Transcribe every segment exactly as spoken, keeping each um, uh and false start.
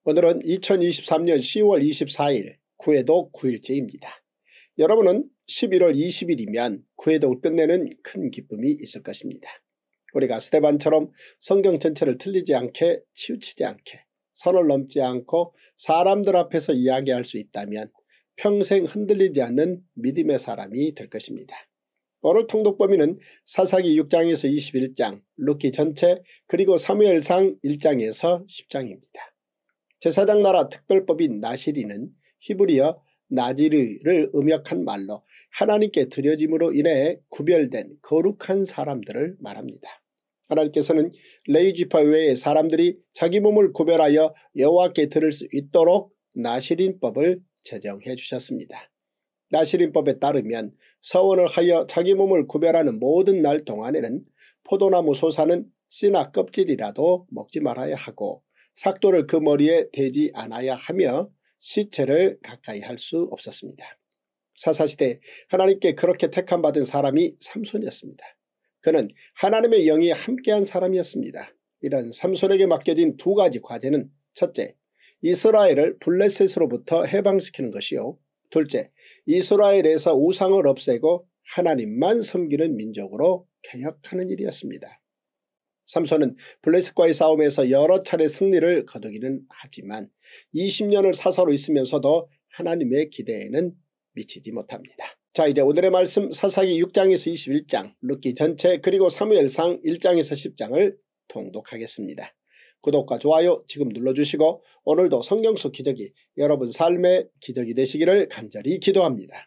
오늘은 이천이십삼년 시월 이십사일 구해독 구일째입니다. 여러분은 십일월 이십일이면 구해독을 끝내는 큰 기쁨이 있을 것입니다. 우리가 스데반처럼 성경 전체를 틀리지 않게 치우치지 않게 선을 넘지 않고 사람들 앞에서 이야기할 수 있다면 평생 흔들리지 않는 믿음의 사람이 될 것입니다. 오늘 통독 범위는 사사기 육장에서 이십일장, 룻기 전체 그리고 사무엘상 일장에서 십장입니다. 제사장 나라 특별법인 나시리는 히브리어 나지르를 음역한 말로 하나님께 드려짐으로 인해 구별된 거룩한 사람들을 말합니다. 하나님께서는 레위지파 외의 사람들이 자기 몸을 구별하여 여호와께 드릴 수 있도록 나시린법을 제정해 주셨습니다. 나시린법에 따르면 서원을 하여 자기 몸을 구별하는 모든 날 동안에는 포도나무 솟아는 씨나 껍질이라도 먹지 말아야 하고 삭도를 그 머리에 대지 않아야 하며 시체를 가까이 할 수 없었습니다. 사사시대 하나님께 그렇게 택함받은 사람이 삼손이었습니다. 그는 하나님의 영이 함께한 사람이었습니다. 이런 삼손에게 맡겨진 두 가지 과제는 첫째, 이스라엘을 블레셋으로부터 해방시키는 것이요. 둘째, 이스라엘에서 우상을 없애고 하나님만 섬기는 민족으로 개혁하는 일이었습니다. 삼손은 블레셋과의 싸움에서 여러 차례 승리를 거두기는 하지만 이십 년을 사사로 있으면서도 하나님의 기대에는 미치지 못합니다. 자, 이제 오늘의 말씀 사사기 육장에서 이십일장, 룻기 전체 그리고 사무엘상 일장에서 십장을 통독하겠습니다. 구독과 좋아요 지금 눌러주시고 오늘도 성경 속 기적이 여러분 삶의 기적이 되시기를 간절히 기도합니다.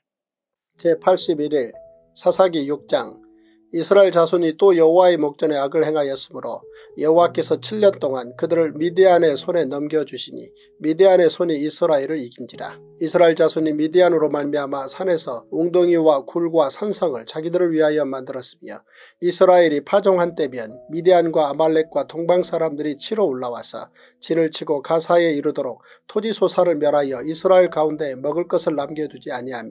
제팔십일일 사사기 육장. 이스라엘 자손이 또 여호와의 목전에 악을 행하였으므로 여호와께서 칠 년 동안 그들을 미디안의 손에 넘겨주시니 미디안의 손이 이스라엘을 이긴지라. 이스라엘 자손이 미디안으로 말미암아 산에서 웅덩이와 굴과 산성을 자기들을 위하여 만들었으며 이스라엘이 파종한 때면 미디안과 아말렉과 동방 사람들이 치러 올라와서 진을 치고 가사에 이르도록 토지소사를 멸하여 이스라엘 가운데 먹을 것을 남겨두지 아니하며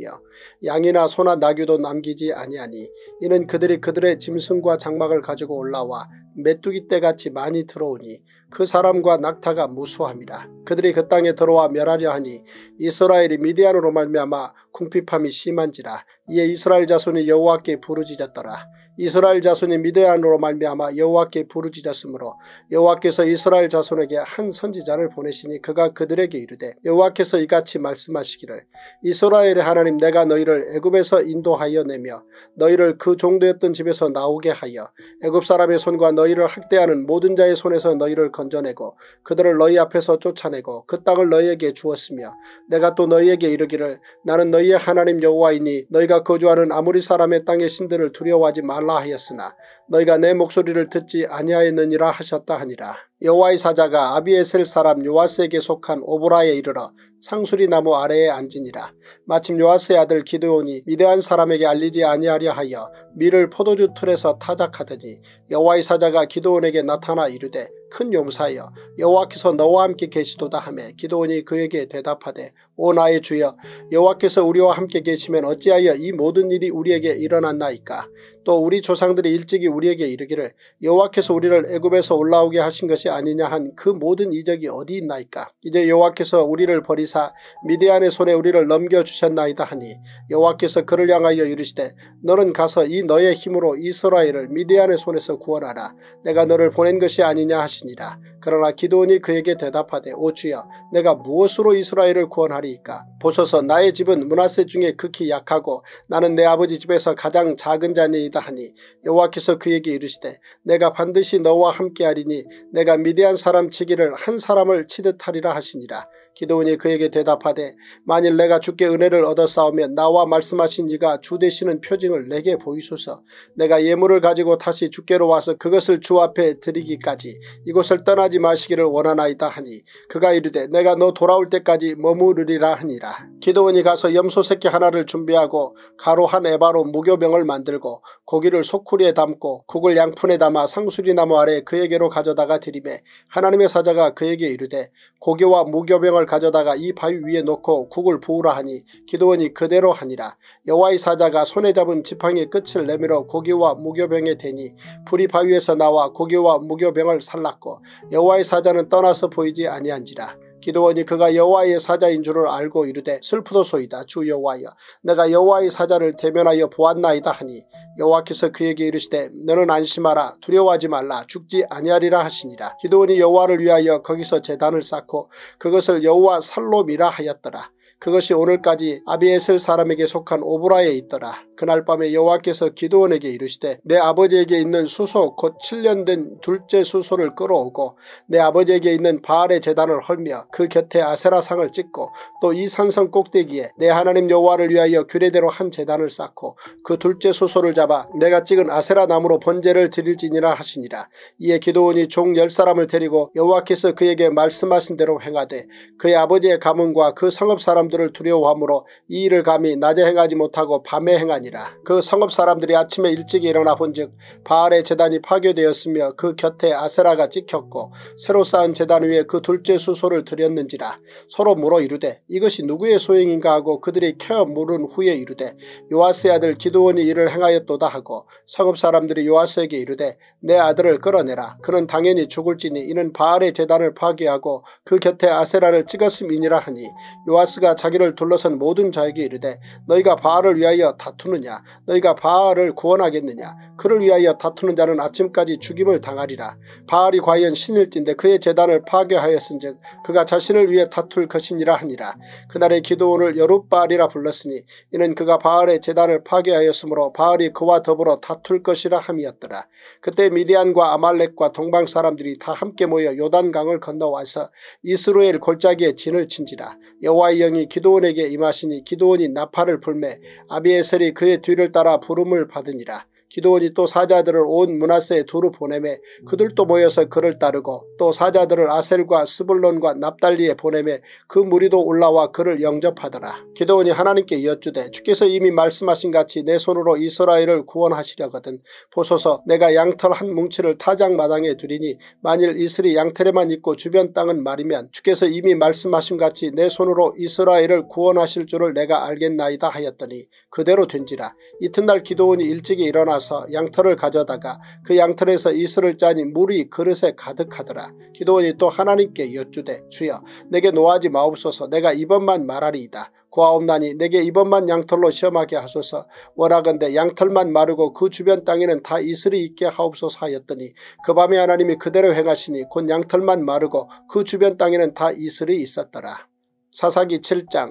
양이나 소나 나귀도 남기지 아니하니 이는 그들이 그들의 짐승과 장막을 가지고 올라와 메뚜기 떼같이 많이 들어오니 그 사람과 낙타가 무수함이라. 그들이 그 땅에 들어와 멸하려 하니 이스라엘이 미디안으로 말미암아 궁핍함이 심한지라. 이에 이스라엘 자손이 여호와께 부르짖었더라. 이스라엘 자손이 미디안으로 말미암아 여호와께 부르짖었으므로 여호와께서 이스라엘 자손에게 한 선지자를 보내시니 그가 그들에게 이르되 여호와께서 이같이 말씀하시기를 이스라엘의 하나님 내가 너희를 애굽에서 인도하여 내며 너희를 그 종되었던 집에서 나오게 하여 애굽 사람의 손과 너희를 학대하는 모든 자의 손에서 너희를 건져내고 그들을 너희 앞에서 쫓아내고 그 땅을 너희에게 주었으며 내가 또 너희에게 이르기를 나는 너희의 하나님 여호와이니 너희가 거주하는 아모리 사람의 땅의 신들을 두려워하지 말라 하였으나 너희가 내 목소리를 듣지 아니하였느니라 하셨다 하니라. 여호와의 사자가 아비에셀 사람 요아스에게 속한 오보라에 이르러 상수리 나무 아래에 앉으니라. 마침 요아스의 아들 기드온이 미드안 사람에게 알리지 아니하려 하여 밀을 포도주 틀에서 타작하더니 여호와의 사자가 기드온에게 나타나 이르되 큰 용사여 여호와께서 너와 함께 계시도다 하매 기드온이 그에게 대답하되 오 나의 주여 여호와께서 우리와 함께 계시면 어찌하여 이 모든 일이 우리에게 일어났나이까. 또 우리 조상들이 일찍이 우리에게 이르기를 여호와께서 우리를 애굽에서 올라오게 하신 것이 아니냐 한 그 모든 이적이 어디 있나이까. 이제 여호와께서 우리를 버리사 미디안의 손에 우리를 넘겨주셨나이다 하니 여호와께서 그를 향하여 이르시되 너는 가서 이 너의 힘으로 이스라엘을 미디안의 손에서 구원하라. 내가 너를 보낸 것이 아니냐 하시니라. 그러나 기드온이 그에게 대답하되 오 주여 내가 무엇으로 이스라엘을 구원하리이까. 보소서 나의 집은 므낫세 중에 극히 약하고 나는 내 아버지 집에서 가장 작은 자니이다 하니 여호와께서 그에게 이르시되 내가 반드시 너와 함께하리니 내가 미디안 사람 치기를 한 사람을 치듯 하리라 하시니라. 기드온이 그에게 대답하되 만일 내가 주께 은혜를 얻어싸우면 나와 말씀하신 이가 주 되시는 표징을 내게 보이소서. 내가 예물을 가지고 다시 주께로 와서 그것을 주 앞에 드리기까지 이곳을 떠나지 마시기를 원하나이다 하니 그가 이르되 내가 너 돌아올 때까지 머무르리라 하니라. 기드온이 가서 염소 새끼 하나를 준비하고 가루 한 에바로 무교병을 만들고 고기를 소쿠리에 담고 국을 양푼에 담아 상수리나무 아래 그에게로 가져다가 드리매 하나님의 사자가 그에게 이르되 고기와 무교병을 가져다가 이 바위 위에 놓고 국을 부으라 하니 기드온이 그대로 하니라. 여호와의 사자가 손에 잡은 지팡이의 끝을 내밀어 고기와 무교병에 대니 불이 바위에서 나와 고기와 무교병을 살랐고 여호와의 사자는 떠나서 보이지 아니한지라. 기드온이 그가 여호와의 사자인 줄을 알고 이르되 슬프도소이다. 주 여호와여, 내가 여호와의 사자를 대면하여 보았나이다 하니 여호와께서 그에게 이르시되 너는 안심하라. 두려워하지 말라. 죽지 아니하리라 하시니라. 기드온이 여호와를 위하여 거기서 제단을 쌓고 그것을 여호와 살롬이라 하였더라. 그것이 오늘까지 아비에셀 사람에게 속한 오브라에 있더라. 그날 밤에 여호와께서 기드온에게 이르시되 내 아버지에게 있는 수소 곧 칠 년 된 둘째 수소를 끌어오고 내 아버지에게 있는 바알의 제단을 헐며 그 곁에 아세라상을 찍고 또 이 산성 꼭대기에 내 하나님 여호와를 위하여 규례대로 한 제단을 쌓고 그 둘째 수소를 잡아 내가 찍은 아세라 나무로 번제를 드릴지니라 하시니라. 이에 기드온이 종 열 사람을 데리고 여호와께서 그에게 말씀하신 대로 행하되 그의 아버지의 가문과 그 성읍 사람들을 두려워하므로 이 일을 감히 낮에 행하지 못하고 밤에 행하니라. 그 성읍 사람들이 아침에 일찍 일어나 본즉 바알의 제단이 파괴되었으며 그 곁에 아세라가 찍혔고 새로 쌓은 제단 위에 그 둘째 수소를 드렸는지라. 서로 물어 이르되 이것이 누구의 소행인가 하고 그들이 캐어 물은 후에 이르되 요아스의 아들 기드온이 이를 행하였도다 하고 성읍 사람들이 요아스에게 이르되 내 아들을 끌어내라. 그는 당연히 죽을지니 이는 바알의 제단을 파괴하고 그 곁에 아세라를 찍었음이니라 하니 요아스가 자기를 둘러선 모든 자에게 이르되 너희가 바알을 위하여 다투느냐? 너희가 바알을 구원하겠느냐? 그를 위하여 다투는 자는 아침까지 죽임을 당하리라. 바알이 과연 신일진데 그의 제단을 파괴하였은즉 그가 자신을 위해 다툴 것이니라 하니라. 그날의 기드온을 여룻바알이라 불렀으니 이는 그가 바알의 제단을 파괴하였으므로 바알이 그와 더불어 다툴 것이라 함이었더라. 그때 미디안과 아말렉과 동방 사람들이 다 함께 모여 요단강을 건너와서 이스로엘 골짜기에 진을 친지라. 여호와의 영이 기드온에게 임하시니 기드온이 나팔을 불매 아비에셀이 그의 뒤를 따라 부름을 받으니라. 기드온이 또 사자들을 온 므낫세에 두루 보내매 그들도 모여서 그를 따르고 또 사자들을 아셀과 스불론과 납달리에 보내매 그 무리도 올라와 그를 영접하더라. 기드온이 하나님께 여쭈되 주께서 이미 말씀하신 같이 내 손으로 이스라엘을 구원하시려거든 보소서 내가 양털 한 뭉치를 타작마당에 두리니 만일 이슬이 양털에만 있고 주변 땅은 말이면 주께서 이미 말씀하신 같이 내 손으로 이스라엘을 구원하실 줄을 내가 알겠나이다 하였더니 그대로 된지라. 이튿날 기드온이 일찍이 일어나서 양털을 가져다가 그 양털에서 이슬을 짜니 물이 그릇에 가득하더라. 기드온이 또 하나님께 여쭈되 주여 내게 노하지 마옵소서. 내가 이번만 말하리이다. 구하옵나니 내게 이번만 양털로 시험하게 하소서. 원하건대 양털만 마르고 그 주변 땅에는 다 이슬이 있게 하옵소서 하였더니 그 밤에 하나님이 그대로 행하시니 곧 양털만 마르고 그 주변 땅에는 다 이슬이 있었더라. 사사기 칠 장.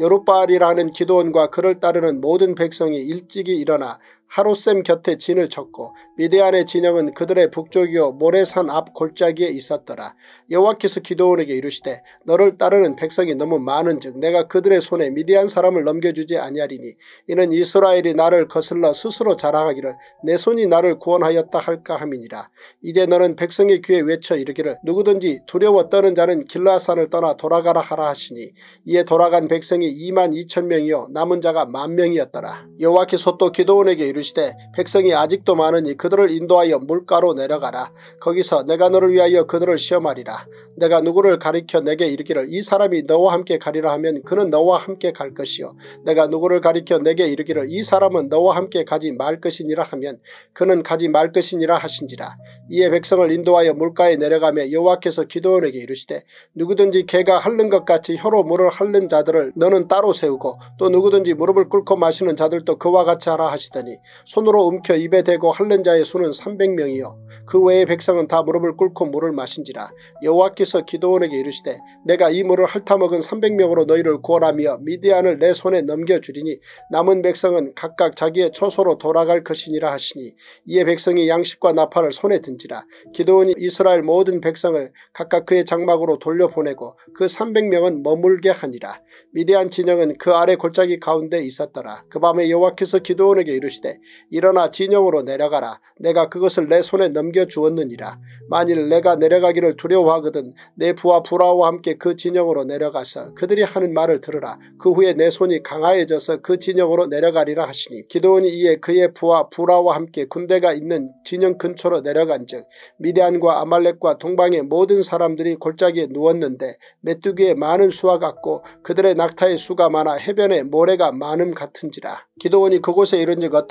여룻바알이라는 기드온과 그를 따르는 모든 백성이 일찍이 일어나 하롯셈 곁에 진을 쳤고 미디안의 진영은 그들의 북쪽이요 모레산 앞 골짜기에 있었더라. 여호와께서 기드온에게 이르시되 너를 따르는 백성이 너무 많은즉 내가 그들의 손에 미디안 사람을 넘겨주지 아니하리니 이는 이스라엘이 나를 거슬러 스스로 자랑하기를 내 손이 나를 구원하였다 할까 함이니라. 이제 너는 백성의 귀에 외쳐 이르기를 누구든지 두려워 떠는 자는 길라산을 떠나 돌아가라 하라 하시니 이에 돌아간 백성이 이만 이천 명이요 남은 자가 만 명이었더라. 여호와께서 또 기드온에게 이르시되 이르시되 백성이 아직도 많으니 그들을 인도하여 물가로 내려가라. 거기서 내가 너를 위하여 그들을 시험하리라. 내가 누구를 가리켜 내게 이르기를 이 사람이 너와 함께 가리라 하면 그는 너와 함께 갈 것이요 내가 누구를 가리켜 내게 이르기를 이 사람은 너와 함께 가지 말 것이니라 하면 그는 가지 말 것이니라 하신지라. 이에 백성을 인도하여 물가에 내려가며 여호와께서 기드온에게 이르시되 누구든지 개가 핥는 것 같이 혀로 물을 핥는 자들을 너는 따로 세우고 또 누구든지 무릎을 꿇고 마시는 자들도 그와 같이 하라 하시더니 손으로 움켜 입에 대고 핥는 자의 수는 삼백 명이요 그 외의 백성은 다 무릎을 꿇고 물을 마신지라. 여호와께서 기드온에게 이르시되 내가 이 물을 핥아먹은 삼백 명으로 너희를 구원하며 미디안을 내 손에 넘겨주리니 남은 백성은 각각 자기의 처소로 돌아갈 것이니라 하시니 이에 백성이 양식과 나팔을 손에 든지라. 기드온이 이스라엘 모든 백성을 각각 그의 장막으로 돌려보내고 그 삼백 명은 머물게 하니라. 미디안 진영은 그 아래 골짜기 가운데 있었더라. 그 밤에 여호와께서 기드온에게 이르시되 일어나 진영으로 내려가라. 내가 그것을 내 손에 넘겨주었느니라. 만일 내가 내려가기를 두려워하거든 내 부하 부라와 함께 그 진영으로 내려가서 그들이 하는 말을 들으라. 그 후에 내 손이 강하여져서 그 진영으로 내려가리라 하시니 기드온이 이에 그의 부하 부라와 함께 군대가 있는 진영 근처로 내려간즉 미디안과 아말렉과 동방의 모든 사람들이 골짜기에 누웠는데 메뚜기의 많은 수와 같고 그들의 낙타의 수가 많아 해변에 모래가 많음 같은지라. 기드온이 그곳에 이른즉 어떤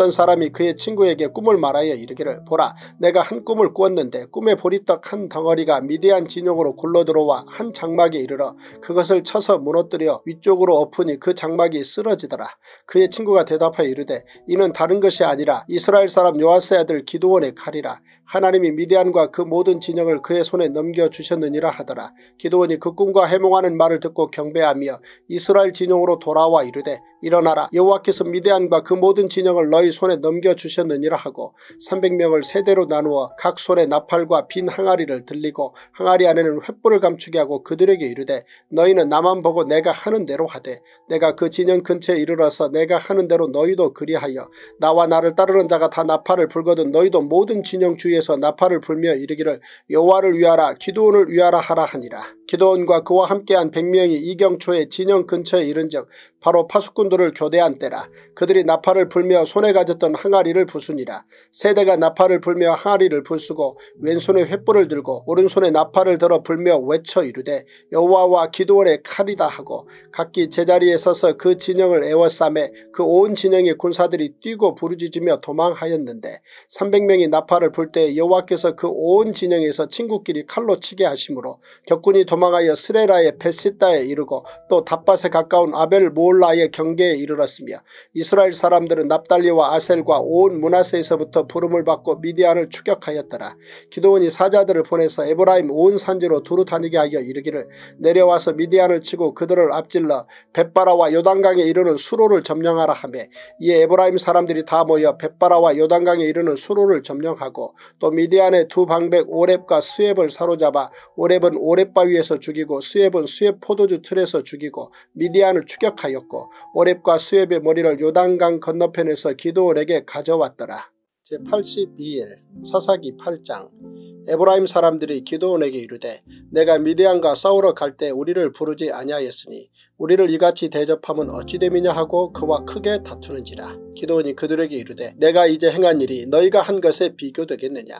어떤 사람이 그의 친구에게 꿈을 말하여 이르기를 보라 내가 한 꿈을 꾸었는데 꿈에 보리떡 한 덩어리가 미디안 진영으로 굴러들어와 한 장막에 이르러 그것을 쳐서 무너뜨려 위쪽으로 엎으니 그 장막이 쓰러지더라. 그의 친구가 대답하여 이르되 이는 다른 것이 아니라 이스라엘 사람 요아스의 아들 기드온의 칼이라. 하나님이 미디안과 그 모든 진영을 그의 손에 넘겨주셨느니라 하더라. 기드온이 그 꿈과 해몽하는 말을 듣고 경배하며 이스라엘 진영으로 돌아와 이르되 일어나라 여호와께서 미디안과 그 모든 진영을 너희 손에 넘겨주셨느니라 하고 삼백 명을 세대로 나누어 각 손에 나팔과 빈 항아리를 들리고 항아리 안에는 횃불을 감추게 하고 그들에게 이르되 너희는 나만 보고 내가 하는 대로 하되 내가 그 진영 근처에 이르러서 내가 하는 대로 너희도 그리하여 나와 나를 따르는 자가 다 나팔을 불거든 너희도 모든 진영 주위에서 나팔을 불며 이르기를 여호와를 위하라 기드온을 위하라 하라 하니라. 기드온과 그와 함께한 백 명이 이경초에 진영 근처에 이른즉 바로 파수꾼들을 교대한 때라. 그들이 나팔을 불며 손에 가졌던 항아리를 부수니라. 세대가 나팔을 불며 항아리를 부수고 왼손에 횃불을 들고 오른손에 나팔을 들어 불며 외쳐 이르되 여호와와 기드온의 칼이다 하고 각기 제자리에 서서 그 진영을 에워싸매 그 온 진영의 군사들이 뛰고 부르짖으며 도망하였는데 삼백 명이 나팔을 불 때 여호와께서 그 온 진영에서 친구끼리 칼로 치게 하심으로 격군이 도망하여 스레라의 베시다에 이르고 또 답밭에 가까운 아벨 모올라의 경계에 이르렀으며 이스라엘 사람들은 납달리와 아셀과 온 므낫세에서부터 부름을 받고 미디안을 추격하였더라. 기드온이 사자들을 보내서 에브라임 온 산지로 두루 다니게 하여 이르기를 내려와서 미디안을 치고 그들을 앞질러 벳바라와 요단강에 이르는 수로를 점령하라 하매 이에 에브라임 사람들이 다 모여 벳바라와 요단강에 이르는 수로를 점령하고 또 미디안의 두 방백 오렙과 스웹을 사로잡아 오렙은 오렙바 위에서 죽이고 스웹은 스웹 포도주 틀에서 죽이고 미디안을 추격하였고 오렙과 스웹의 머리를 요단강 건너편에서 기드온에게 가져왔더라. 제팔십이 일 사사기 팔 장. 에브라임 사람들이 기드온에게 이르되 내가 미디안과 싸우러 갈 때 우리를 부르지 아니하였으니 우리를 이같이 대접하면 어찌 됨이냐 하고 그와 크게 다투는지라. 기드온이 그들에게 이르되 내가 이제 행한 일이 너희가 한 것에 비교되겠느냐.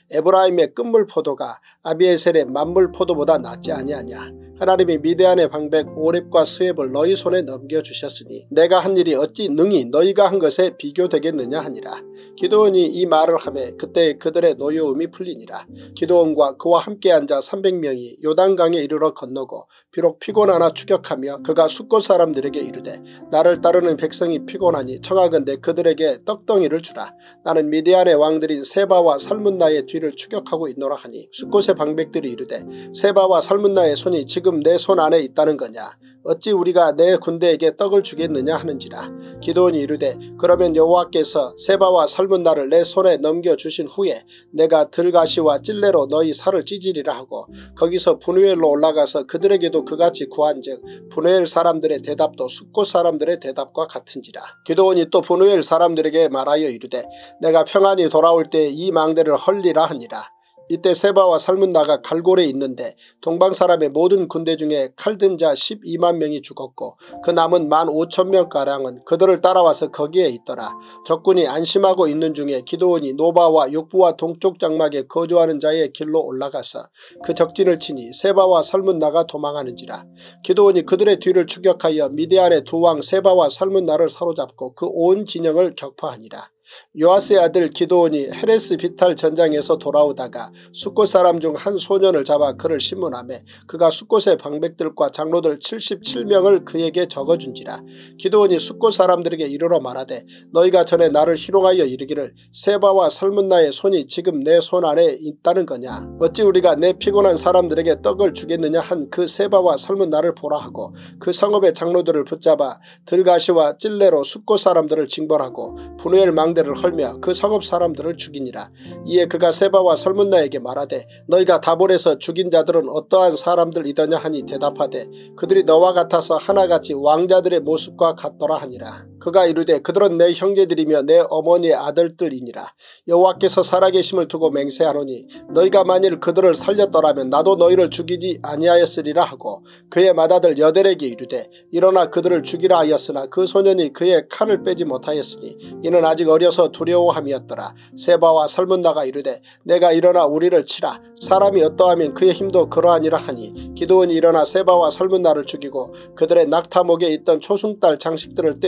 에브라임의 끝물 포도가 아비에셀의 만물 포도보다 낫지 아니하냐. 하나님이 미디안의 방백 오렙과 스웹을 너희 손에 넘겨주셨으니 내가 한 일이 어찌 능히 너희가 한 것에 비교되겠느냐 하니라. 기드온이 이 말을 하매 그때 그들의 노여움이 풀리니라. 기드온과 그와 함께한 자 삼백 명이 요단강에 이르러 건너고 비록 피곤하나 추격하며 그가 숫곳 사람들에게 이르되 나를 따르는 백성이 피곤하니 청하건대 그들에게 떡덩이를 주라. 나는 미디안의 왕들인 세바와 살문나의 뒤를 추격하고 있노라 하니 숫곳의 방백들이 이르되 세바와 살문나의 손이 지금 내 손 안에 있다는 거냐. 어찌 우리가 내 군대에게 떡을 주겠느냐 하는지라. 기드온이 이르되 그러면 여호와께서 세바와 살문나를 내 손에 넘겨주신 후에 내가 들가시와 찔레로 너희 살을 찢으리라 하고 거기서 브누엘로 올라가서 그들에게도 그같이 구한즉 브누엘 사람들의 대답도 숫곳 사람들의 대답과 같은지라. 기드온이 또 브누엘 사람들에게 말하여 이르되 내가 평안히 돌아올 때 이 망대를 헐리라 하니라. 이때 세바와 살문나가 갈골에 있는데 동방사람의 모든 군대 중에 칼든 자 십이만 명이 죽었고 그 남은 만 오천 명가량은 그들을 따라와서 거기에 있더라. 적군이 안심하고 있는 중에 기드온이 노바와 육부와 동쪽 장막에 거주하는 자의 길로 올라가서 그 적진을 치니 세바와 살문나가 도망하는지라. 기드온이 그들의 뒤를 추격하여 미디안의 두 왕 세바와 살문나를 사로잡고 그 온 진영을 격파하니라. 요아스의 아들 기드온이 헤레스 비탈 전장에서 돌아오다가 숫곳 사람 중 한 소년을 잡아 그를 신문하매 그가 숫곳의 방백들과 장로들 칠십칠 명을 그에게 적어준지라. 기드온이 숫곳 사람들에게 이르러 말하되 너희가 전에 나를 희롱하여 이르기를 세바와 살문나의 손이 지금 내 손 안에 있다는 거냐. 어찌 우리가 내 피곤한 사람들에게 떡을 주겠느냐 한 그 세바와 살문나를 보라 하고 그 성읍의 장로들을 붙잡아 들가시와 찔레로 숫곳 사람들을 징벌하고 브누엘 망대를 헐며 그 성읍 사람들을 죽이니라. 이에 그가 세바와 살문나에게 말하되 너희가 다볼에서 죽인 자들은 어떠한 사람들이더냐 하니 대답하되 그들이 너와 같아서 하나같이 왕자들의 모습과 같더라 하니라. 그가 이르되 그들은 내 형제들이며 내 어머니의 아들들이니라. 여호와께서 살아계심을 두고 맹세하노니 너희가 만일 그들을 살렸더라면 나도 너희를 죽이지 아니하였으리라 하고 그의 맏아들 여델에게 이르되 일어나 그들을 죽이라 하였으나 그 소년이 그의 칼을 빼지 못하였으니 이는 아직 어려서 두려워함이었더라. 세바와 살문나가 이르되 내가 일어나 우리를 치라. 사람이 어떠하면 그의 힘도 그러하니라 하니 기드온이 일어나 세바와 살문나를 죽이고 그들의 낙타목에 있던 초승달 장식들을 떼어서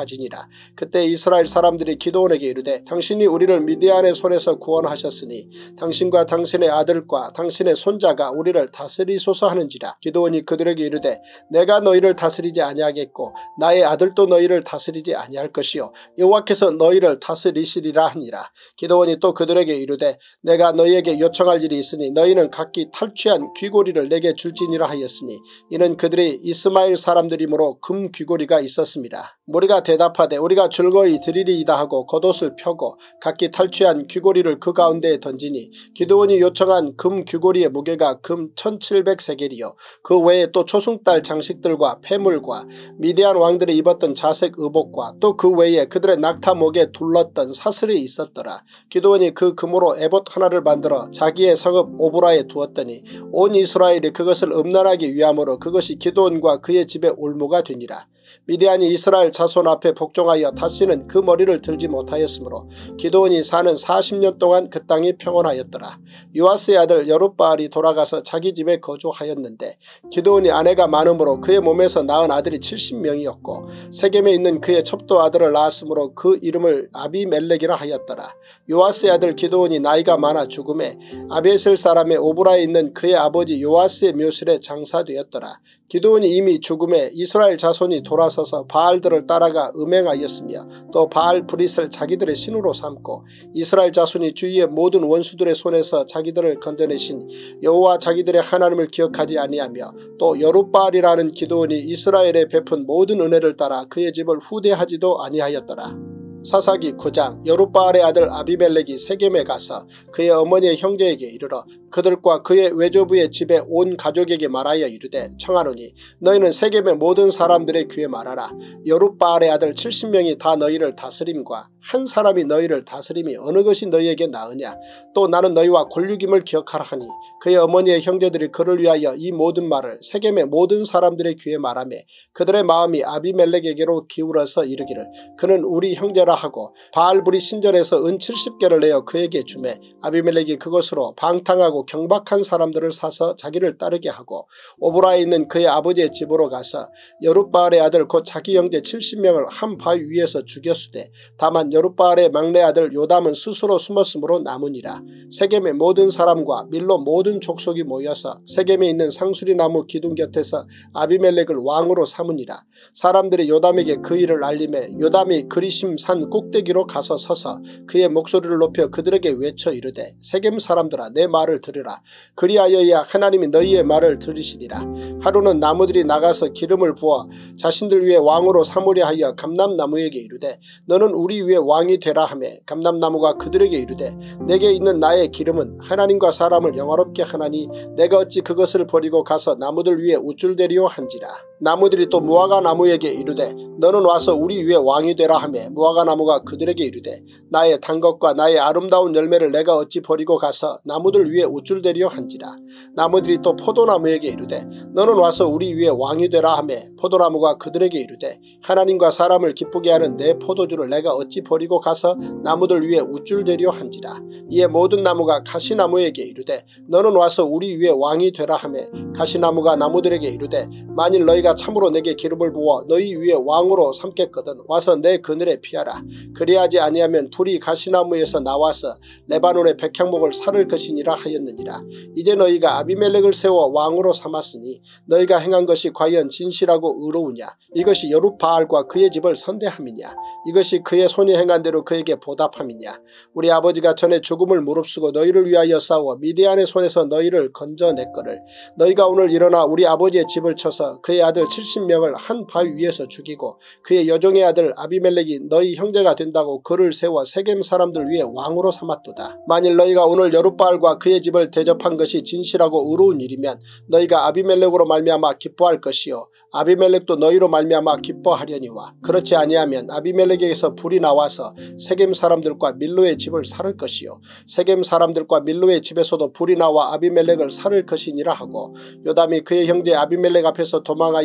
가지니라. 그때 이스라엘 사람들이 기드온에게 이르되 당신이 우리를 미디안의 손에서 구원하셨으니 당신과 당신의 아들과 당신의 손자가 우리를 다스리소서 하는지라. 기드온이 그들에게 이르되 내가 너희를 다스리지 아니하겠고 나의 아들도 너희를 다스리지 아니할 것이요 여호와께서 너희를 다스리시리라 하니라. 기드온이 또 그들에게 이르되 내가 너희에게 요청할 일이 있으니 너희는 각기 탈취한 귀고리를 내게 줄지니라 하였으니 이는 그들이 이스마엘 사람들이므로 금 귀고리가 있었습니다. 무리가 대답하되 우리가 즐거이 드리리이다 하고 겉옷을 펴고 각기 탈취한 귀고리를 그 가운데에 던지니 기드온이 요청한 금 귀고리의 무게가 금 천칠백 세겔이요 그 외에 또 초승달 장식들과 폐물과 미디안 왕들이 입었던 자색 의복과 또 그 외에 그들의 낙타 목에 둘렀던 사슬이 있었더라. 기드온이 그 금으로 에봇 하나를 만들어 자기의 성읍 오브라에 두었더니 온 이스라엘이 그것을 음란하기 위함으로 그것이 기드온과 그의 집의 올무가 되니라. 미디안이 이스라엘 자손 앞에 복종하여 다시는 그 머리를 들지 못하였으므로 기드온이 사는 사십 년 동안 그 땅이 평온하였더라. 요아스의 아들 여룻바알이 돌아가서 자기 집에 거주하였는데 기드온이 아내가 많으므로 그의 몸에서 낳은 아들이 칠십 명이었고 세겜에 있는 그의 첩도 아들을 낳았으므로 그 이름을 아비멜렉이라 하였더라. 요아스의 아들 기드온이 나이가 많아 죽음에 아비에셀 사람의 오브라에 있는 그의 아버지 요아스의 묘실에 장사되었더라. 기드온이 이미 죽음에 이스라엘 자손이 돌아서서 바알들을 따라가 음행하였으며 또 바알 브릿을 자기들의 신으로 삼고 이스라엘 자손이 주위의 모든 원수들의 손에서 자기들을 건져내신 여호와 자기들의 하나님을 기억하지 아니하며 또 여룻바알이라는 기드온이 이스라엘에 베푼 모든 은혜를 따라 그의 집을 후대하지도 아니하였더라. 사사기 구 장. 여룻바알의 아들 아비멜렉이 세겜에 가서 그의 어머니의 형제에게 이르러 그들과 그의 외조부의 집에 온 가족에게 말하여 이르되 청하노니 너희는 세겜의 모든 사람들의 귀에 말하라. 여룻바알의 아들 칠십 명이 다 너희를 다스림과 한 사람이 너희를 다스림이 어느 것이 너희에게 나으냐. 또 나는 너희와 권륙임을 기억하라 하니 그의 어머니의 형제들이 그를 위하여 이 모든 말을 세겜의 모든 사람들의 귀에 말하며 그들의 마음이 아비멜렉에게로 기울어서 이르기를 그는 우리 형제라 하고 바알불이 신전에서 은 칠십 개를 내어 그에게 주매 아비멜렉이 그것으로 방탕하고 경박한 사람들을 사서 자기를 따르게 하고 오브라에 있는 그의 아버지의 집으로 가서 여룻바알의 아들 곧 자기 형제 칠십 명을 한 바위 위에서 죽였으되 다만 여룻바알의 막내 아들 요담은 스스로 숨었으므로 남으니라. 세겜의 모든 사람과 밀로 모든 족속이 모여서 세겜에 있는 상수리 나무 기둥 곁에서 아비멜렉을 왕으로 삼으니라. 사람들이 요담에게 그 일을 알림해 요담이 그리심 산 꼭대기로 가서 서서 그의 목소리를 높여 그들에게 외쳐 이르되 세겜 사람들아 내 말을 들으라. 그리하여야 하나님이 너희의 말을 들으시리라. 하루는 나무들이 나가서 기름을 부어 자신들 위에 왕으로 삼으려 하여 감람나무에게 이르되 너는 우리 위에 왕이 되라 하며 감람나무가 그들에게 이르되 내게 있는 나의 기름은 하나님과 사람을 영화롭게 하나니 내가 어찌 그것을 버리고 가서 나무들 위에 우쭐대리오 한지라. 나무들이 또 무화과 나무에게 이르되 너는 와서 우리 위에 왕이 되라 하며 무화과 나무가 그들에게 이르되 나의 단 것과 나의 아름다운 열매를 내가 어찌 버리고 가서 나무들 위에 우쭐대리오 한지라. 나무들이 또 포도나무에게 이르되 너는 와서 우리 위에 왕이 되라 하며 포도나무가 그들에게 이르되 하나님과 사람을 기쁘게 하는 내 포도주를 내가 어찌 버리고 가서 나무들 위에 우쭐대리오 한지라. 이에 모든 나무가 가시나무에게 이르되 너는 와서 우리 위에 왕이 되라 하며 가시나무가 나무들에게 이르되 만일 너희가 참으로 내게 기름을 부어 너희 위에 왕으로 삼겠거든 와서 내 그늘에 피하라. 그리하지 아니하면 불이 가시나무에서 나와서 레바논의 백향목을 살을 것이니라 하였느니라. 이제 너희가 아비멜렉을 세워 왕으로 삼았으니 너희가 행한 것이 과연 진실하고 의로우냐. 이것이 여룻바알과 그의 집을 선대함이냐. 이것이 그의 손이 행한 대로 그에게 보답함이냐. 우리 아버지가 전에 죽음을 무릅쓰고 너희를 위하여 싸워 미디안의 손에서 너희를 건져냈거늘 너희가 오늘 일어나 우리 아버지의 집을 쳐서 그의 아들 칠십 명을 한 바위 위에서 죽이고 그의 여종의 아들 아비멜렉이 너희 형제가 된다고 그를 세워 세겜 사람들 위에 왕으로 삼았도다. 만일 너희가 오늘 여룻바알과 그의 집을 대접한 것이 진실하고 의로운 일이면 너희가 아비멜렉으로 말미암아 기뻐할 것이요 아비멜렉도 너희로 말미암아 기뻐하려니와 그렇지 아니하면 아비멜렉에게서 불이 나와서 세겜 사람들과 밀로의 집을 살을 것이요 세겜 사람들과 밀로의 집에서도 불이 나와 아비멜렉을 살을 것이니라 하고 요담이 그의 형제 아비멜렉 앞에서 도망하여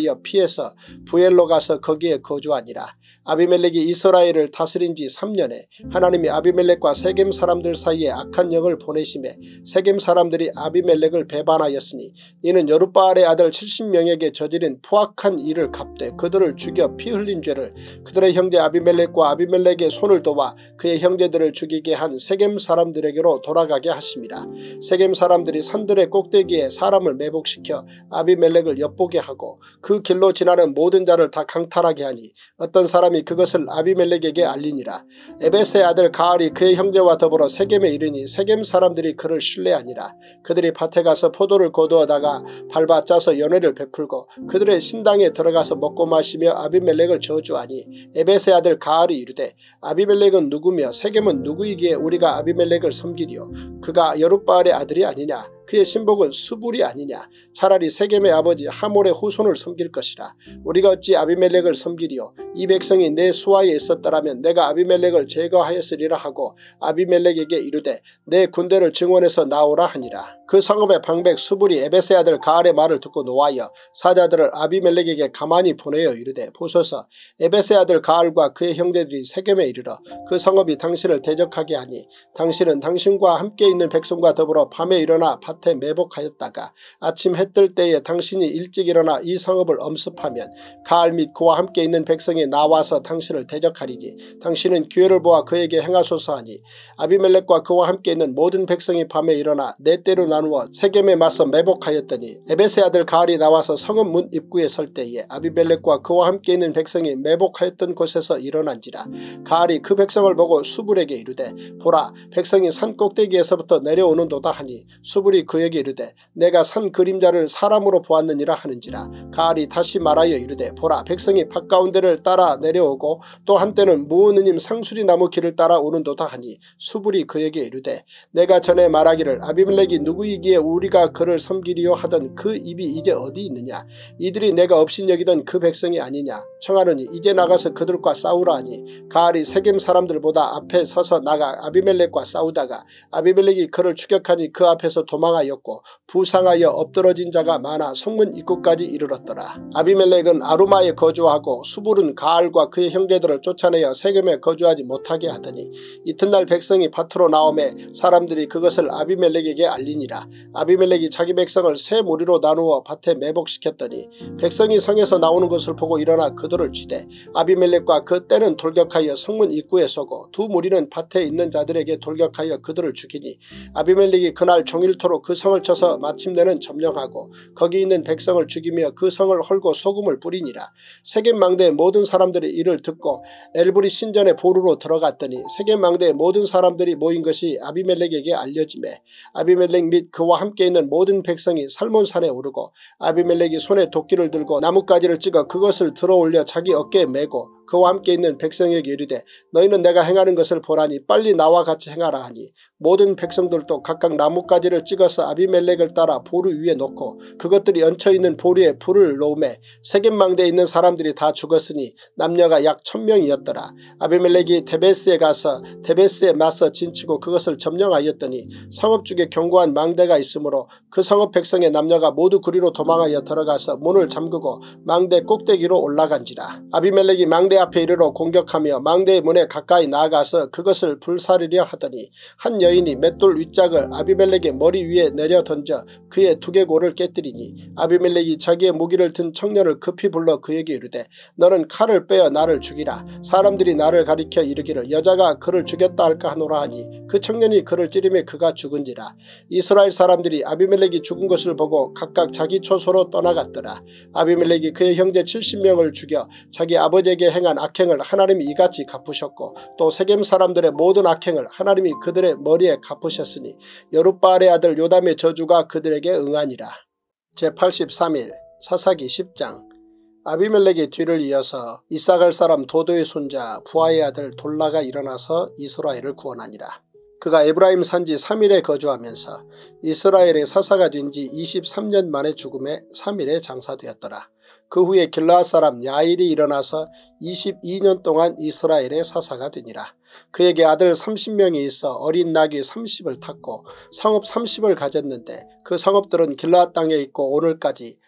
두려워하여 피해서 부엘로 가서 거기에 거주하니라. 아비멜렉이 이스라엘을 다스린 지 삼 년에 하나님이 아비멜렉과 세겜 사람들 사이에 악한 영을 보내심에 세겜 사람들이 아비멜렉을 배반하였으니 이는 여룻바알의 아들 칠십 명에게 저지른 포악한 일을 갚되 그들을 죽여 피 흘린 죄를 그들의 형제 아비멜렉과 아비멜렉의 손을 도와 그의 형제들을 죽이게 한 세겜 사람들에게로 돌아가게 하심이라. 세겜 사람들이 산들의 꼭대기에 사람을 매복시켜 아비멜렉을 엿보게 하고 그 길로 지나는 모든 자를 다 강탈하게 하니 어떤 사람이 그것을 아비멜렉에게 알리니라. 에벳의 아들 가알이 그의 형제와 더불어 세겜에 이르니 세겜 사람들이 그를 신뢰하니라. 그들이 밭에 가서 포도를 거두어다가 밟아 짜서 연회를 베풀고 그들의 신당에 들어가서 먹고 마시며 아비멜렉을 저주하니 에벳의 아들 가알이 이르되 아비멜렉은 누구며 세겜은 누구이기에 우리가 아비멜렉을 섬기리요. 그가 여룻바알의 아들이 아니냐. 그의 신복은 수불이 아니냐. 차라리 세겜의 아버지 하몰의 후손을 섬길 것이라. 우리가 어찌 아비멜렉을 섬기리요. 이 백성이 내 수하에 있었더라면 내가 아비멜렉을 제거하였으리라 하고 아비멜렉에게 이르되 내 군대를 증원해서 나오라 하니라. 그 성읍의 방백 수불이 에벳의 아들 가알의 말을 듣고 노하여 사자들을 아비멜렉에게 가만히 보내어 이르되 보소서 에벳의 아들 가알과 그의 형제들이 세겜에 이르러 그 성읍이 당신을 대적하게 하니 당신은 당신과 함께 있는 백성과 더불어 밤에 일어나 밭에 매복하였다가 아침 해 뜰 때에 당신이 일찍 일어나 이 성읍을 엄습하면 가알 및 그와 함께 있는 백성이 나와서 당신을 대적하리니 당신은 기회를 보아 그에게 행하소서 하니 아비멜렉과 그와 함께 있는 모든 백성이 밤에 일어나 네 때로 나누어 세겜에 맞서 매복하였더니 에벳의 아들 가알이 나와서 성읍 문 입구에 설 때에 아비멜렉과 그와 함께 있는 백성이 매복하였던 곳에서 일어난지라. 가알이 그 백성을 보고 수불에게 이르되 보라 백성이 산 꼭대기에서부터 내려오는도다 하니 수불이 그에게 이르되 내가 산 그림자를 사람으로 보았느니라 하는지라. 가알이 다시 말하여 이르되 보라 백성이 밭 가운데를 따라 내려오고 또 한때는 무은느님 상수리 나무 길을 따라 오는도다 하니 수불이 그에게 이르되 내가 전에 말하기를 아비멜렉이 누구이기에 우리가 그를 섬기리요 하던 그 입이 이제 어디 있느냐. 이들이 내가 업신여기던 그 백성이 아니냐. 청하노니 이제 나가서 그들과 싸우라 하니 가알이 세겜 사람들보다 앞에 서서 나가 아비멜렉과 싸우다가 아비멜렉이 그를 추격하니 그 앞에서 도망하였고 부상하여 엎드러진 자가 많아 성문 입구까지 이르렀더라. 아비멜렉은 아루마에 거주하고 수불은 가알과 그의 형제들을 쫓아내어 세겜에 거주하지 못하게 하더니 이튿날 백성이 밭으로 나오매 사람들이 그것을 아비멜렉에게 알리니라. 아비멜렉이 자기 백성을 세 무리로 나누어 밭에 매복시켰더니 백성이 성에서 나오는 것을 보고 일어나 그들을 치되 아비멜렉과 그 떼는 돌격하여 성문 입구에 서고 두 무리는 밭에 있는 자들에게 돌격하여 그들을 죽이니 아비멜렉이 그날 종일토록 그 성을 쳐서 마침내는 점령하고 거기 있는 백성을 죽이며 그 성을 헐고 소금을 뿌리니라. 세겜 망대의 모든 사람들이 이를 듣고 엘브리 신전의 보루로 들어갔더니 세겜 망대의 모든 사람들이 모인 것이 아비멜렉에게 알려지매 아비멜렉 및 그와 함께 있는 모든 백성이 살몬산에 오르고 아비멜렉이 손에 도끼를 들고 나뭇가지를 찍어 그것을 들어올려 자기 어깨에 메고 그와 함께 있는 백성에게 이르되 너희는 내가 행하는 것을 보라니 빨리 나와 같이 행하라 하니 모든 백성들도 각각 나뭇가지를 찍어서 아비멜렉을 따라 보루 위에 놓고 그것들이 얹혀있는 보루에 불을 놓음에 세겜망대에 있는 사람들이 다 죽었으니 남녀가 약 천명이었더라. 아비멜렉이 데베스에 가서 데베스에 맞서 진치고 그것을 점령하였더니 성읍 쪽에 견고한 망대가 있으므로 그 성읍 백성의 남녀가 모두 그리로 도망하여 들어가서 문을 잠그고 망대 꼭대기로 올라간지라. 아비멜렉이 망대 앞에 이르러 공격하며 망대의 문에 가까이 나아가서 그것을 불사르려 하더니 한 여인이 맷돌 윗짝을 아비멜렉의 머리 위에 내려 던져 그의 두개골을 깨뜨리니 아비멜렉이 자기의 무기를 든 청년을 급히 불러 그에게 이르되 너는 칼을 빼어 나를 죽이라. 사람들이 나를 가리켜 이르기를 여자가 그를 죽였다 할까 하노라 하니 그 청년이 그를 찌르매 그가 죽은지라. 이스라엘 사람들이 아비멜렉이 죽은 것을 보고 각각 자기 초소로 떠나갔더라. 아비멜렉이 그의 형제 칠십 명을 죽여 자기 아버지에게 행한 악행을 하나님이 이같이 갚으셨고 또 세겜 사람들의 모든 악행을 하나님이 그들의 머리에 갚으셨으니 여룻바알의 아들 요담의 저주가 그들에게 응하니라. 제팔십삼 일 사사기 십 장. 아비멜렉의 뒤를 이어서 이사갈 사람 도도의 손자 부하의 아들 돌라가 일어나서 이스라엘을 구원하니라. 그가 에브라임 산지 삼 일에 거주하면서 이스라엘의 사사가 된 지 이십삼 년 만에 죽음에 삼 일에 장사되었더라. 그 후에 길르앗 사람 야일이 일어나서 이십이 년 동안 이스라엘의 사사가 되니라. 그에게 아들 삼십 명이 있어 어린 낙이 삼십을 탔고 성읍 삼십을 가졌는데 그 성읍들은 길르앗 땅에 있고 오늘까지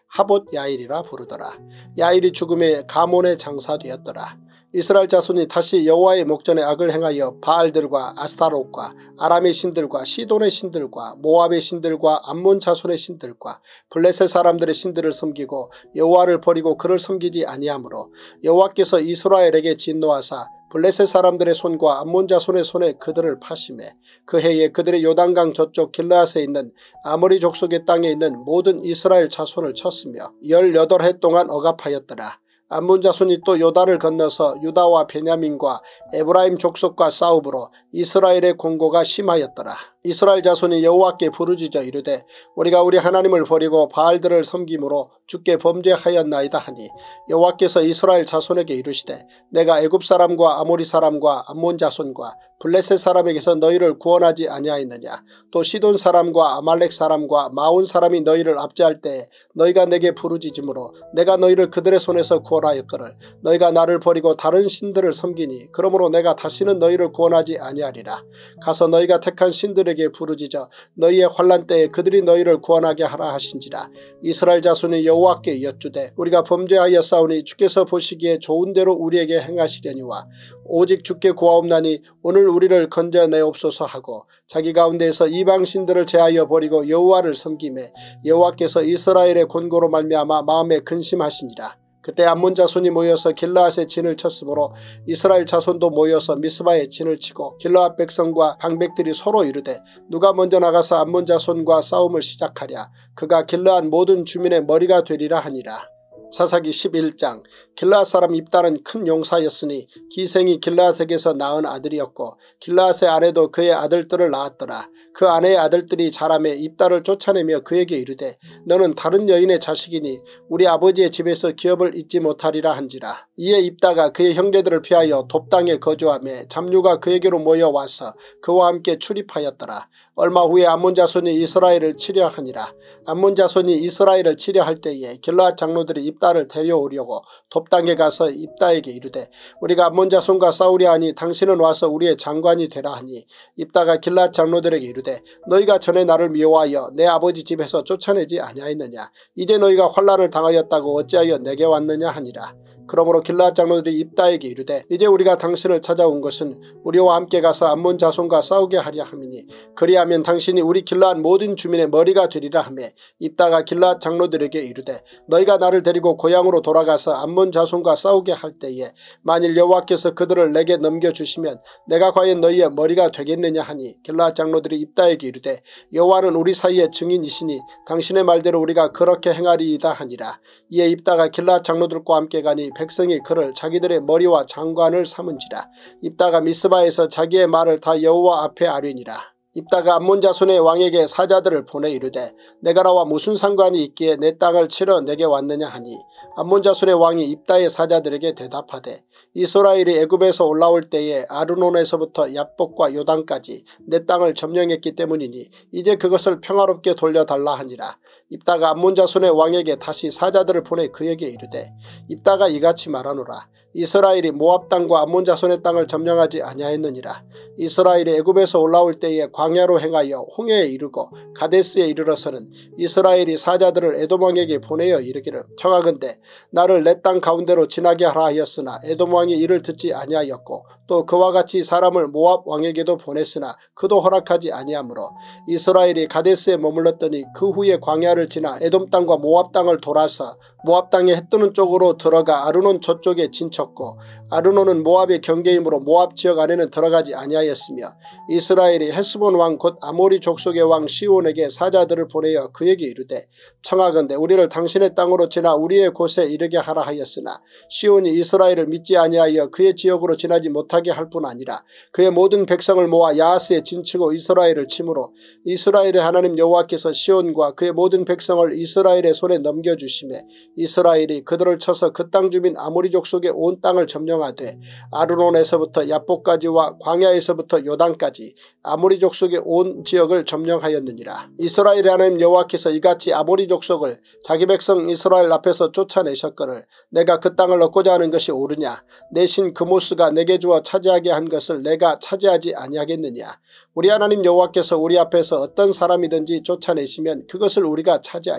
하봇 야일이라 부르더라. 야일이 죽음에 가몬의 장사되었더라. 이스라엘 자손이 다시 여호와의 목전에 악을 행하여 바알들과 아스타롯과 아람의 신들과 시돈의 신들과 모압의 신들과 암몬 자손의 신들과 블레셋 사람들의 신들을 섬기고 여호와를 버리고 그를 섬기지 아니하므로 여호와께서 이스라엘에게 진노하사 블레셋 사람들의 손과 암몬 자손의 손에 그들을 파심해 그 해에 그들의 요단강 저쪽 길르앗에 있는 아모리 족속의 땅에 있는 모든 이스라엘 자손을 쳤으며 열여덟 해 동안 억압하였더라. 암몬 자손이 또 요단을 건너서 유다와 베냐민과 에브라임 족속과 싸움으로 이스라엘의 공고가 심하였더라. 이스라엘 자손이 여호와께 부르짖어 이르되 우리가 우리 하나님을 버리고 바알들을 섬김으로 주께 범죄하였나이다 하니 여호와께서 이스라엘 자손에게 이르시되 내가 애굽 사람과 아모리 사람과 암몬 자손과 블레셋 사람에게서 너희를 구원하지 아니하였느냐. 또 시돈 사람과 아말렉 사람과 마온 사람이 너희를 압제할 때에 너희가 내게 부르짖으므로 내가 너희를 그들의 손에서 구원하였거늘 너희가 나를 버리고 다른 신들을 섬기니 그러므로 내가 다시는 너희를 구원하지 아니하리라. 가서 너희가 택한 신들에게 부르짖어 너희의 환난 때에 그들이 너희를 구원하게 하라 하신지라. 이스라엘 자손이 여호와께 여쭈되 우리가 범죄하였사오니 주께서 보시기에 좋은 대로 우리에게 행하시려니와 오직 주께 구하옵나니 오늘 우리를 건져내옵소서 하고 자기 가운데에서 이방신들을 제하여 버리고 여호와를 섬기매 여호와께서 이스라엘의 권고로 말미암아 마음에 근심하시니라. 그때 암몬 자손이 모여서 길르앗에 진을 쳤으므로 이스라엘 자손도 모여서 미스바에 진을 치고 길르앗 백성과 방백들이 서로 이르되 누가 먼저 나가서 암몬 자손과 싸움을 시작하랴. 그가 길르앗 모든 주민의 머리가 되리라 하니라. 사사기 십일 장. 길르앗 사람 입다는 큰 용사였으니 기생이 길르앗에게서 낳은 아들이었고 길르앗의 아내도 그의 아들들을 낳았더라. 그 아내의 아들들이 자라매 입다를 쫓아내며 그에게 이르되 너는 다른 여인의 자식이니 우리 아버지의 집에서 기업을 잊지 못하리라 한지라. 이에 입다가 그의 형제들을 피하여 돕당에 거주하며 잡류가 그에게로 모여와서 그와 함께 출입하였더라. 얼마 후에 암몬 자손이 이스라엘을 치려하니라. 암몬 자손이 이스라엘을 치려할 때에 길르앗 장로들이 입다를 데려오려고 돕당에 가서 입다에게 이르되 우리가 암몬 자손과 싸우려 하니 당신은 와서 우리의 장관이 되라 하니 입다가 길르앗 장로들에게 이르되 너희가 전에 나를 미워하여 내 아버지 집에서 쫓아내지 아니하였느냐. 이제 너희가 환난을 당하였다고 어찌하여 내게 왔느냐 하니라. 그러므로 길르앗 장로들이 입다에게 이르되 이제 우리가 당신을 찾아온 것은 우리와 함께 가서 암몬 자손과 싸우게 하려 함이니 그리하면 당신이 우리 길르앗 모든 주민의 머리가 되리라 하며 입다가 길르앗 장로들에게 이르되 너희가 나를 데리고 고향으로 돌아가서 암몬 자손과 싸우게 할 때에 만일 여호와께서 그들을 내게 넘겨주시면 내가 과연 너희의 머리가 되겠느냐 하니 길르앗 장로들이 입다에게 이르되 여호와는 우리 사이의 증인이시니 당신의 말대로 우리가 그렇게 행하리이다 하니라. 이에 입다가 길르앗 장로들과 함께 가니 백성이 그를 자기들의 머리와 장관을 삼은지라. 입다가 미스바에서 자기의 말을 다 여호와 앞에 아뢰니라. 입다가 암몬 자손의 왕에게 사자들을 보내 이르되 내가 나와 무슨 상관이 있기에 내 땅을 치러 내게 왔느냐 하니 암몬 자손의 왕이 입다의 사자들에게 대답하되 이스라엘이 애굽에서 올라올 때에 아르논에서부터 얍복과 요단까지 내 땅을 점령했기 때문이니 이제 그것을 평화롭게 돌려달라 하니라. 입다가 암몬 자손의 왕에게 다시 사자들을 보내 그에게 이르되 입다가 이같이 말하노라. 이스라엘이 모압 땅과 암몬 자손의 땅을 점령하지 아니하였느니라. 이스라엘이 애굽에서 올라올 때에 광야로 행하여 홍해에 이르고 가데스에 이르러서는 이스라엘이 사자들을 에돔 왕에게 보내어 이르기를 청하건대 나를 내 땅 가운데로 지나게 하라 하였으나 에돔 왕이 이를 듣지 아니하였고 또 그와 같이 사람을 모압 왕에게도 보냈으나 그도 허락하지 아니하므로 이스라엘이 가데스에 머물렀더니 그 후에 광야를 지나 에돔 땅과 모압 땅을 돌아서 모압 땅의 해뜨는 쪽으로 들어가 아르논 저쪽에 진쳤고 아르논은 모압의 경계이므로 모압 지역 안에는 들어가지 아니하였으며 이스라엘이 헤스본 왕 곧 아모리 족속의 왕 시온에게 사자들을 보내어 그에게 이르되 청하건대 우리를 당신의 땅으로 지나 우리의 곳에 이르게 하라 하였으나 시온이 이스라엘을 믿지 아니하여 그의 지역으로 지나지 못하게 할 뿐 아니라 그의 모든 백성을 모아 야하스에 진치고 이스라엘을 치므로 이스라엘의 하나님 여호와께서 시온과 그의 모든 백성을 이스라엘의 손에 넘겨주시매 이스라엘이 그들을 쳐서 그 땅 주민 아모리 족속의 온 땅을 점령하되 아르논에서부터 얍복까지와 광야에서부터 요단까지 아모리 족속의 온 지역을 점령하였느니라. 이스라엘의 하나님 여호와께서 이같이 아모리 족속을 자기 백성 이스라엘 앞에서 쫓아내셨거늘 내가 그 땅을 얻고자 하는 것이 옳으냐. 내 신 그모스가 내게 주어 차지하게 한 것을 내가 차지하지 아니하겠느냐. 우리 하나님 여호와께서 우리 앞에서 어떤 사람이든지 쫓아내시면 그것을 우리가 차지하리라.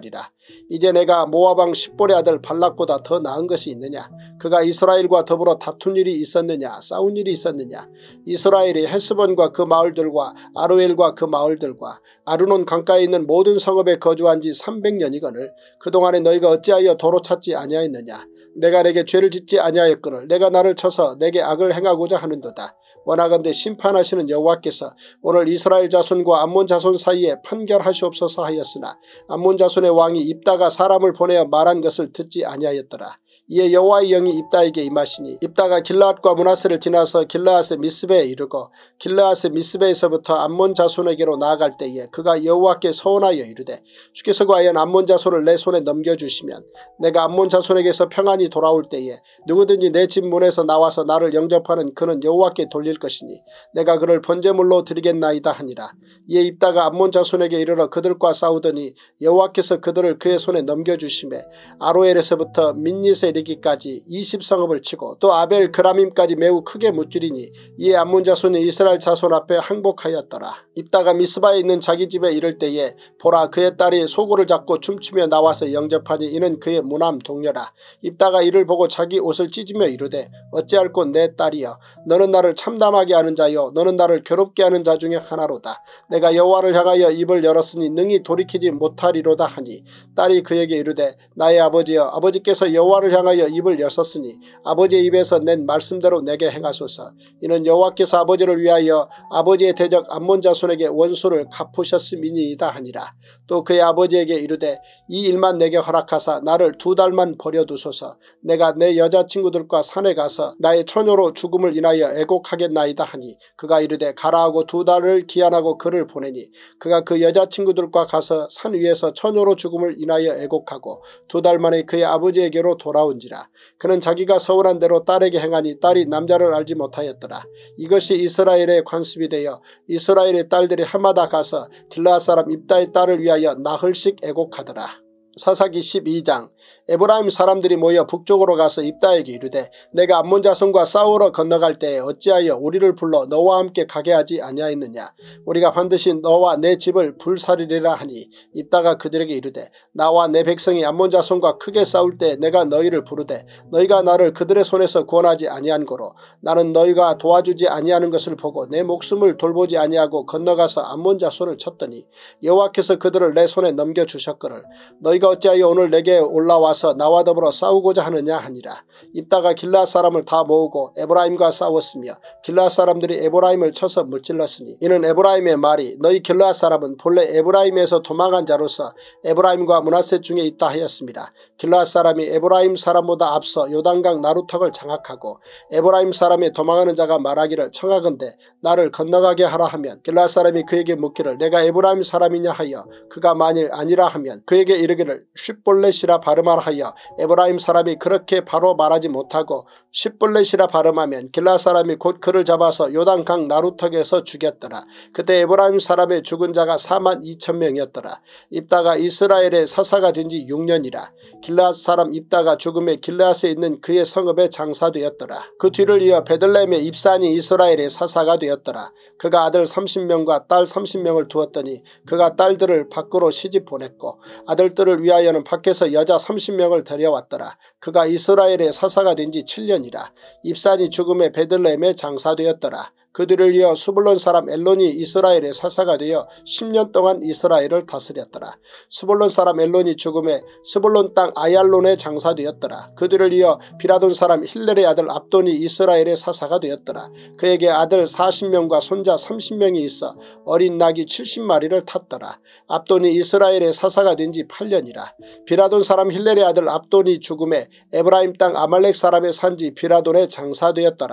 이제 내가 모압 왕 십볼의 아들 발락보다 더 나은 것이 있느냐. 그가 이스라엘과 더불어 다툰 일이 있었느냐. 싸운 일이 있었느냐. 이스라엘이 헤스본과 그 마을들과 아로엘과 그 마을들과 아르논 강가에 있는 모든 성읍에 거주한 지 삼백 년이거늘 그동안에 너희가 어찌하여 도로 찾지 아니하였느냐. 내가 내게 죄를 짓지 아니하였거늘 내가 나를 쳐서 내게 악을 행하고자 하는도다. 원하건대 심판하시는 여호와께서 오늘 이스라엘 자손과 암몬 자손 사이에 판결하시옵소서 하였으나 암몬 자손의 왕이 입다가 사람을 보내어 말한 것을 듣지 아니하였더라. 이에 여호와의 영이 입다에게 임하시니 입다가 길르앗과 므낫세를 지나서 길르앗의 미스베에 이르고 길르앗의 미스베에서부터 암몬 자손에게로 나아갈 때에 그가 여호와께 서원하여 이르되 주께서 과연 암몬 자손을 내 손에 넘겨주시면 내가 암몬 자손에게서 평안히 돌아올 때에 누구든지 내 집 문에서 나와서 나를 영접하는 그는 여호와께 돌릴 것이니 내가 그를 번제물로 드리겠나이다 하니라. 이에 입다가 암몬 자손에게 이르러 그들과 싸우더니 여호와께서 그들을 그의 손에 넘겨주시매 아로엘에서부터 민닛에 이르기까지 이십 성읍을 치고 또 아벨 그라밈까지 매우 크게 무찌르니 이에 암몬 자손이 이스라엘 자손 앞에 항복하였더라. 입다가 미스바에 있는 자기 집에 이를 때에 보라 그의 딸이 소고를 잡고 춤추며 나와서 영접하니 이는 그의 무남 동료라. 입다가 이를 보고 자기 옷을 찢으며 이르되 어찌할꼬 내 딸이여 너는 나를 참담하게 하는 자여 너는 나를 괴롭게 하는 자 중에 하나로다. 내가 여호와를 향하여 입을 열었으니 능히 돌이키지 못하리로다 하니 딸이 그에게 이르되 나의 아버지여 아버지께서 여호와를 향하여 입을 여셨으니 아버지의 입에서 낸 말씀대로 내게 행하소서. 이는 여호와께서 아버지를 위하여 아버지의 대적 암몬 자손에게 원수를 갚으셨음이니이다 하니라. 또 그의 아버지에게 이르되 이 일만 내게 허락하사 나를 두 달만 버려두소서. 내가 내 여자친구들과 산에 가서 나의 처녀로 죽음을 인하여 애곡하겠나이다 하니 그가 이르되 가라 하고 두 달을 기한하고 그를 보내니 그가 그 여자친구들과 가서 산 위에서 처녀로 죽음을 인하여 애곡하고 두 달 만에 그의 아버지에게로 돌아온지라. 그는 자기가 서운한 대로 딸에게 행하니 딸이 남자를 알지 못하였더라. 이것이 이스라엘의 관습이 되어 이스라엘의 딸들이 해마다 가서 길르앗 사람 입다의 딸을 위하여 나흘씩 애곡하더라. 사사기 십이 장. 에브라임 사람들이 모여 북쪽으로 가서 입다에게 이르되 내가 암몬 자손과 싸우러 건너갈 때에 어찌하여 우리를 불러 너와 함께 가게 하지 아니하였느냐. 우리가 반드시 너와 내 집을 불살리리라 하니 입다가 그들에게 이르되 나와 내 백성이 암몬 자손과 크게 싸울 때 내가 너희를 부르되 너희가 나를 그들의 손에서 구원하지 아니한 고로 나는 너희가 도와주지 아니하는 것을 보고 내 목숨을 돌보지 아니하고 건너가서 암몬 자손을 쳤더니 여호와께서 그들을 내 손에 넘겨주셨거늘 너희가 어찌하여 오늘 내게 올라와서 나와 더불어 싸우고자 하느냐 하니라. 입다가 길르앗 사람을 다 모으고 에브라임과 싸웠으며 길르앗 사람들이 에브라임을 쳐서 무찔렀으니 이는 에브라임의 말이 너희 길르앗 사람은 본래 에브라임에서 도망한 자로서 에브라임과 므낫세 중에 있다 하였습니다. 길르앗 사람이 에브라임 사람보다 앞서 요단강 나루턱을 장악하고 에브라임 사람이 도망하는 자가 말하기를 청하건대 나를 건너가게 하라 하면 길르앗 사람이 그에게 묻기를 내가 에브라임 사람이냐 하여 그가 만일 아니라 하면 그에게 이르기를 쉿볼렛이라 발음하라 하여 에브라임 사람이 그렇게 바로 말하지 못하고 쉿볼렛이라 발음하면 길르앗 사람이 곧 그를 잡아서 요단강 나루턱에서 죽였더라. 그때 에브라임 사람의 죽은 자가 사만 이천 명이었더라. 입다가 이스라엘의 사사가 된 지 육 년이라. 길르앗 사람 입다가 죽음에 길르앗에 있는 그의 성읍에 장사되었더라. 그 뒤를 이어 베들레헴의 입산이 이스라엘의 사사가 되었더라. 그가 아들 삼십 명과 딸 삼십 명을 두었더니 그가 딸들을 밖으로 시집 보냈고 아들들을 위하여는 밖에서 여자 삼십 명을 데려왔더라. 그가 이스라엘의 사사가 된 지 칠 년이라. 입산이 죽음에 베들레헴에 장사되었더라. 그 뒤를 이어 스불론 사람 엘론이 이스라엘의 사사가 되어 십 년 동안 이스라엘을 다스렸더라. 스불론 사람 엘론이 죽음에 스불론 땅 아얄론에 장사되었더라. 그 뒤를 이어 비라돈 사람 힐렐의 아들 압돈이 이스라엘의 사사가 되었더라. 그에게 아들 사십 명과 손자 삼십 명이 있어 어린 낙이 칠십 마리를 탔더라. 압돈이 이스라엘의 사사가 된 지 팔 년이라. 비라돈 사람 힐렐의 아들 압돈이 죽음에 에브라임 땅 아말렉 사람의 산지 비라돈에 장사되었더라.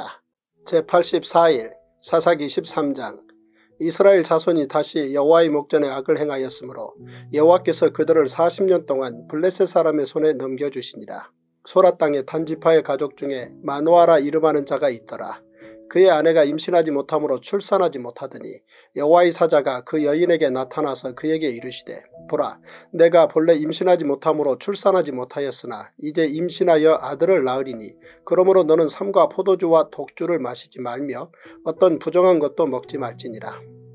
제팔십사 일 사사기 십삼 장. 이스라엘 자손이 다시 여호와의 목전에 악을 행하였으므로 여호와께서 그들을 사십 년 동안 블레셋 사람의 손에 넘겨주시니라. 소라 땅의 단지파의 가족 중에 마노아라 이름하는 자가 있더라. 그의 아내가 임신하지 못함으로 출산하지 못하더니 여호와의 사자가 그 여인에게 나타나서 그에게 이르시되 보라 내가 본래 임신하지 못함으로 출산하지 못하였으나 이제 임신하여 아들을 낳으리니 그러므로 너는 삼과 포도주와 독주를 마시지 말며 어떤 부정한 것도 먹지 말지니라.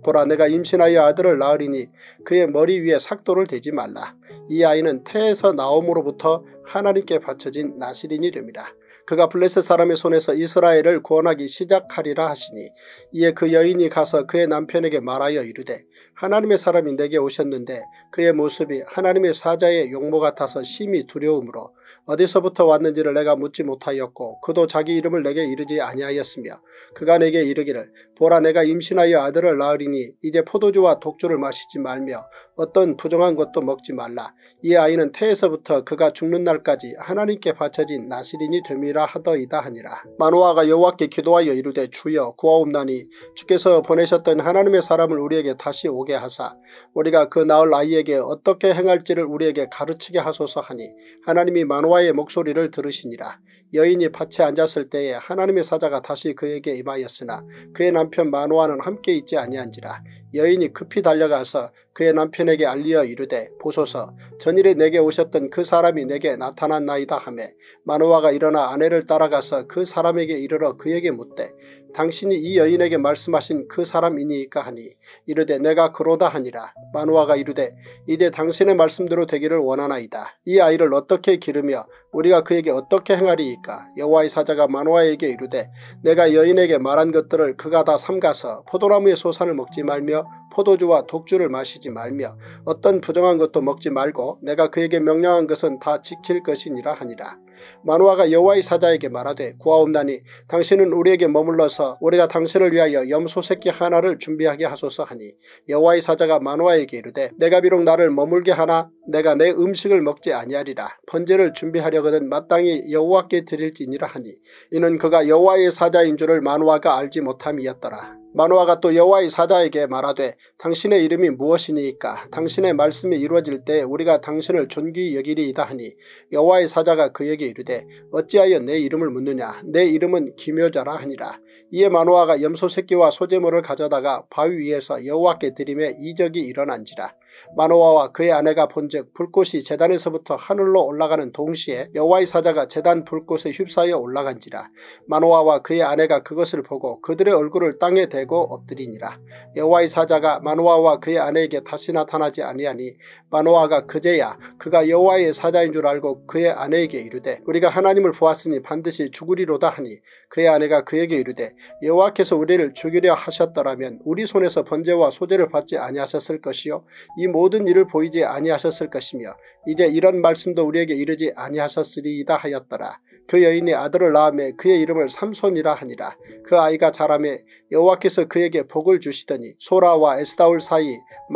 보라 내가 임신하여 아들을 낳으리니 그의 머리 위에 삭도를 대지 말라. 이 아이는 태에서 나옴으로부터 하나님께 바쳐진 나실인이 됩니다. 그가 블레셋 사람의 손에서 이스라엘을 구원하기 시작하리라 하시니 이에 그 여인이 가서 그의 남편에게 말하여 이르되 하나님의 사람이 내게 오셨는데 그의 모습이 하나님의 사자의 용모 같아서 심히 두려움으로 어디서부터 왔는지를 내가 묻지 못하였고 그도 자기 이름을 내게 이르지 아니하였으며 그가 내게 이르기를 보라 내가 임신하여 아들을 낳으리니 이제 포도주와 독주를 마시지 말며 어떤 부정한 것도 먹지 말라. 이 아이는 태에서부터 그가 죽는 날까지 하나님께 바쳐진 나실인이 됨이라 하더이다 하니라. 마노아가 여호와께 기도하여 이르되 주여 구하옵나니 주께서 보내셨던 하나님의 사람을 우리에게 다시 오게 하사 우리가 그 낳을 아이에게 어떻게 행할지를 우리에게 가르치게 하소서 하니 하나님이 마노아의 목소리를 들으시니라. 여인이 밭에 앉았을 때에 하나님의 사자가 다시 그에게 임하였으나 그의 남편 마노아는 함께 있지 아니한지라. 여인이 급히 달려가서 그의 남편에게 알리어 이르되 보소서 전일에 내게 오셨던 그 사람이 내게 나타났나이다 하매 마노아가 일어나 아내를 따라가서 그 사람에게 이르러 그에게 묻되 당신이 이 여인에게 말씀하신 그 사람이니까 하니 이르되 내가 그로다 하니라. 마노아가 이르되 이제 당신의 말씀대로 되기를 원하나이다. 이 아이를 어떻게 기르며 우리가 그에게 어떻게 행하리이까. 여호와의 사자가 마노아에게 이르되 내가 여인에게 말한 것들을 그가 다 삼가서 포도나무의 소산을 먹지 말며 포도주와 독주를 마시지 말며 어떤 부정한 것도 먹지 말고 내가 그에게 명령한 것은 다 지킬 것이니라 하니라. 마노아가 여호와의 사자에게 말하되 구하옵나니 당신은 우리에게 머물러서 우리가 당신을 위하여 염소 새끼 하나를 준비하게 하소서 하니 여호와의 사자가 마노아에게 이르되 내가 비록 나를 머물게 하나 내가 내 음식을 먹지 아니하리라. 번제를 준비하려거든 마땅히 여호와께 드릴지니라 하니 이는 그가 여호와의 사자인 줄을 마노아가 알지 못함이었더라. 마노아가 또 여호와의 사자에게 말하되 당신의 이름이 무엇이니까 당신의 말씀이 이루어질 때 우리가 당신을 존귀히 여기리이다 하니 여호와의 사자가 그에게 이르되 어찌하여 내 이름을 묻느냐 내 이름은 기묘자라 하니라. 이에 마노아가 염소 새끼와 소제물을 가져다가 바위 위에서 여호와께 드리매 이적이 일어난지라. 마노아와 그의 아내가 본즉 불꽃이 제단에서부터 하늘로 올라가는 동시에 여호와의 사자가 제단 불꽃에 휩싸여 올라간지라. 마노아와 그의 아내가 그것을 보고 그들의 얼굴을 땅에 대고 엎드리니라. 여호와의 사자가 마노아와 그의 아내에게 다시 나타나지 아니하니 마노아가 그제야 그가 여호와의 사자인 줄 알고 그의 아내에게 이르되 우리가 하나님을 보았으니 반드시 죽으리로다 하니 그의 아내가 그에게 이르되 여호와께서 우리를 죽이려 하셨더라면 우리 손에서 번제와 소제를 받지 아니하셨을 것이요 이 모든 일을 보이지 아니하셨을 것이며 이제 이런 말씀도 우리에게 이르지 아니하셨으리이다 하였더라. 그 여인이 아들을 낳으며 그의 이름을 삼손이라 하니라. 그 아이가 자라매 여호와께서 그에게 복을 주시더니 소라와 에스다올 사이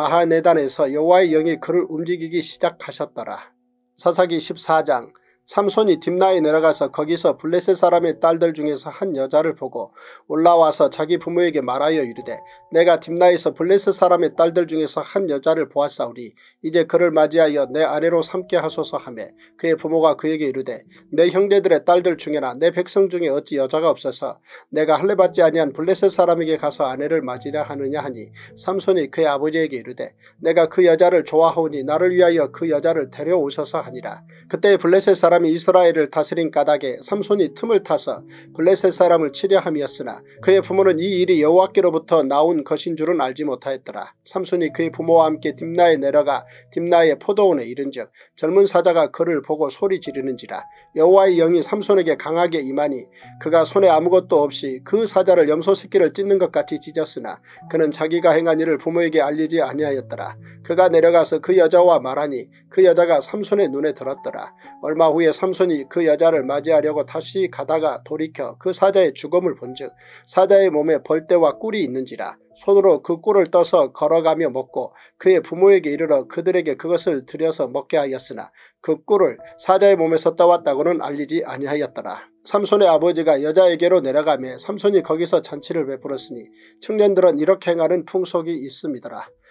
마하네단에서 여호와의 영이 그를 움직이기 시작하셨더라. 사사기 십사 장. 삼손이 딥나에 내려가서 거기서 블레셋 사람의 딸들 중에서 한 여자를 보고 올라와서 자기 부모에게 말하여 이르되 내가 딥나에서 블레셋 사람의 딸들 중에서 한 여자를 보았사오니 이제 그를 맞이하여 내 아내로 삼게 하소서 하매 그의 부모가 그에게 이르되 내 형제들의 딸들 중에나 내 백성 중에 어찌 여자가 없어서 내가 할례받지 아니한 블레셋 사람에게 가서 아내를 맞이려 하느냐 하니 삼손이 그의 아버지에게 이르되 내가 그 여자를 좋아하오니 나를 위하여 그 여자를 데려오소서 하니라. 그때 블레셋 사람 사람이 이스라엘을 다스린 까닭에 삼손이 틈을 타서 블레셋 사람을 치려 함이었으나 그의 부모는 이 일이 여호와께로부터 나온 것인 줄은 알지 못하였더라. 삼손이 그의 부모와 함께 딥나에 내려가 딥나의 포도원에 이른즉 젊은 사자가 그를 보고 소리 지르는지라. 여호와의 영이 삼손에게 강하게 임하니 그가 손에 아무것도 없이 그 사자를 염소 새끼를 찢는 것 같이 찢었으나 그는 자기가 행한 일을 부모에게 알리지 아니하였더라. 그가 내려가서 그 여자와 말하니 그 여자가 삼손의 눈에 들었더라. 얼마 후에 삼손이 그 여자를 맞이하려고 다시 가다가 돌이켜 그 사자의 죽음을 본즉 사자의 몸에 벌떼와 꿀이 있는지라. 손으로 그 꿀을 떠서 걸어가며 먹고 그의 부모에게 이르러 그들에게 그것을 들여서 먹게 하였으나 그 꿀을 사자의 몸에서 떠왔다고는 알리지 아니하였더라. 삼손의 아버지가 여자에게로 내려가며 삼손이 거기서 잔치를 베풀었으니 청년들은 이렇게 행하는 풍속이 있음이더라.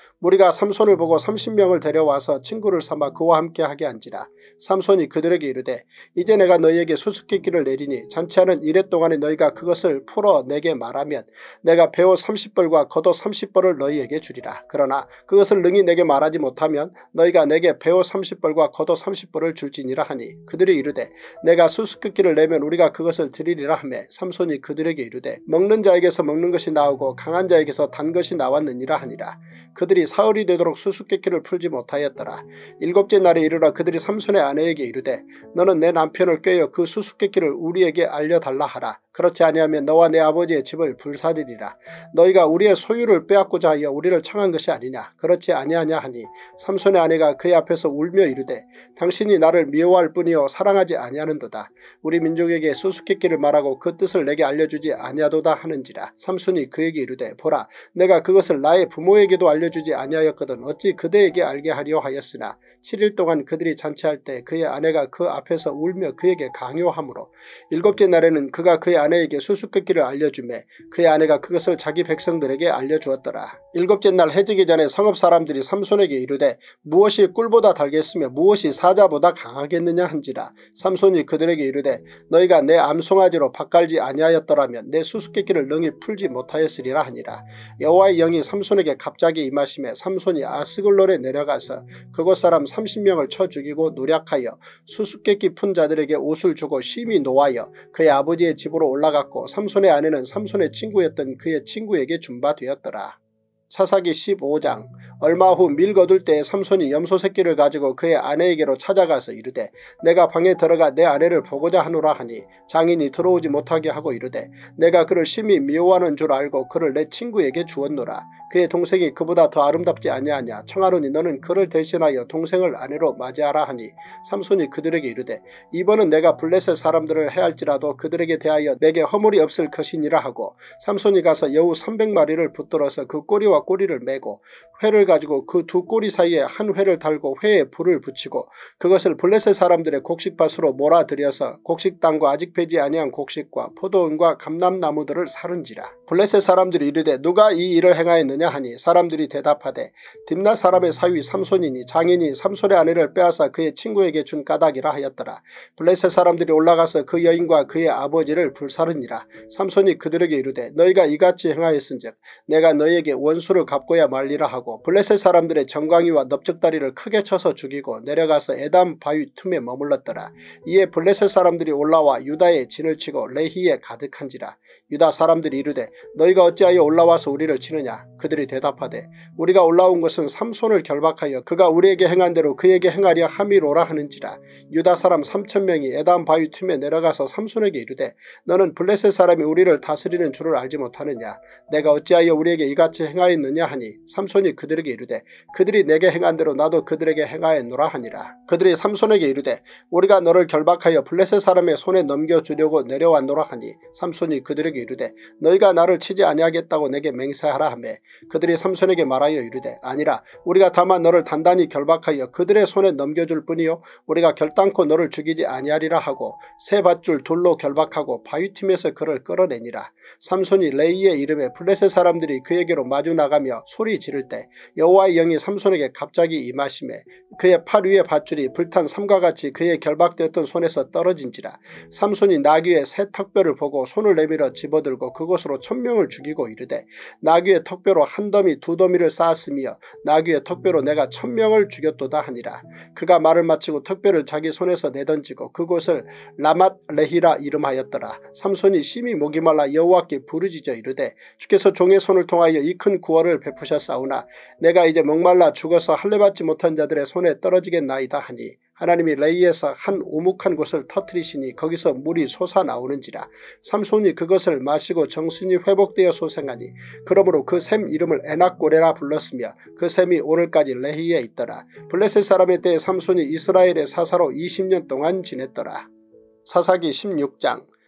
무리가 삼손을 보고 삼십 명을 데려와서 친구를 삼아 그와 함께 하게 한지라. 삼손이 그들에게 이르되 이제 내가 너희에게 수수께끼를 내리니 잔치하는 이래 동안에 너희가 그것을 풀어 내게 말하면 내가 배옷 삼십 벌과 겉옷 삼십 벌을 너희에게 주리라. 그러나 그것을 능히 내게 말하지 못하면 너희가 내게 배옷 삼십 벌과 겉옷 삼십 벌을 줄지니라 하니 그들이 이르되 내가 수수께끼를 내면 우리가 그것을 드리리라 하며 삼손이 그들에게 이르되 먹는 자에게서 먹는 것이 나오고 강한 자에게서 단 것이 나왔느니라 하니라. 그들이 사흘이 되도록 수수께끼를 풀지 못하였더라. 일곱째 날에 이르러 그들이 삼손의 아내에게 이르되 너는 내 남편을 꾀어 그 수수께끼를 우리에게 알려달라 하라. 그렇지 아니하면 너와 내 아버지의 집을 불사르리라. 너희가 우리의 소유를 빼앗고자 하여 우리를 청한 것이 아니냐. 그렇지 아니하냐 하니 삼손의 아내가 그의 앞에서 울며 이르되 당신이 나를 미워할 뿐이요 사랑하지 아니하는도다. 우리 민족에게 수수께끼를 말하고 그 뜻을 내게 알려주지 아니하도다 하는지라. 삼손이 그에게 이르되 보라 내가 그것을 나의 부모에게도 알려주지 아니하였거든 어찌 그대에게 알게 하려 하였으나 칠 일 동안 그들이 잔치할 때 그의 아내가 그 앞에서 울며 그에게 강요하므로 일곱째 날에는 그가 그의 아내에게 수수께끼를 알려주매 그의 아내가 그것을 자기 백성들에게 알려주었더라. 일곱째 날 해지기 전에 성읍 사람들이 삼손에게 이르되 무엇이 꿀보다 달겠으며 무엇이 사자보다 강하겠느냐 한지라. 삼손이 그들에게 이르되 너희가 내 암송아지로 밭갈지 아니하였더라면 내 수수께끼를 능히 풀지 못하였으리라 하니라. 여호와의 영이 삼손에게 갑자기 임하심에 삼손이 아스글론에 내려가서 그곳 사람 삼십 명을 쳐 죽이고 노략하여 수수께끼 푼 자들에게 옷을 주고 심히 노하여 그의 아버지의 집으로 올라갔고 삼손의 아내는 삼손의 친구였던 그의 친구에게 준 바 되었더라. 사사기 십오 장. 얼마 후 밀 거둘 때에 삼손이 염소 새끼를 가지고 그의 아내에게로 찾아가서 이르되 내가 방에 들어가 내 아내를 보고자 하노라 하니 장인이 들어오지 못하게 하고 이르되 내가 그를 심히 미워하는 줄 알고 그를 내 친구에게 주었노라. 그의 동생이 그보다 더 아름답지 아니하냐. 청하노니 너는 그를 대신하여 동생을 아내로 맞이하라 하니 삼손이 그들에게 이르되 이번은 내가 블레셋 사람들을 해할지라도 그들에게 대하여 내게 허물이 없을 것이니라 하고 삼손이 가서 여우 삼백 마리를 붙들어서 그 꼬리와 꼬리를 매고 회를 가지고 그 두 꼬리 사이에 한 회를 달고 회에 불을 붙이고 그것을 블레셋 사람들의 곡식밭으로 몰아들여서 곡식 땅과 아직 배지 아니한 곡식과 포도원과 감람나무들을 사른지라. 블레셋 사람들이 이르되 누가 이 일을 행하였느냐 하니 사람들이 대답하되 딥낫 사람의 사위 삼손이니 장인이 삼손의 아내를 빼앗아 그의 친구에게 준 까닭이라 하였더라. 블레셋 사람들이 올라가서 그 여인과 그의 아버지를 불사르니라. 삼손이 그들에게 이르되 너희가 이같이 행하였은즉 내가 너희에게 원수를 갚고야 말리라 하고 블레셋 사람들의 정강이와 넓적다리를 크게 쳐서 죽이고 내려가서 에담 바위 틈에 머물렀더라. 이에 블레셋 사람들이 올라와 유다의 진을 치고 레히에 가득한지라. 유다 사람들이 이르되 너희가 어찌하여 올라와서 우리를 치느냐. 그들이 대답하되 우리가 올라온 것은 삼손을 결박하여 그가 우리에게 행한 대로 그에게 행하려 함이로라 하는지라. 유다 사람 삼천 명이 에담 바위 틈에 내려가서 삼손에게 이르되 너는 블레셋 사람이 우리를 다스리는 줄을 알지 못하느냐. 내가 어찌하여 우리에게 이같이 행하였느냐 하니 삼손이 그들에게 이르되 그들이 내게 행한 대로 나도 그들에게 행하였노라 하니라. 그들이 삼손에게 이르되 우리가 너를 결박하여 블레셋 사람의 손에 넘겨주려고 내려왔노라 하니 삼손이 그들에게 이르되 너희가 나를 치지 아니하겠다고 내게 맹세하라 하매 그들이 삼손에게 말하여 이르되 아니라 우리가 다만 너를 단단히 결박하여 그들의 손에 넘겨줄 뿐이요 우리가 결단코 너를 죽이지 아니하리라 하고 세 밧줄 돌로 결박하고 바위틈에서 그를 끌어내니라. 삼손이 레이의 이름에 블레셋 사람들이 그에게로 마주 나가며 소리 지를 때 여호와의 영이 삼손에게 갑자기 임하심에 그의 팔 위의 밧줄이 불탄 삼과 같이 그의 결박되었던 손에서 떨어진지라. 삼손이 나귀의 새 턱뼈를 보고 손을 내밀어 집어들고 그곳으로 천명을 죽이고 이르되 나귀의 턱뼈로 한 더미 두 더미를 쌓았으며 나귀의 턱뼈로 내가 천명을 죽였도다 하니라. 그가 말을 마치고 턱뼈를 자기 손에서 내던지고 그곳을 라맛 레히라 이름하였더라. 삼손이 심히 목이 말라 여호와께 부르짖어 이르되 주께서 종의 손을 통하여 이 큰 구원을 베푸셨사오나 내가 이제 목말라 죽어서 할례받지 못한 자들의 손에 떨어지겠나이다 하니 하나님이 레이에서 한 오목한 곳을 터뜨리시니 거기서 물이 솟아나오는지라. 삼손이 그것을 마시고 정신이 회복되어 소생하니 그러므로 그 샘 이름을 에낙고레라 불렀으며 그 샘이 오늘까지 레히에 있더라. 블레셋 사람의 때에 삼손이 이스라엘의 사사로 이십 년 동안 지냈더라. 사사기 십육 장.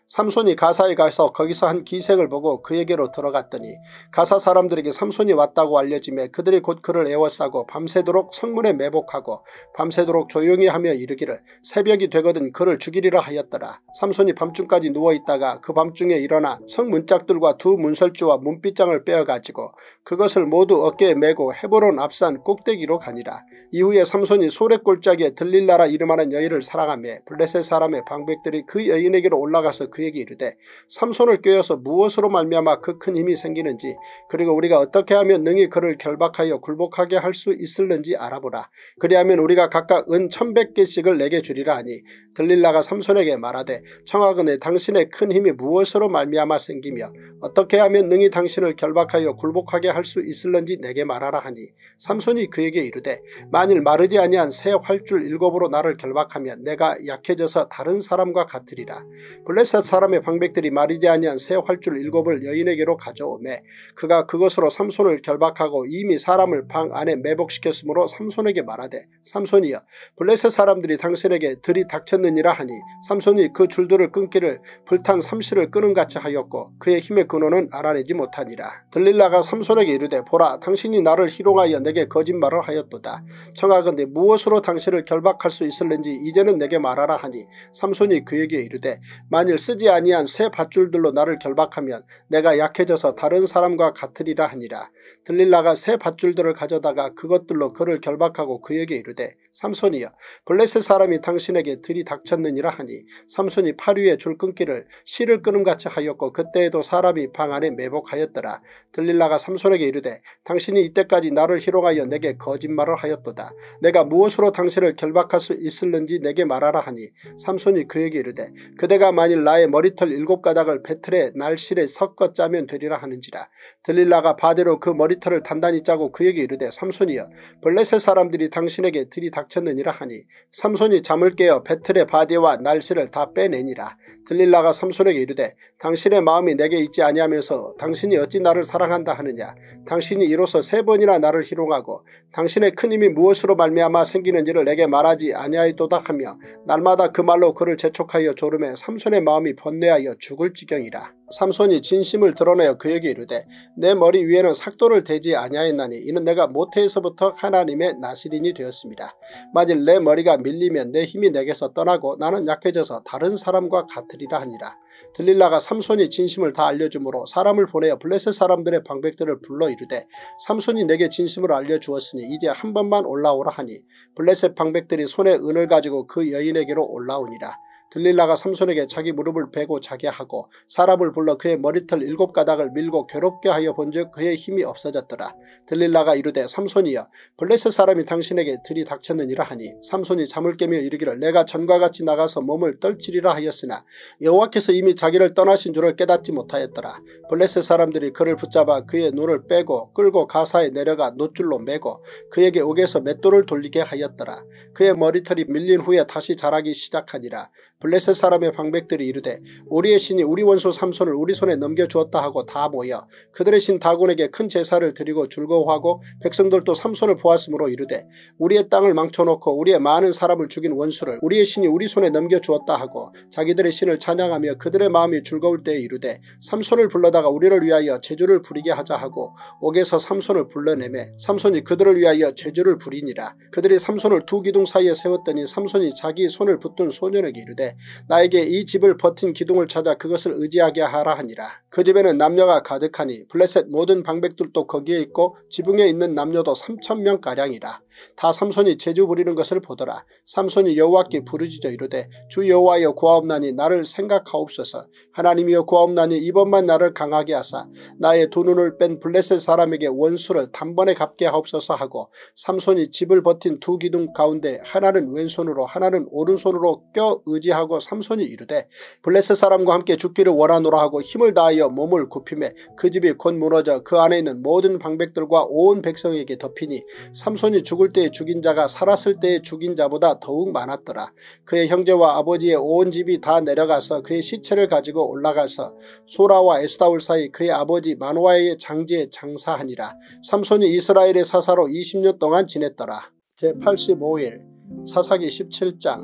삼손이 가사에 가서 거기서 한 기생을 보고 그에게로 들어갔더니 가사 사람들에게 삼손이 왔다고 알려지매 그들이 곧 그를 에워싸고 밤새도록 성문에 매복하고 밤새도록 조용히 하며 이르기를 새벽이 되거든 그를 죽이리라 하였더라. 삼손이 밤중까지 누워있다가 그 밤중에 일어나 성문짝들과 두 문설주와 문빗장을 빼어가지고 그것을 모두 어깨에 메고 헤브론 앞산 꼭대기로 가니라. 이후에 삼손이 소렛골짜기에 들릴라라 이름하는 여인을 사랑하며 블레셋 사람의 방백들이 그 여인에게로 올라가서 그에게 이르되 삼손을 꾀어서 무엇으로 말미암아 그 큰 힘이 생기는지 그리고 우리가 어떻게 하면 능히 그를 결박하여 굴복하게 할 수 있을는지 알아보라. 그리하면 우리가 각각 은 천백 개씩을 내게 주리라 하니 들릴라가 삼손에게 말하되 청하거늘 당신의 큰 힘이 무엇으로 말미암아 생기며 어떻게 하면 능히 당신을 결박하여 굴복하게 할 수 있을는지 내게 말하라 하니 삼손이 그에게 이르되 만일 마르지 아니한 새 활줄 일곱으로 나를 결박하면 내가 약해져서 다른 사람과 같으리라. 블레셋 사람의 방백들이 마르지 아니한 새 활줄 일곱을 여인에게로 가져오매 그가 그것으로 삼손을 결박하고 이미 사람을 방 안에 매복시켰으므로 삼손에게 말하되 삼손이여 블레셋 사람들이 당신에게 들이 닥쳤느니라 하니 삼손이 그 줄들을 끊기를 불탄 삼실을 끄는같이 하였고 그의 힘의 근원은 알아내지 못하니라. 들릴라가 삼손에게 이르되 보라 당신이 나를 희롱하여 내게 거짓말을 하였도다. 청하건대 무엇으로 당신을 결박할 수 있을는지 이제는 내게 말하라 하니 삼손이 그에게 이르되 만일 쓰지 아니한 새 밧줄들로 나를 결박하면 내가 약해져서 다른 사람과 같으리라 하니라. 들릴라가 새 밧줄들을 가져다가 그것들로 그를 결박하고 그에게 이르되 삼손이여 블레셋 사람이 당신에게 들이 닥쳤느니라 하니 삼손이 팔 위에 줄 끊기를 실을 끄는같이 하였고 그때에도 사람이 방 안에 매복하였더라. 들릴라가 삼손에게 이르되 당신이 이때까지 나를 희롱하여 내게 거짓말을 하였도다. 내가 무엇으로 당신을 결박할 수 있을는지 내게 말하라 하니 삼손이 그에게 이르되 그대가 만일 나의 머리털 일곱 가닥을 배틀에 날실에 섞어 짜면 되리라 하는지라. 들릴라가 바대로 그 머리털을 단단히 짜고 그에게 이르되 삼손이여 블레셋 사람들이 당신에게 들이 닥쳤느니라 하니 삼손이 잠을 깨어 배틀의 바대와 날실을 다 빼내니라. 들릴라가 삼손에게 이르되 당신의 마음이 내게 있지 아니하면서 당신이 어찌 나를 사랑한다 하느냐. 당신이 이로써 세 번이나 나를 희롱하고 당신의 큰 힘이 무엇으로 말미암아 생기는지를 내게 말하지 아니하였도다 하며 날마다 그 말로 그를 재촉하여 조르매 삼손의 마음이 번뇌하여 죽을 지경이라. 삼손이 진심을 드러내어 그에게 이르되 내 머리 위에는 삭도를 대지 아니하였나니 이는 내가 모태에서부터 하나님의 나시린이 되었습니다. 만일 내 머리가 밀리면 내 힘이 내게서 떠나고 나는 약해져서 다른 사람과 같으리라 하니라. 들릴라가 삼손이 진심을 다 알려주므로 사람을 보내어 블레셋 사람들의 방백들을 불러 이르되 삼손이 내게 진심을 알려주었으니 이제 한 번만 올라오라 하니 블레셋 방백들이 손에 은을 가지고 그 여인에게로 올라오니라. 들릴라가 삼손에게 자기 무릎을 베고 자게 하고 사람을 불러 그의 머리털 일곱 가닥을 밀고 괴롭게 하여 본즉 그의 힘이 없어졌더라. 들릴라가 이르되 삼손이여 블레셋 사람이 당신에게 들이 닥쳤느니라 하니 삼손이 잠을 깨며 이르기를 내가 전과 같이 나가서 몸을 떨치리라 하였으나 여호와께서 이미 자기를 떠나신 줄을 깨닫지 못하였더라. 블레셋 사람들이 그를 붙잡아 그의 눈을 빼고 끌고 가사에 내려가 놋줄로 매고 그에게 옥에서 맷돌을 돌리게 하였더라. 그의 머리털이 밀린 후에 다시 자라기 시작하니라. 블레셋 사람의 방백들이 이르되 우리의 신이 우리 원수 삼손을 우리 손에 넘겨주었다 하고 다 모여 그들의 신 다곤에게 큰 제사를 드리고 즐거워하고 백성들도 삼손을 보았으므로 이르되 우리의 땅을 망쳐놓고 우리의 많은 사람을 죽인 원수를 우리의 신이 우리 손에 넘겨주었다 하고 자기들의 신을 찬양하며 그들의 마음이 즐거울 때에 이르되 삼손을 불러다가 우리를 위하여 제주를 부리게 하자 하고 옥에서 삼손을 불러내매 삼손이 그들을 위하여 제주를 부리니라. 그들이 삼손을 두 기둥 사이에 세웠더니 삼손이 자기 손을 붙든 소년에게 이르되 나에게 이 집을 버틴 기둥을 찾아 그것을 의지하게 하라 하니라. 그 집에는 남녀가 가득하니 블레셋 모든 방백들도 거기에 있고 지붕에 있는 남녀도 삼천 명가량이라. 다 삼손이 제주 부리는 것을 보더라. 삼손이 여호와께 부르짖어 이르되 주 여호와여 구하옵나니 나를 생각하옵소서. 하나님이여 구하옵나니 이번만 나를 강하게 하사 나의 두 눈을 뺀 블레셋 사람에게 원수를 단번에 갚게 하옵소서 하고 삼손이 집을 버틴 두 기둥 가운데 하나는 왼손으로 하나는 오른손으로 껴 의지하고 삼손이 이르되 블레셋 사람과 함께 죽기를 원하노라 하고 힘을 다하여 몸을 굽히매 그 집이 곧 무너져 그 안에 있는 모든 방백들과 온 백성에게 덮이니 삼손이 죽을 때에 죽인 자가 살았을 때에 죽인 자보다 더욱 많았더라. 그의 형제와 아버지의 온 집이 다 내려가서 그의 시체를 가지고 올라가서 소라와 에스다울 사이 그의 아버지 마노아의 장지에 장사하니라. 삼손이 이스라엘의 사사로 이십 년 동안 지냈더라. 제팔십오 일 사사기 십칠 장.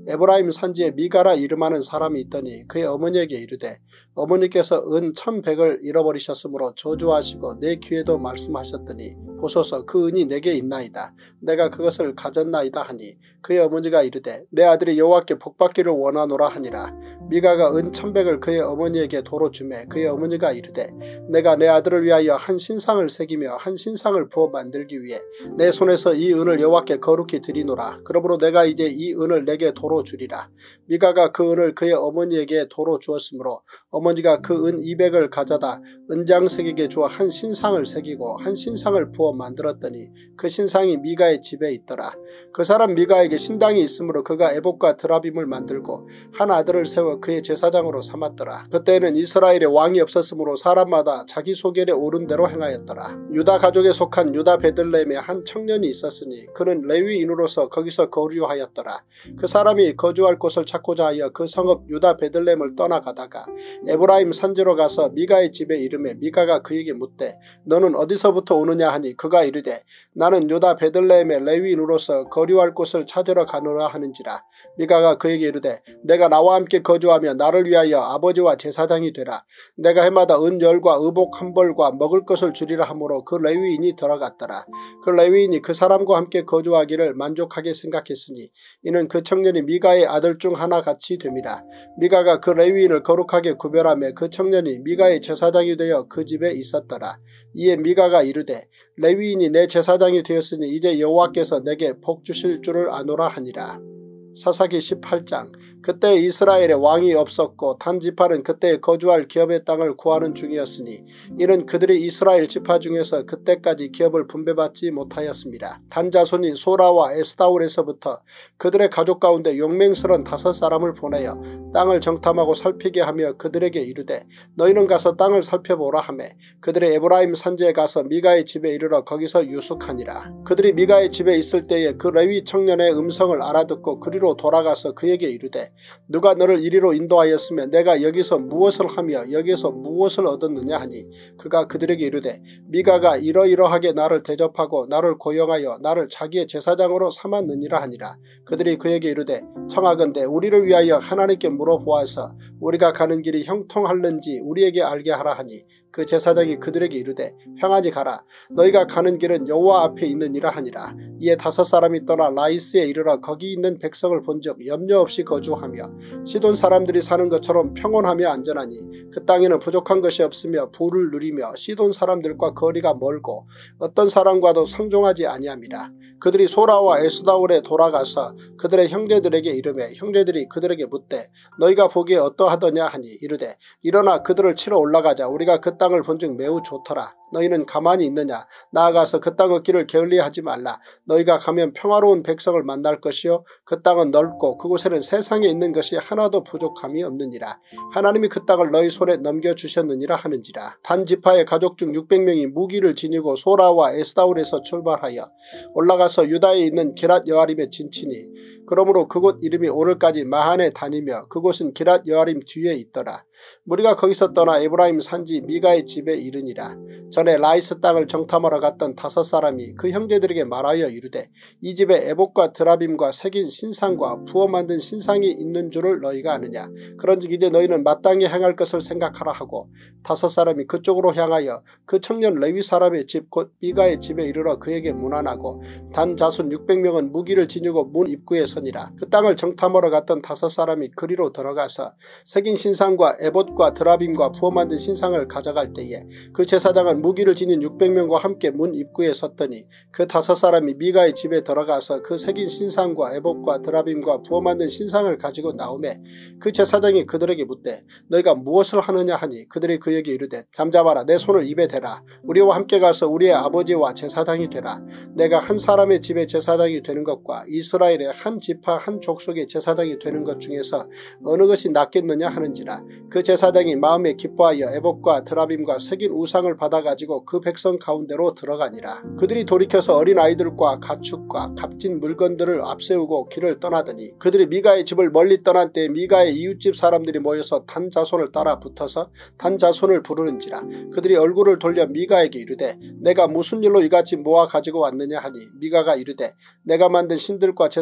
에브라임 산지에 미가라 이름하는 사람이 있더니 그의 어머니에게 이르되 어머니께서 은 천백을 잃어버리셨으므로 저주하시고 내 귀에도 말씀하셨더니 보소서 그 은이 내게 있나이다. 내가 그것을 가졌나이다 하니 그의 어머니가 이르되 내 아들이 여호와께 복받기를 원하노라 하니라. 미가가 은 천백을 그의 어머니에게 도로 주매 그의 어머니가 이르되 내가 내 아들을 위하여 한 신상을 새기며 한 신상을 부어 만들기 위해 내 손에서 이 은을 여호와께 거룩히 드리노라. 그러므로 내가 이제 이 은을 내게 도로 주리라. 미가가 그 은을 그의 어머니에게 도로 주었으므로 어머니가 그 은 이백을 가져다 은장색에게 주어 한 신상을 새기고 한 신상을 부어 만들었더니 그 신상이 미가의 집에 있더라. 그 사람 미가에게 신당이 있으므로 그가 에봇과 드라빔을 만들고 한 아들을 세워 그의 제사장으로 삼았더라. 그때에는 이스라엘에 왕이 없었으므로 사람마다 자기 소견에 오른 대로 행하였더라. 유다 가족에 속한 유다 베들레헴에 한 청년이 있었으니 그는 레위인으로서 거기서 거류하였더라. 그 사람이 거주할 곳을 찾고자 하여 그 성읍 유다 베들레헴을 떠나가다가 에브라임 산지로 가서 미가의 집에 이르매 미가가 그에게 묻되 너는 어디서부터 오느냐 하니 그가 이르되 나는 유다 베들레헴의 레위인으로서 거류할 곳을 찾으러 가노라 하는지라. 미가가 그에게 이르되 내가 나와 함께 거주하며 나를 위하여 아버지와 제사장이 되라. 내가 해마다 은열과 의복 한 벌과 먹을 것을 주리라 하므로 그 레위인이 들어갔더라. 그 레위인이 그 사람과 함께 거주하기를 만족하게 생각했으니 이는 그 청년이 미가의 아들 중 하나 같이 됨이라. 미가가 그 레위인을 거룩하게 구별하며 그 청년이 미가의 제사장이 되어 그 집에 있었더라. 이에 미가가 이르되 레위인이 내 제사장이 되었으니 이제 여호와께서 내게 복 주실 줄을 아노라 하니라. 사사기 십팔 장. 그때 이스라엘에 왕이 없었고 단 지파는 그때 거주할 기업의 땅을 구하는 중이었으니 이는 그들이 이스라엘 지파 중에서 그때까지 기업을 분배받지 못하였습니다. 단 자손이 소라와 에스다올에서부터 그들의 가족 가운데 용맹스런 다섯 사람을 보내어 땅을 정탐하고 살피게 하며 그들에게 이르되 너희는 가서 땅을 살펴보라 하매 그들의 에브라임 산지에 가서 미가의 집에 이르러 거기서 유숙하니라. 그들이 미가의 집에 있을 때에 그 레위 청년의 음성을 알아듣고 그리로 돌아가서 그에게 이르되 누가 너를 이리로 인도하였으며 내가 여기서 무엇을 하며 여기서 무엇을 얻었느냐 하니 그가 그들에게 이르되 미가가 이러이러하게 나를 대접하고 나를 고용하여 나를 자기의 제사장으로 삼았느니라 하니라. 그들이 그에게 이르되 청하건대 우리를 위하여 하나님께 물어보아서 우리가 가는 길이 형통할는지 우리에게 알게 하라 하니 그 제사장이 그들에게 이르되 평안히 가라. 너희가 가는 길은 여호와 앞에 있느니라 하니라. 이에 다섯 사람이 떠나 라이스에 이르러 거기 있는 백성을 본즉 염려 없이 거주하며 시돈 사람들이 사는 것처럼 평온하며 안전하니 그 땅에는 부족한 것이 없으며 부를 누리며 시돈 사람들과 거리가 멀고 어떤 사람과도 상종하지 아니함이라. 그들이 소라와 에스다올에 돌아가서 그들의 형제들에게 이르매 형제들이 그들에게 묻되 너희가 보기에 어떠하더냐 하니 이르되 일어나 그들을 치러 올라가자. 우리가 그 땅을 본즉 매우 좋더라. 너희는 가만히 있느냐. 나아가서 그 땅 얻기를 게을리하지 말라. 너희가 가면 평화로운 백성을 만날 것이요 그 땅은 넓고 그곳에는 세상에 있는 것이 하나도 부족함이 없느니라. 하나님이 그 땅을 너희 손에 넘겨주셨느니라 하는지라. 단 지파의 가족 중 육백 명이 무기를 지니고 소라와 에스다올에서 출발하여 올라가서 유다에 있는 기랏 여아림에 진치니 그러므로 그곳 이름이 오늘까지 마한에 다니며 그곳은 기랏 여아림 뒤에 있더라. 무리가 거기서 떠나 에브라임 산지 미가의 집에 이르니라. 전에 라이스 땅을 정탐하러 갔던 다섯 사람이 그 형제들에게 말하여 이르되 이 집에 에봇과 드라빔과 새긴 신상과 부어 만든 신상이 있는 줄을 너희가 아느냐. 그런즉 이제 너희는 마땅히 행할 것을 생각하라 하고 다섯 사람이 그쪽으로 향하여 그 청년 레위 사람의 집 곧 미가의 집에 이르러 그에게 문안하고 단 자손 육백 명은 무기를 지니고 문 입구에 서니라. 그 땅을 정탐하러 갔던 다섯 사람이 그리로 들어가서 새긴 신상과 에봇과 드라빔과 부어 만든 신상을 가져갈 때에 그 제사장은 무기를 지닌 육백 명과 함께 문 입구에 섰더니 그 다섯 사람이 미가의 집에 들어가서 그 새긴 신상과 에봇과 드라빔과 부어 만든 신상을 가지고 나오매 그 제사장이 그들에게 묻되 너희가 무엇을 하느냐 하니 그들이 그에게 이르되 잠잠하라. 내 손을 입에 대라. 우리와 함께 가서 우리의 아버지와 제사장이 되라. 내가 한 사람의 집에 제사장이 되는 것과 이스라엘의 한 지파 한 족속의 제사장이 되는 것 중에서 어느 것이 낫겠느냐 하는지라. 그 제사장이 마음에 기뻐하여 에봇과 드라빔과 새긴 우상을 받아가지고 그 백성 가운데로 들어가니라. 그들이 돌이켜서 어린 아이들과 가축과 값진 물건들을 앞세우고 길을 떠나더니 그들이 미가의 집을 멀리 떠난 때에 미가의 이웃집 사람들이 모여서 단 자손을 따라 붙어서 단 자손을 부르는지라. 그들이 얼굴을 돌려 미가에게 이르되 내가 무슨 일로 이같이 모아 가지고 왔느냐 하니 미가가 이르되 내가 만든 신들과 제사장을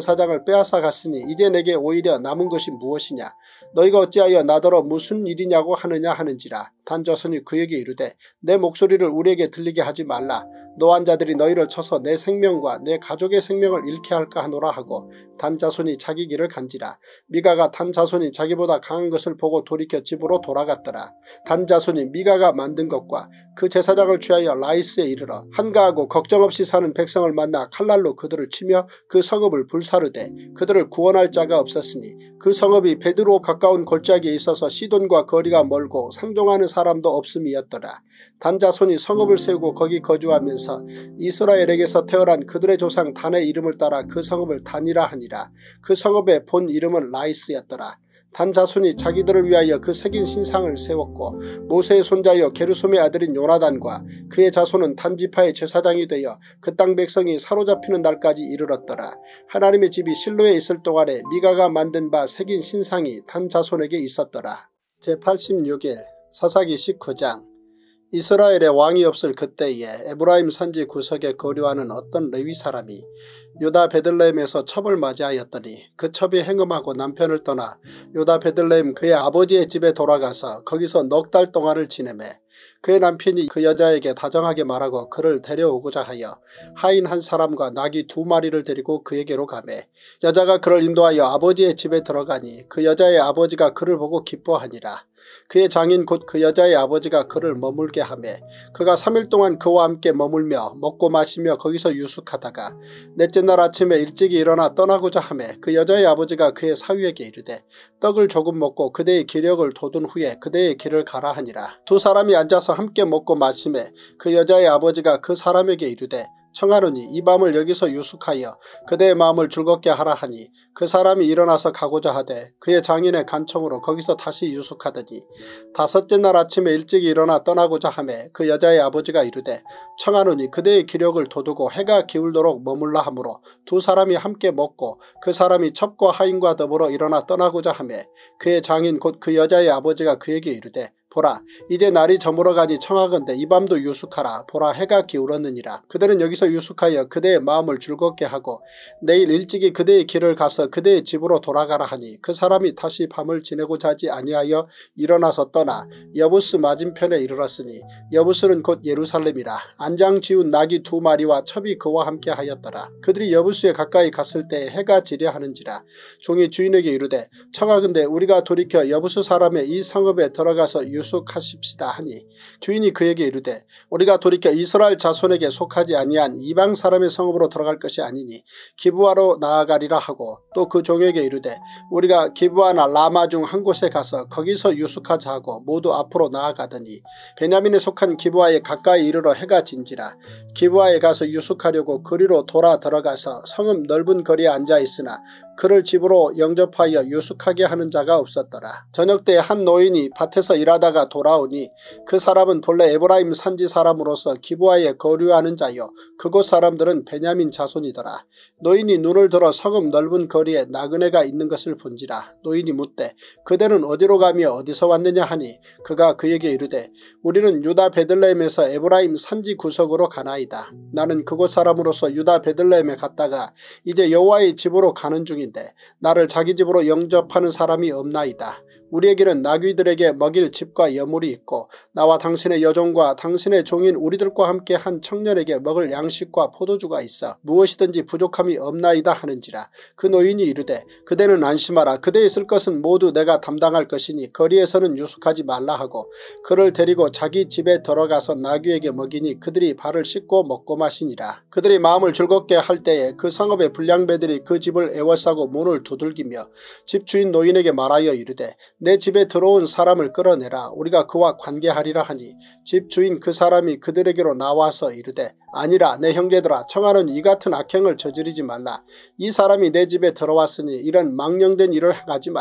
빼앗아 갔으니 이제 내게 오히려 남은 것이 무엇이냐. 너희가 어찌하여 나더러 무슨 일이냐고 하느냐 하는지라. 단자손이 그에게 이르되 내 목소리를 우리에게 들리게 하지 말라. 노한 자들이 너희를 쳐서 내 생명과 내 가족의 생명을 잃게 할까 하노라 하고 단자손이 자기 길을 간지라. 미가가 단자손이 자기보다 강한 것을 보고 돌이켜 집으로 돌아갔더라. 단자손이 미가가 만든 것과 그 제사장을 취하여 라이스에 이르러 한가하고 걱정 없이 사는 백성을 만나 칼날로 그들을 치며 그 성읍을 불사르되 그들을 구원할 자가 없었으니 그 성읍이 베드로 가까운 골짜기에 있어서 시돈과 거리가 멀고 상종하는 사람도 없음이었더라. 단자손이 성읍을 세우고 거기 거주하면서 이스라엘에게서 태어난 그들의 조상 단의 이름을 따라 그 성읍을 단이라 하니라. 그 성읍의 본 이름은 라이스였더라. 단자손이 자기들을 위하여 그 새긴 신상을 세웠고 모세의 손자여 게르솜의 아들인 요나단과 그의 자손은 단지파의 제사장이 되어 그 땅 백성이 사로잡히는 날까지 이르렀더라. 하나님의 집이 실로에 있을 동안에 미가가 만든 바 새긴 신상이 단자손에게 있었더라. 제팔십육 일 사사기 십구 장. 이스라엘에 왕이 없을 그때에 에브라임 산지 구석에 거류하는 어떤 레위 사람이 유다 베들레헴에서 첩을 맞이하였더니 그 첩이 행음하고 남편을 떠나 유다 베들레헴 그의 아버지의 집에 돌아가서 거기서 넉 달 동안을 지내매 그의 남편이 그 여자에게 다정하게 말하고 그를 데려오고자 하여 하인 한 사람과 나귀 두 마리를 데리고 그에게로 가매 여자가 그를 인도하여 아버지의 집에 들어가니 그 여자의 아버지가 그를 보고 기뻐하니라. 그의 장인 곧 그 여자의 아버지가 그를 머물게 하매 그가 삼 일 동안 그와 함께 머물며 먹고 마시며 거기서 유숙하다가 넷째 날 아침에 일찍이 일어나 떠나고자 하매 그 여자의 아버지가 그의 사위에게 이르되 떡을 조금 먹고 그대의 기력을 돋운 후에 그대의 길을 가라 하니라. 두 사람이 앉아서 함께 먹고 마시매 그 여자의 아버지가 그 사람에게 이르되 청하노니 이 밤을 여기서 유숙하여 그대의 마음을 즐겁게 하라 하니 그 사람이 일어나서 가고자 하되 그의 장인의 간청으로 거기서 다시 유숙하더니 다섯째 날 아침에 일찍 일어나 떠나고자 하매 그 여자의 아버지가 이르되 청하노니 그대의 기력을 돋우고 해가 기울도록 머물라 하므로 두 사람이 함께 먹고 그 사람이 첩과 하인과 더불어 일어나 떠나고자 하매 그의 장인 곧 그 여자의 아버지가 그에게 이르되 보라 이제 날이 저물어가니 청하건대 이 밤도 유숙하라. 보라 해가 기울었느니라. 그대는 여기서 유숙하여 그대의 마음을 즐겁게 하고 내일 일찍이 그대의 길을 가서 그대의 집으로 돌아가라 하니 그 사람이 다시 밤을 지내고자 하지 아니하여 일어나서 떠나 여부스 맞은편에 이르렀으니 여부스는 곧 예루살렘이라. 안장 지운 나귀 두 마리와 첩이 그와 함께 하였더라. 그들이 여부스에 가까이 갔을 때 해가 지려 하는지라. 종이 주인에게 이르되 청하건대 우리가 돌이켜 여부스 사람의 이 성읍에 들어가서 유숙하십시다 하니 주인이 그에게 이르되 우리가 돌이켜 이스라엘 자손에게 속하지 아니한 이방 사람의 성읍으로 들어갈 것이 아니니 기브아로 나아가리라 하고 또 그 종에게 이르되 우리가 기브아나 라마 중 한 곳에 가서 거기서 유숙하자 하고 모두 앞으로 나아가더니 베냐민에 속한 기브아에 가까이 이르러 해가 진지라. 기브아에 가서 유숙하려고 거리로 돌아 들어가서 성읍 넓은 거리에 앉아있으나 그를 집으로 영접하여 유숙하게 하는 자가 없었더라. 저녁 때 한 노인이 밭에서 일하다가 돌아오니 그 사람은 본래 에브라임 산지 사람으로서 기브아에 거류하는 자요 그곳 사람들은 베냐민 자손이더라. 노인이 눈을 들어 성읍 넓은 거리에 나그네가 있는 것을 본지라. 노인이 묻되 그대는 어디로 가며 어디서 왔느냐 하니 그가 그에게 이르되 우리는 유다 베들레헴에서 에브라임 산지 구석으로 가나이다. 나는 그곳 사람으로서 유다 베들레헴에 갔다가 이제 여호와의 집으로 가는 중인데 나를 자기 집으로 영접하는 사람이 없나이다. 우리에게는 나귀들에게 먹일 집과 여물이 있고 나와 당신의 여종과 당신의 종인 우리들과 함께 한 청년에게 먹을 양식과 포도주가 있어 무엇이든지 부족함이 없나이다 하는지라. 그 노인이 이르되 그대는 안심하라. 그대의 쓸 것은 모두 내가 담당할 것이니 거리에서는 유숙하지 말라 하고 그를 데리고 자기 집에 들어가서 나귀에게 먹이니 그들이 발을 씻고 먹고 마시니라. 그들이 마음을 즐겁게 할 때에 그 성읍의 불량배들이 그 집을 에워싸고 문을 두들기며 집주인 노인에게 말하여 이르되 내 집에 들어온 사람을 끌어내라. 우리가 그와 관계하리라 하니 집주인 그 사람이 그들에게로 나와서 이르되 아니라 내 형제들아 청하는 이 같은 악행을 저지르지 말라. 이 사람이 내 집에 들어왔으니 이런 망령된 일을 행하지 말라.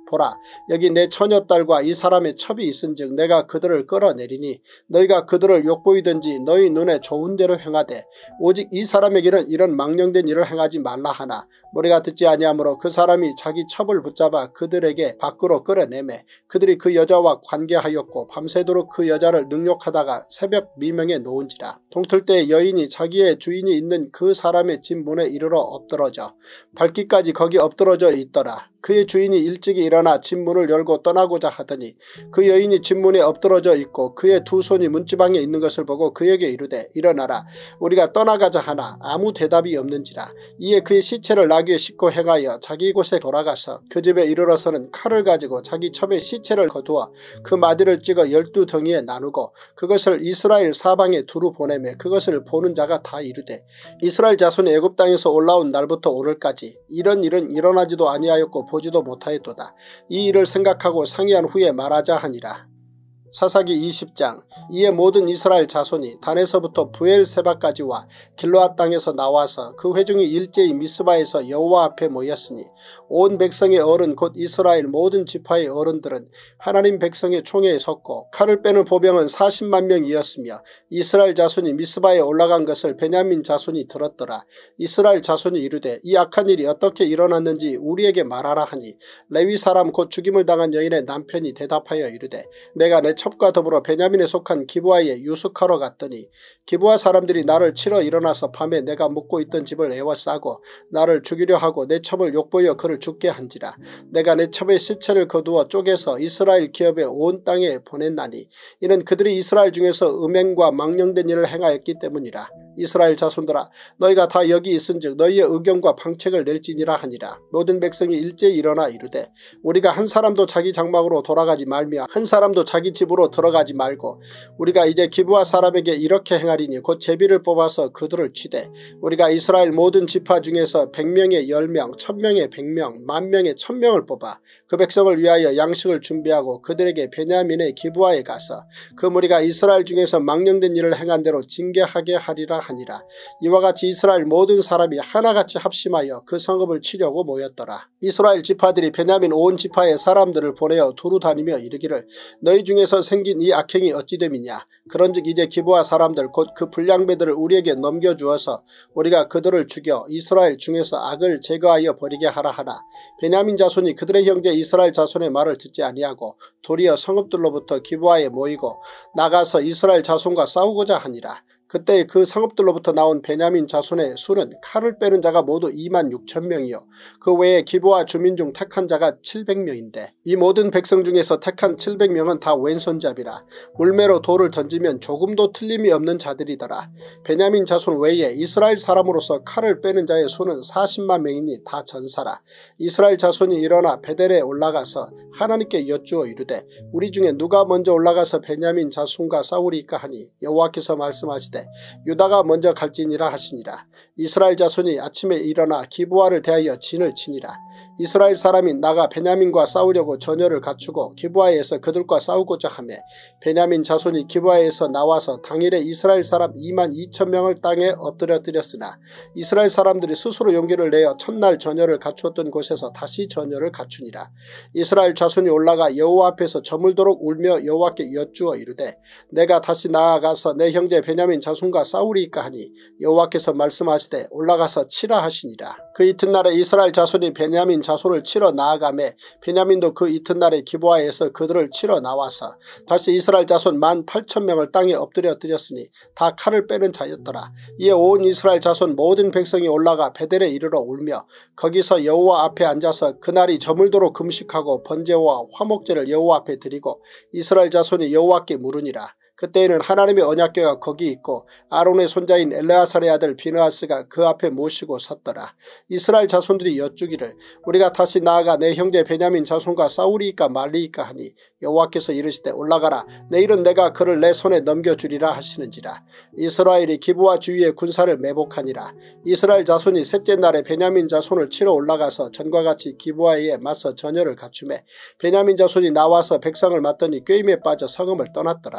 보라 여기 내 처녀딸과 이 사람의 첩이 있은즉 내가 그들을 끌어내리니 너희가 그들을 욕보이든지 너희 눈에 좋은 대로 행하되 오직 이 사람에게는 이런 망령된 일을 행하지 말라 하나 우리가 듣지 아니하므로 그 사람이 자기 첩을 붙잡아 그들에게 밖으로 끌어내매 그들이 그 여자와 관계하였고 밤새도록 그 여자를 능욕하다가 새벽 미명에 놓은지라. 동틀 때 여인이 자기의 주인이 있는 그 사람의 집 문에 이르러 엎드러져 밝기까지 거기 엎드러져 있더라. 그의 주인이 일찍이 일어나 집 문을 열고 떠나고자 하더니 그 여인이 집 문에 엎드러져 있고 그의 두 손이 문지방에 있는 것을 보고 그에게 이르되 일어나라 우리가 떠나가자 하나 아무 대답이 없는지라. 이에 그의 시체를 나귀에 싣고 행하여 자기 곳에 돌아가서 그 집에 이르러서는 칼을 가지고 자기 첩의 시체를 거두어 그 마디를 찍어 열두 덩이에 나누고 그것을 이스라엘 사방에 두루 보내매 그것을 보는 자가 다 이르되 이스라엘 자손이 애굽 땅에서 올라온 날부터 오늘까지 이런 일은 일어나지도 아니하였고 보지도 못하였도다. 이 일을 생각하고 상의한 후에 말하자 하니라. 사사기 이십 장. 이에 모든 이스라엘 자손이 단에서부터 부엘세바까지와 길르앗 땅에서 나와서 그 회중이 일제히 미스바에서 여호와 앞에 모였으니 온 백성의 어른 곧 이스라엘 모든 지파의 어른들은 하나님 백성의 총회에 섰고 칼을 빼는 보병은 사십만 명이었으며 이스라엘 자손이 미스바에 올라간 것을 베냐민 자손이 들었더라. 이스라엘 자손이 이르되 이 악한 일이 어떻게 일어났는지 우리에게 말하라 하니 레위 사람 곧 죽임을 당한 여인의 남편이 대답하여 이르되 내가 내 첩과 더불어 베냐민에 속한 기브아에 유숙하러 갔더니 기브아 사람들이 나를 치러 일어나서 밤에 내가 묵고 있던 집을 에워싸고 나를 죽이려 하고 내 첩을 욕보여 그를 죽게 한지라. 내가 내 첩의 시체를 거두어 쪼개서 이스라엘 기업의 온 땅에 보냈나니 이는 그들이 이스라엘 중에서 음행과 망령된 일을 행하였기 때문이라. 이스라엘 자손들아 너희가 다 여기 있은즉 너희의 의견과 방책을 낼지니라 하니라. 모든 백성이 일제히 일어나 이르되 우리가 한 사람도 자기 장막으로 돌아가지 말며 한 사람도 자기 집으로 들어가지 말고 우리가 이제 기브아 사람에게 이렇게 행하리니 곧 제비를 뽑아서 그들을 치되 우리가 이스라엘 모든 지파 중에서 백 명에 열 명, 천 명에 백 명, 만 명에 천 명을 뽑아 그 백성을 위하여 양식을 준비하고 그들에게 베냐민의 기브아에 가서 그 무리가 이스라엘 중에서 망령된 일을 행한 대로 징계하게 하리라 하니라. 이와 같이 이스라엘 모든 사람이 하나같이 합심하여 그 성읍을 치려고 모였더라. 이스라엘 지파들이 베냐민 온 지파의 사람들을 보내어 두루 다니며 이르기를 너희 중에서 생긴 이 악행이 어찌 됨이냐. 그런즉 이제 기브아 사람들 곧 그 불량배들을 우리에게 넘겨주어서 우리가 그들을 죽여 이스라엘 중에서 악을 제거하여 버리게 하라 하나 베냐민 자손이 그들의 형제 이스라엘 자손의 말을 듣지 아니하고 도리어 성읍들로부터 기브아에 모이고 나가서 이스라엘 자손과 싸우고자 하니라. 그때 그 성읍들로부터 나온 베냐민 자손의 수는 칼을 빼는 자가 모두 이만 육천 명이요 그 외에 기브아 주민 중 택한 자가 칠백 명인데 이 모든 백성 중에서 택한 칠백 명은 다 왼손잡이라. 물매로 돌을 던지면 조금도 틀림이 없는 자들이더라. 베냐민 자손 외에 이스라엘 사람으로서 칼을 빼는 자의 수는 사십만 명이니 다 전사라. 이스라엘 자손이 일어나 베델에 올라가서 하나님께 여쭈어 이르되 우리 중에 누가 먼저 올라가서 베냐민 자손과 싸우리까 하니 여호와께서 말씀하시되 유다가 먼저 갈지니라 하시니라. 이스라엘 자손이 아침에 일어나 기브아를 대하여 진을 치니라. 이스라엘 사람이 나가 베냐민과 싸우려고 전열을 갖추고 기브아에서 그들과 싸우고자 하매 베냐민 자손이 기브아에서 나와서 당일에 이스라엘 사람 이만 이천 명을 땅에 엎드려뜨렸으나 이스라엘 사람들이 스스로 용기를 내어 첫날 전열을 갖추었던 곳에서 다시 전열을 갖추니라. 이스라엘 자손이 올라가 여호와 앞에서 저물도록 울며 여호와께 여쭈어 이르되 내가 다시 나아가서 내 형제 베냐민 자손과 싸우리이까 하니 여호와께서 말씀하시되 올라가서 치라 하시니라. 그 이튿날에 이스라엘 자손이 베냐민 자손을 치러 나아가매 베냐민도 그 이튿날에 기브아에서 그들을 치러 나와서 다시 이스라엘 자손 만 팔천 명을 땅에 엎드려뜨렸으니 다 칼을 빼는 자였더라. 이에 온 이스라엘 자손 모든 백성이 올라가 베델에 이르러 울며 거기서 여호와 앞에 앉아서 그날이 저물도록 금식하고 번제와 화목제를 여호와 앞에 드리고 이스라엘 자손이 여호와께 물으니라. 그때에는 하나님의 언약궤가 거기 있고 아론의 손자인 엘레아살의 아들 비느하스가 그 앞에 모시고 섰더라. 이스라엘 자손들이 여쭈기를 우리가 다시 나아가 내 형제 베냐민 자손과 싸우리이까 말리이까 하니 여호와께서 이르시되 올라가라. 내일은 내가 그를 내 손에 넘겨주리라 하시는지라. 이스라엘이 기브아 주위에 군사를 매복하니라. 이스라엘 자손이 셋째 날에 베냐민 자손을 치러 올라가서 전과 같이 기브아에 맞서 전열을 갖추매 베냐민 자손이 나와서 백성을 맞더니 꾀임에 빠져 성읍을 떠났더라.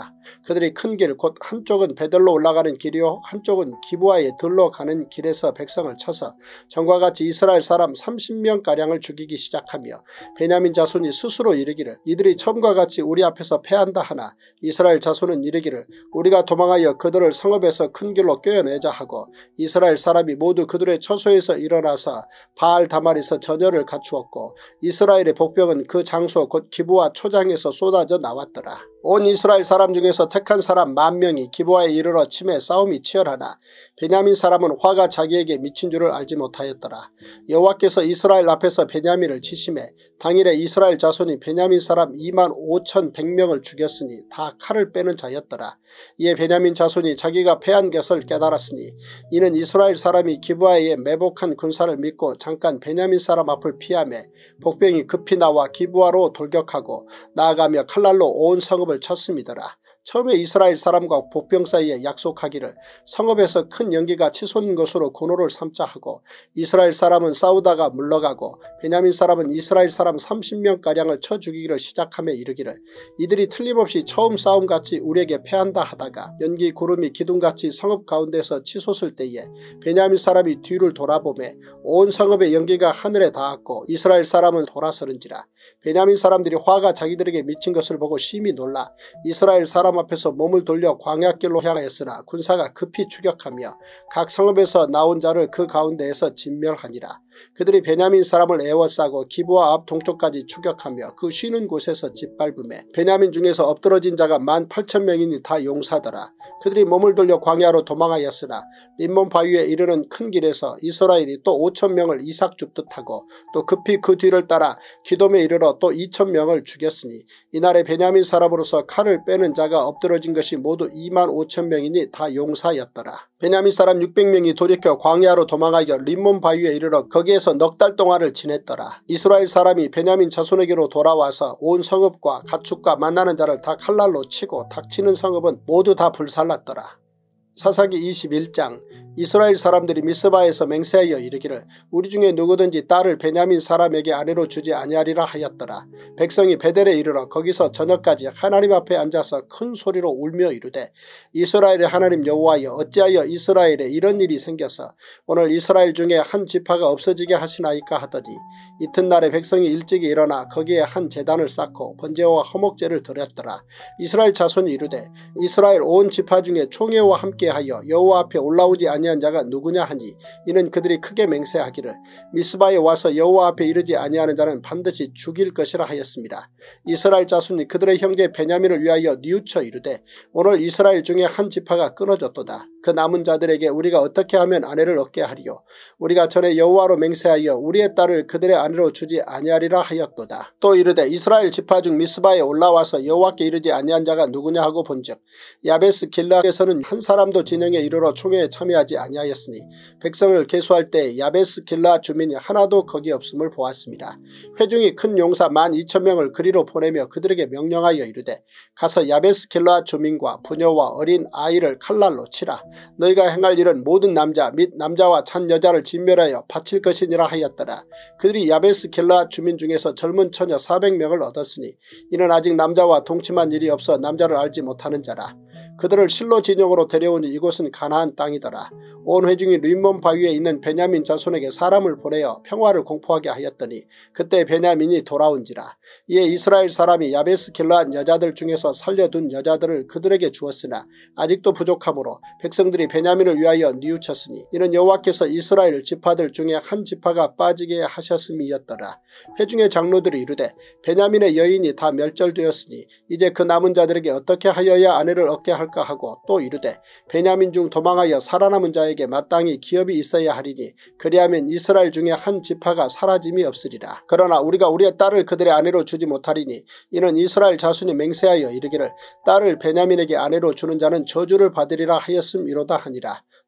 그들이 큰 길 곧 한쪽은 베델로 올라가는 길이요 한쪽은 기브아에 들러 가는 길에서 백성을 쳐서 전과 같이 이스라엘 사람 삼십 명가량을 죽이기 시작하며 베냐민 자손이 스스로 이르기를 이들이 처음과 같이 우리 앞에서 패한다 하나 이스라엘 자손은 이르기를 우리가 도망하여 그들을 성읍에서 큰 길로 꿰어내자 하고 이스라엘 사람이 모두 그들의 처소에서 일어나서 바알 다말에서 전열을 갖추었고 이스라엘의 복병은 그 장소 곧 기브아 초장에서 쏟아져 나왔더라. 온 이스라엘 사람 중에서 택한 사람 만 명이 기브아에 이르러 침에 싸움이 치열하나 베냐민 사람은 화가 자기에게 미친 줄을 알지 못하였더라. 여호와께서 이스라엘 앞에서 베냐민을 치심해 당일에 이스라엘 자손이 베냐민 사람 이만 오천백 명을 죽였으니 다 칼을 빼는 자였더라. 이에 베냐민 자손이 자기가 패한 것을 깨달았으니 이는 이스라엘 사람이 기브아에 매복한 군사를 믿고 잠깐 베냐민 사람 앞을 피하며 복병이 급히 나와 기브아로 돌격하고 나아가며 칼날로 온 성읍을 쳤음이더라. 처음에 이스라엘 사람과 복병 사이에 약속하기를 성읍에서 큰 연기가 치솟는 것으로 군호를 삼자 하고 이스라엘 사람은 싸우다가 물러가고 베냐민 사람은 이스라엘 사람 삼십 명가량을 쳐 죽이기를 시작하며 이르기를 이들이 틀림없이 처음 싸움같이 우리에게 패한다 하다가 연기 구름이 기둥같이 성읍 가운데서 치솟을 때에 베냐민 사람이 뒤를 돌아보매 온 성읍의 연기가 하늘에 닿았고 이스라엘 사람은 돌아서는지라. 베냐민 사람들이 화가 자기들에게 미친 것을 보고 심히 놀라 이스라엘 사람 앞에서 몸을 돌려 광야길로 향하였으나 군사가 급히 추격하며 각 성읍에서 나온 자를 그 가운데에서 진멸하니라. 그들이 베냐민 사람을 에워싸고 기브아 앞 동쪽까지 추격하며 그 쉬는 곳에서 짓밟음에 베냐민 중에서 엎드러진 자가 만 팔천 명이니 다 용사더라. 그들이 몸을 돌려 광야로 도망하였으나 림몬 바위에 이르는 큰 길에서 이스라엘이 또 오천 명을 이삭 줍듯 하고 또 급히 그 뒤를 따라 기돔에 이르러 또 이천 명을 죽였으니 이날에 베냐민 사람으로서 칼을 빼는 자가 엎드러진 것이 모두 이만 오천 명이니 다 용사였더라. 베냐민 사람 육백 명이 돌이켜 광야로 도망하여 림몬 바위에 이르러 거기에서 넉 달 동안을 지냈더라. 이스라엘 사람이 베냐민 자손에게로 돌아와서 온 성읍과 가축과 만나는 자를 다 칼날로 치고 닥치는 성읍은 모두 다 불살랐더라. 사사기 이십일 장. 이스라엘 사람들이 미스바에서 맹세하여 이르기를 우리 중에 누구든지 딸을 베냐민 사람에게 아내로 주지 아니하리라 하였더라. 백성이 베델에 이르러 거기서 저녁까지 하나님 앞에 앉아서 큰 소리로 울며 이르되 이스라엘의 하나님 여호와여 어찌하여 이스라엘에 이런 일이 생겨서 오늘 이스라엘 중에 한 지파가 없어지게 하시나이까 하더니 이튿날에 백성이 일찍이 일어나 거기에 한 제단을 쌓고 번제와 화목제를 드렸더라. 이스라엘 자손이 이르되 이스라엘 온 지파 중에 총회와 함께하여 여호와 앞에 올라오지 아니한 자가 누구냐 하니 이는 그들이 크게 맹세하기를 미스바에 와서 여호와 앞에 이르지 아니하는 자는 반드시 죽일 것이라 하였습니다. 이스라엘 자손이 그들의 형제 베냐민을 위하여 뉘우쳐 이르되 오늘 이스라엘 중에 한 지파가 끊어졌도다. 그 남은 자들에게 우리가 어떻게 하면 아내를 얻게 하리요. 우리가 전에 여호와로 맹세하여 우리의 딸을 그들의 아내로 주지 아니하리라 하였도다. 또 이르되 이스라엘 지파 중 미스바에 올라와서 여호와께 이르지 아니한 자가 누구냐 하고 본즉 야베스 길라에서는 한 사람도 진영에 이르러 총회에 참여하지 아니하였으니 백성을 계수할 때 야베스 길라 주민이 하나도 거기 없음을 보았습니다. 회중이 큰 용사 만 이천 명을 그리로 보내며 그들에게 명령하여 이르되 가서 야베스 길라 주민과 부녀와 어린 아이를 칼날로 치라. 너희가 행할 일은 모든 남자 및 남자와 찬 여자를 진멸하여 바칠 것이니라 하였더라. 그들이 야베스 길라 주민 중에서 젊은 처녀 사백 명을 얻었으니 이는 아직 남자와 동침한 일이 없어 남자를 알지 못하는 자라. 그들을 실로 진영으로 데려오니 이곳은 가나안 땅이더라. 온 회중이 림몬 바위에 있는 베냐민 자손에게 사람을 보내어 평화를 공포하게 하였더니 그때 베냐민이 돌아온지라. 이에 이스라엘 사람이 야베스 길라앗 여자들 중에서 살려둔 여자들을 그들에게 주었으나 아직도 부족하므로 백성들이 베냐민을 위하여 뉘우쳤으니 이는 여호와께서 이스라엘 지파들 중에 한 지파가 빠지게 하셨음이었더라. 회중의 장로들이 이르되 베냐민의 여인이 다 멸절되었으니 이제 그 남은 자들에게 어떻게 하여야 아내를 얻게 할까 하고 또 이르되 베냐민 중 도망하여 살아남은 자에게 마땅히 기업이 있어야 하리니 그리하면 이스라엘 중에 한 지파가 사라짐이 없으리라. 그러나 우리가 우리의 딸을 그들의 아내로 주지 못하리니 이는 이스라엘 자손이 맹세하여 이르기를 딸을 베냐민에게 아내로 주는 자는 저주를 받으리라 하였음이로다 하니라.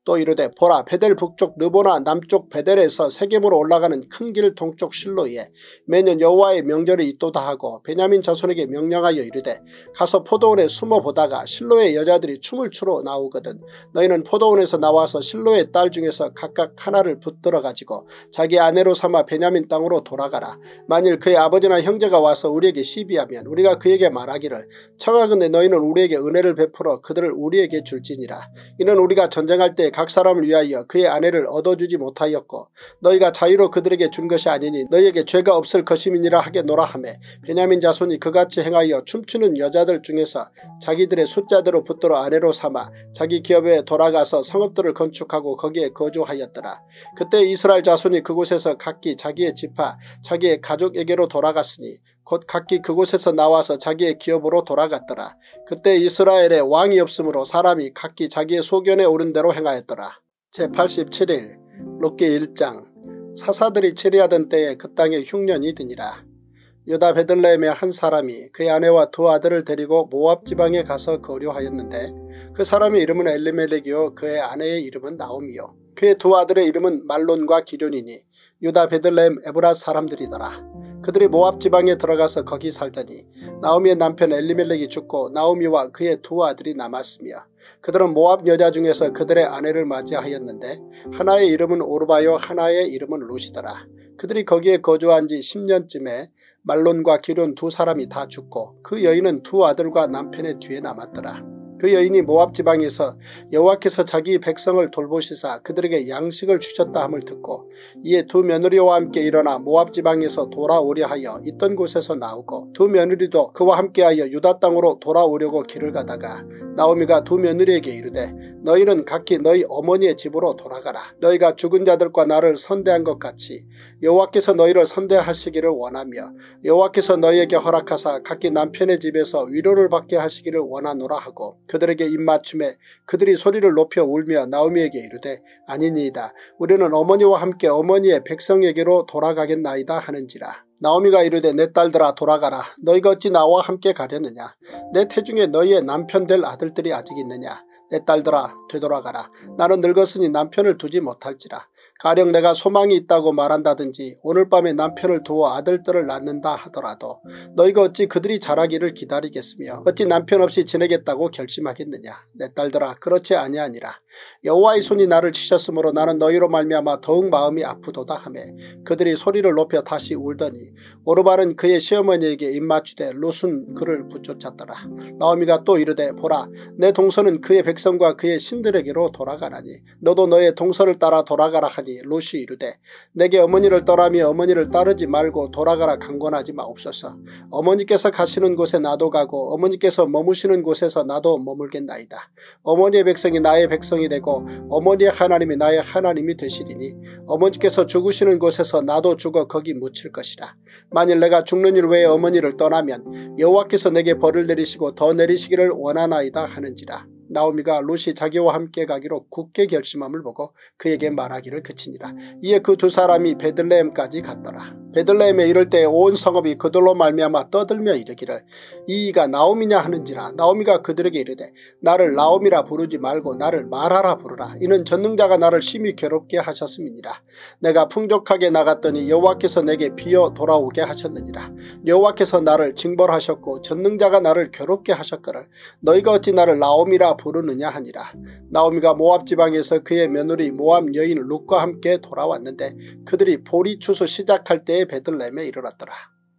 또 이르되 보라 베델 북쪽 느보나 남쪽 베델에서 세겜으로 올라가는 큰 길 동쪽 실로에 매년 여호와의 명절이 있도다 하고 베냐민 자손에게 명령하여 이르되 가서 포도원에 숨어 보다가 실로의 여자들이 춤을 추러 나오거든 너희는 포도원에서 나와서 실로의 딸 중에서 각각 하나를 붙들어 가지고 자기 아내로 삼아 베냐민 땅으로 돌아가라. 만일 그의 아버지나 형제가 와서 우리에게 시비하면 우리가 그에게 말하기를 청하건대 너희는 우리에게 은혜를 베풀어 그들을 우리에게 줄지니라. 이는 우리가 전쟁할 때 각 사람을 위하여 그의 아내를 얻어주지 못하였고 너희가 자유로 그들에게 준 것이 아니니 너희에게 죄가 없을 것임이니라 하겠노라 하매 베냐민 자손이 그같이 행하여 춤추는 여자들 중에서 자기들의 숫자대로 붙들어 아내로 삼아 자기 기업에 돌아가서 성읍들을 건축하고 거기에 거주하였더라. 그때 이스라엘 자손이 그곳에서 각기 자기의 지파 자기의 가족에게로 돌아갔으니 곧 각기 그곳에서 나와서 자기의 기업으로 돌아갔더라. 그때 이스라엘에 왕이 없으므로 사람이 각기 자기의 소견에 오른 대로 행하였더라. 제팔십칠 일 룻기 일 장 사사들이 치리하던 때에 그 땅에 흉년이 드니라. 유다 베들레헴의 한 사람이 그의 아내와 두 아들을 데리고 모압 지방에 가서 거류하였는데 그 사람의 이름은 엘리멜렉이요 그의 아내의 이름은 나오미요 그의 두 아들의 이름은 말론과 기럐이니 유다 베들레헴 에브라 사람들이더라. 그들이 모압 지방에 들어가서 거기 살더니 나오미의 남편 엘리멜렉이 죽고 나오미와 그의 두 아들이 남았으며 그들은 모압 여자 중에서 그들의 아내를 맞이하였는데 하나의 이름은 오르바요 하나의 이름은 룻이더라. 그들이 거기에 거주한 지 십 년쯤에 말론과 기럐 두 사람이 다 죽고 그 여인은 두 아들과 남편의 뒤에 남았더라. 그 여인이 모압 지방에서 여호와께서 자기 백성을 돌보시사 그들에게 양식을 주셨다 함을 듣고 이에 두 며느리와 함께 일어나 모압 지방에서 돌아오려 하여 있던 곳에서 나오고 두 며느리도 그와 함께하여 유다 땅으로 돌아오려고 길을 가다가 나오미가 두 며느리에게 이르되 너희는 각기 너희 어머니의 집으로 돌아가라. 너희가 죽은 자들과 나를 선대한 것 같이 여호와께서 너희를 선대하시기를 원하며 여호와께서 너희에게 허락하사 각기 남편의 집에서 위로를 받게 하시기를 원하노라 하고 그들에게 입맞춤에 그들이 소리를 높여 울며 나오미에게 이르되 아니니이다. 우리는 어머니와 함께 어머니의 백성에게로 돌아가겠나이다 하는지라. 나오미가 이르되 내 딸들아 돌아가라. 너희가 어찌 나와 함께 가려느냐. 내 태중에 너희의 남편 될 아들들이 아직 있느냐. 내 딸들아 되돌아가라. 나는 늙었으니 남편을 두지 못할지라. 가령 내가 소망이 있다고 말한다든지 오늘 밤에 남편을 두어 아들들을 낳는다 하더라도 너희가 어찌 그들이 자라기를 기다리겠으며 어찌 남편 없이 지내겠다고 결심하겠느냐. 내 딸들아 그렇지 아니하니라. 여호와의 손이 나를 치셨으므로 나는 너희로 말미암아 더욱 마음이 아프도다 하며 그들이 소리를 높여 다시 울더니 오르발은 그의 시어머니에게 입맞추되 룻은 그를 붙쫓았더라. 나오미가 또 이르되 보라 내 동서는 그의 백성과 그의 신들에게로 돌아가라니 너도 너의 동서를 따라 돌아가라 하니 룻이 이르되 내게 어머니를 떠나며 어머니를 따르지 말고 돌아가라 강권하지 마옵소서. 어머니께서 가시는 곳에 나도 가고 어머니께서 머무시는 곳에서 나도 머물겠나이다. 어머니의 백성이 나의 백성이 되고 어머니의 하나님이 나의 하나님이 되시리니 어머니께서 죽으시는 곳에서 나도 죽어 거기 묻힐 것이라. 만일 내가 죽는 일 외에 어머니를 떠나면 여호와께서 내게 벌을 내리시고 더 내리시기를 원하나이다 하는지라. 나오미가 룻이 자기와 함께 가기로 굳게 결심함을 보고 그에게 말하기를 그치니라. 이에 그 두 사람이 베들레헴까지 갔더라. 베들레헴에 이를 때 온 성읍이 그들로 말미암아 떠들며 이르기를 이이가 나오미냐 하는지라. 나오미가 그들에게 이르되 나를 나오미라 부르지 말고 나를 마라라 부르라. 이는 전능자가 나를 심히 괴롭게 하셨음이니라. 내가 풍족하게 나갔더니 여호와께서 내게 비어 돌아오게 하셨느니라. 여호와께서 나를 징벌하셨고 전능자가 나를 괴롭게 하셨거늘 너희가 어찌 나를 나오미라 부르느냐 하니라. 나오미가 모압 지방에서 그의 며느리 모압 여인 룻과 함께 돌아왔는데 그들이 보리 추수 시작할 때에 베들레헴에 이르렀더라.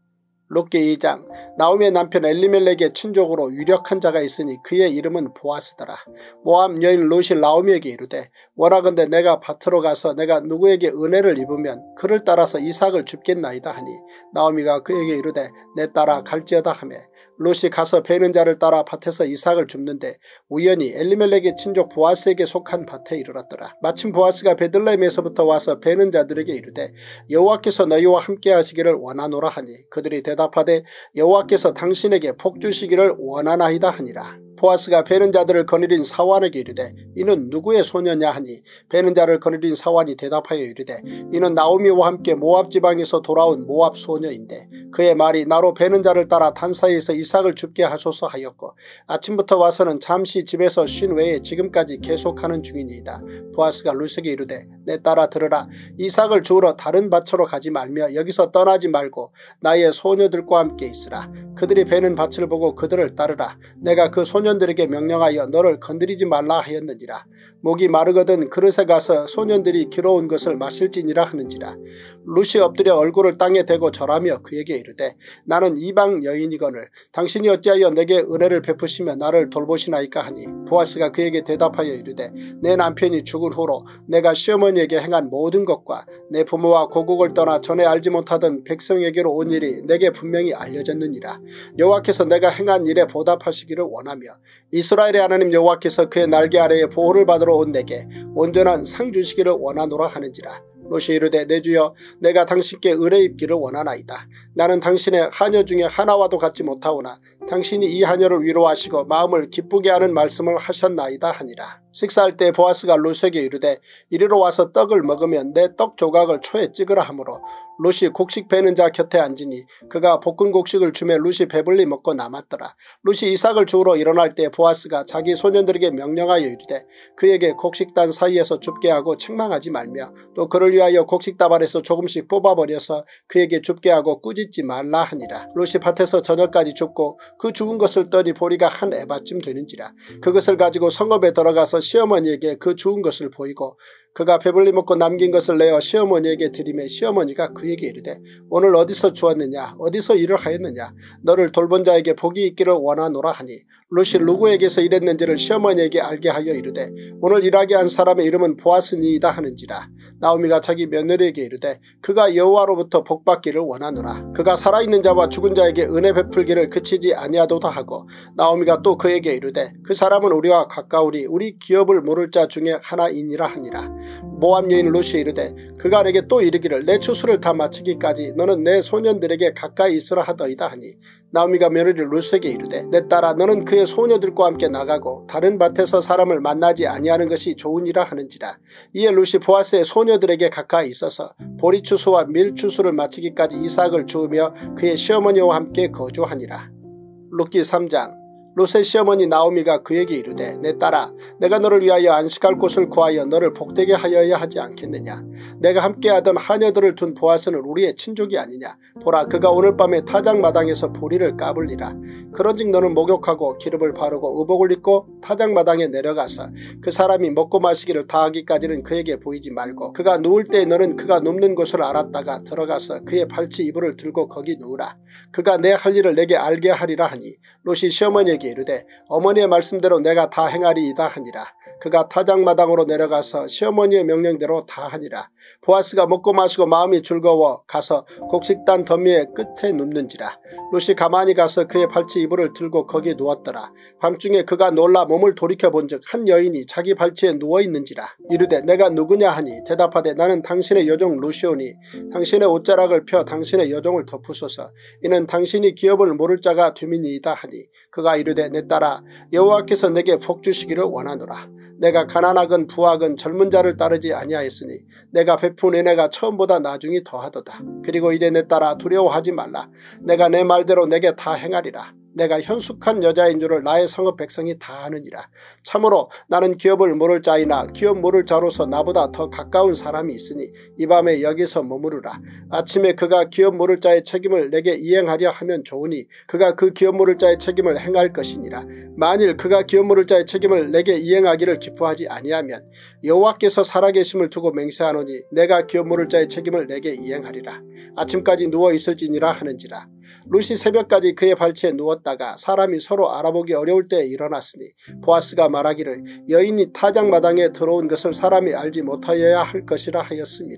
룻기 이 장 나오미의 남편 엘리멜렉의 친족으로 유력한 자가 있으니 그의 이름은 보아스더라. 모압 여인 룻이 나오미에게 이르되 원하건대 내가 밭으로 가서 내가 누구에게 은혜를 입으면 그를 따라서 이삭을 줍겠나이다 하니 나오미가 그에게 이르되 내 딸아 갈지어다 하매 룻이 가서 베는 자를 따라 밭에서 이삭을 줍는데 우연히 엘리멜렉의 친족 보아스에게 속한 밭에 이르렀더라. 마침 보아스가 베들레헴에서부터 와서 베는 자들에게 이르되 여호와께서 너희와 함께 하시기를 원하노라 하니 그들이 대답하되 여호와께서 당신에게 복 주시기를 원하나이다 하니라. 보아스가 베는 자들을 거느린 사환에게 이르되 이는 누구의 소녀냐 하니 베는 자를 거느린 사환이 대답하여 이르되 이는 나오미와 함께 모압 지방에서 돌아온 모압 소녀인데 그의 말이 나로 베는 자를 따라 단사에서 이삭을 줍게 하소서 하였고 아침부터 와서는 잠시 집에서 쉰 외에 지금까지 계속하는 중이니이다. 보아스가 룻에게 이르되 내 딸아 들으라. 이삭을 주우러 다른 밭으로 가지 말며 여기서 떠나지 말고 나의 소녀들과 함께 있으라. 그들이 베는 밭을 보고 그들을 따르라. 내가 그 소년들에게 명령하여 너를 건드리지 말라 하였느니라. 목이 마르거든 그릇에 가서 소년들이 길어온 것을 마실지니라 하는지라. 룻이 엎드려 얼굴을 땅에 대고 절하며 그에게 이르되 나는 이방 여인이거늘 당신이 어찌하여 내게 은혜를 베푸시며 나를 돌보시나이까 하니 보아스가 그에게 대답하여 이르되 내 남편이 죽을 후로 내가 시어머니에게 행한 모든 것과 내 부모와 고국을 떠나 전에 알지 못하던 백성에게로 온 일이 내게 분명히 알려졌느니라. 여호와께서 내가 행한 일에 보답하시기를 원하며 이스라엘의 하나님 여호와께서 그의 날개 아래에 보호를 받으러 온 내게 온전한 상 주시기를 원하노라 하는지라. 롯이 이르되 내 주여 내가 당신께 의뢰 입기를 원하나이다. 나는 당신의 하녀 중에 하나와도 같지 못하오나 당신이 이 하녀를 위로하시고 마음을 기쁘게 하는 말씀을 하셨나이다 하니라. 식사할 때 보아스가 롯에게 이르되 이리로 와서 떡을 먹으면 내 떡 조각을 초에 찍으라 하므로 롯이 곡식 베는 자 곁에 앉으니 그가 볶은 곡식을 주매 롯이 배불리 먹고 남았더라. 롯이 이삭을 주우러 일어날 때 보아스가 자기 소년들에게 명령하여 이르되 그에게 곡식단 사이에서 줍게 하고 책망하지 말며 또 그를 위하여 곡식 다발에서 조금씩 뽑아버려서 그에게 줍게 하고 꾸짖지 말라 하니라. 롯이 밭에서 저녁까지 줍고 그 죽은 것을 떠니 보리가 한 에바쯤 되는지라. 그것을 가지고 성읍에 들어가서 시어머니에게 그 죽은 것을 보이고 그가 배불리 먹고 남긴 것을 내어 시어머니에게 드리매 시어머니가 그에게 이르되 오늘 어디서 주었느냐 어디서 일을 하였느냐 너를 돌본 자에게 복이 있기를 원하노라 하니 롯이 누구에게서 일했는지를 시어머니에게 알게 하여 이르되 오늘 일하게 한 사람의 이름은 보아스니이다 하는지라. 나오미가 자기 며느리에게 이르되 그가 여호와로부터 복받기를 원하노라. 그가 살아있는 자와 죽은 자에게 은혜 베풀기를 그치지 아니하도다 하고 나오미가 또 그에게 이르되 그 사람은 우리와 가까우리 우리 기업을 모를 자 중에 하나이니라 하니라. 모압 여인 롯이 이르되 그가 내게 또 이르기를 내 추수를 다 마치기까지 너는 내 소년들에게 가까이 있으라 하더이다 하니 나오미가 며느리 롯에게 이르되 내 딸아 너는 그의 소녀들과 함께 나가고 다른 밭에서 사람을 만나지 아니하는 것이 좋으니라 하는지라. 이에 롯이 보아스의 소녀들에게 가까이 있어서 보리 추수와 밀 추수를 마치기까지 이삭을 주우며 그의 시어머니와 함께 거주하니라. 룻기 삼 장. 롯의 시어머니 나오미가 그에게 이르되 내 딸아 내가 너를 위하여 안식할 곳을 구하여 너를 복되게 하여야 하지 않겠느냐. 내가 함께하던 하녀들을 둔 보아스는 우리의 친족이 아니냐. 보라 그가 오늘 밤에 타작마당에서 보리를 까불리라. 그런즉 너는 목욕하고 기름을 바르고 의복을 입고 타작마당에 내려가서 그 사람이 먹고 마시기를 다하기까지는 그에게 보이지 말고 그가 누울 때 너는 그가 눕는 곳을 알았다가 들어가서 그의 발치 이불을 들고 거기 누우라. 그가 내 할 일을 내게 알게 하리라 하니 롯이 시어머니에게 이르되 어머니의 말씀대로 내가 다 행하리이다 하니라. 그가 타작마당으로 내려가서 시어머니의 명령대로 다 하니라. 보아스가 먹고 마시고 마음이 즐거워 가서 곡식단 더미의 끝에 눕는지라. 롯이 가만히 가서 그의 발치 이불을 들고 거기 누웠더라. 밤중에 그가 놀라 몸을 돌이켜본즉 한 여인이 자기 발치에 누워있는지라. 이르되 내가 누구냐 하니 대답하되 나는 당신의 여종 롯이오니 당신의 옷자락을 펴 당신의 여종을 덮으소서. 이는 당신이 기업을 모를 자가 됨이니이다 하니 그가 이르되 내 딸아 여호와께서 내게 복 주시기를 원하노라. 내가 가난하건 부하건 젊은 자를 따르지 아니하였으니 내가 베푼 은혜가 처음보다 나중이 더하도다. 그리고 이제 내 딸아 두려워하지 말라. 내가 내 말대로 내게 다 행하리라. 내가 현숙한 여자인 줄을 나의 성읍 백성이 다 아느니라. 참으로 나는 기업을 모를 자이나 기업 모를 자로서 나보다 더 가까운 사람이 있으니 이 밤에 여기서 머무르라. 아침에 그가 기업 모를 자의 책임을 내게 이행하려 하면 좋으니 그가 그 기업 모를 자의 책임을 행할 것이니라. 만일 그가 기업 모를 자의 책임을 내게 이행하기를 기뻐하지 아니하면 여호와께서 살아계심을 두고 맹세하노니 내가 기업 모를 자의 책임을 내게 이행하리라. 아침까지 누워있을지니라 하는지라. 롯이 새벽까지 그의 발치에 누웠다가 사람이 서로 알아보기 어려울 때에 일어났으니 보아스가 말하기를 여인이 타작마당에 들어온 것을 사람이 알지 못하여야 할 것이라 하였습니다.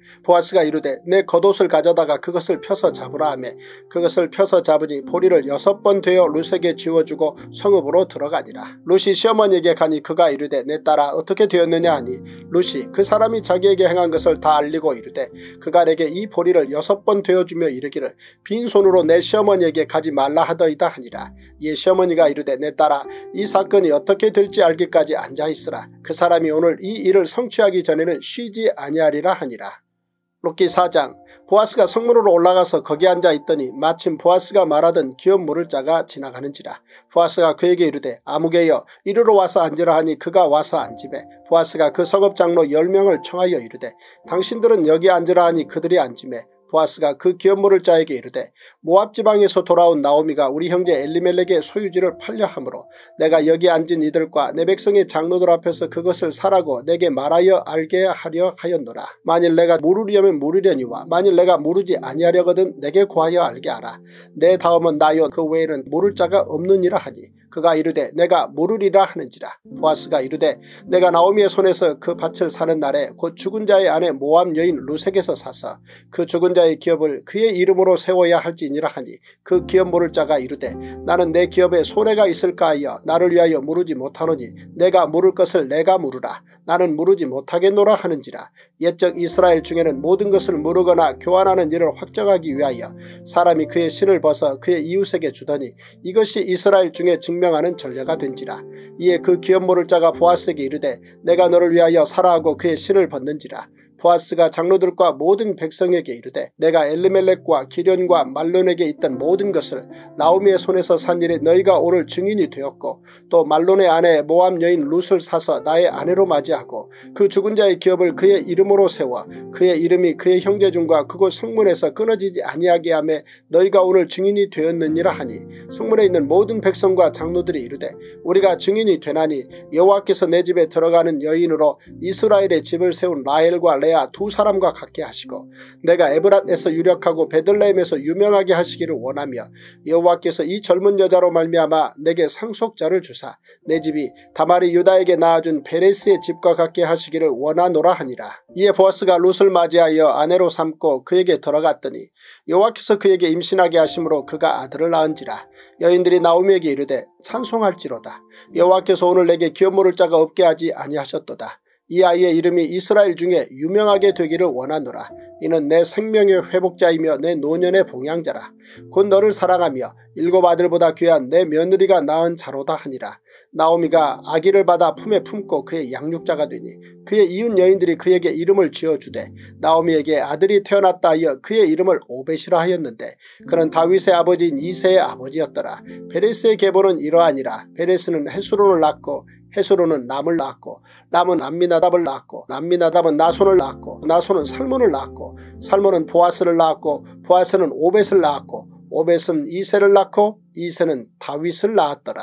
보아스가 이르되 내 겉옷을 가져다가 그것을 펴서 잡으라 하매 그것을 펴서 잡으니 보리를 여섯 번 되어 룻에게 지워주고 성읍으로 들어가니라. 룻이 시어머니에게 가니 그가 이르되 내 딸아 어떻게 되었느냐 하니 룻이 그 사람이 자기에게 행한 것을 다 알리고 이르되 그가 내게 이 보리를 여섯 번 되어주며 이르기를 빈손으로 내 시어머니에게 가지 말라 하더이다 하니라. 이에 시어머니가 이르되 내 딸아 이 사건이 어떻게 될지 알기까지 앉아있으라. 그 사람이 오늘 이 일을 성취하기 전에는 쉬지 아니하리라 하니라. 룻기 사 장. 보아스가 성문으로 올라가서 거기 앉아 있더니 마침 보아스가 말하던 기업 물을 자가 지나가는지라. 보아스가 그에게 이르되 아무개여 이리로 와서 앉으라 하니 그가 와서 앉으매 보아스가 그 성읍 장로 열 명을 청하여 이르되 당신들은 여기 앉으라 하니 그들이 앉으매 보아스가 그 기업 물을 자에게 이르되 모압 지방에서 돌아온 나오미가 우리 형제 엘리멜렉의 소유지를 팔려 함으로 내가 여기 앉은 이들과 내 백성의 장로들 앞에서 그것을 사라고 내게 말하여 알게 하려 하였노라. 만일 내가 물으려면 물으려니와 만일 내가 물으지 아니하려거든 내게 구하여 알게 하라. 내 다음은 나요 그 외에는 물을 자가 없느니라 하니 그가 이르되 내가 물으리라 하는지라. 보아스가 이르되 내가 나오미의 손에서 그 밭을 사는 날에 곧 죽은 자의 아내 모압 여인 룻에게서 사서 그 죽은 자의 기업을 그의 이름으로 세워야 할지니라 하니 그 기업 물을 자가 이르되 나는 내 기업에 손해가 있을까 하여 나를 위하여 물으지 못하노니 내가 물을 것을 내가 물으라. 나는 물으지 못하겠노라 하는지라. 옛적 이스라엘 중에는 모든 것을 물으거나 교환하는 일을 확정하기 위하여 사람이 그의 신을 벗어 그의 이웃에게 주더니 이것이 이스라엘 중에 증명하는 전례가 된지라. 이에 그 기업 물을 자가 보아스에게 이르되 내가 너를 위하여 사라 하고 그의 신을 벗는지라. 보아스가 장로들과 모든 백성에게 이르되 내가 엘리멜렉과 기련과 말론에게 있던 모든 것을 나오미의 손에서 산 일에 너희가 오늘 증인이 되었고 또 말론의 아내 모압 여인 룻을 사서 나의 아내로 맞이하고 그 죽은 자의 기업을 그의 이름으로 세워 그의 이름이 그의 형제 중과 그곳 성문에서 끊어지지 아니하게 하며 너희가 오늘 증인이 되었느니라 하니 성문에 있는 모든 백성과 장로들이 이르되 우리가 증인이 되나니 여호와께서 내 집에 들어가는 여인으로 이스라엘의 집을 세운 라헬과 레 두 사람과 같게 하시고 내가 에브랏에서 유력하고 베들레헴에서 유명하게 하시기를 원하며 여호와께서 이 젊은 여자로 말미암아 내게 상속자를 주사 내 집이 다말이 유다에게 낳아준 베레스의 집과 같게 하시기를 원하노라 하니라. 이에 보아스가 룻을 맞이하여 아내로 삼고 그에게 들어갔더니 여호와께서 그에게 임신하게 하심으로 그가 아들을 낳은지라. 여인들이 나오미에게 이르되 찬송할지로다. 여호와께서 오늘 내게 기업 물을 자가 없게 하지 아니하셨도다. 이 아이의 이름이 이스라엘 중에 유명하게 되기를 원하노라. 이는 내 생명의 회복자이며 내 노년의 봉양자라. 곧 너를 사랑하며 일곱 아들보다 귀한 내 며느리가 낳은 자로다 하니라. 나오미가 아기를 받아 품에 품고 그의 양육자가 되니 그의 이웃 여인들이 그에게 이름을 지어주되 나오미에게 아들이 태어났다 하여 그의 이름을 오벳이라 하였는데 그는 다윗의 아버지인 이새의 아버지였더라. 베레스의 계보는 이러하니라. 베레스는 헤스론을 낳고 헤스론은 남을 낳았고 남은 암미나답을 낳았고 암미나답은 나손을 낳았고 나손은 살몬을 낳았고 살몬은 보아스를 낳았고 보아스는 오벳을 낳았고 오벳은 이새를 낳고 이새는 다윗을 낳았더라.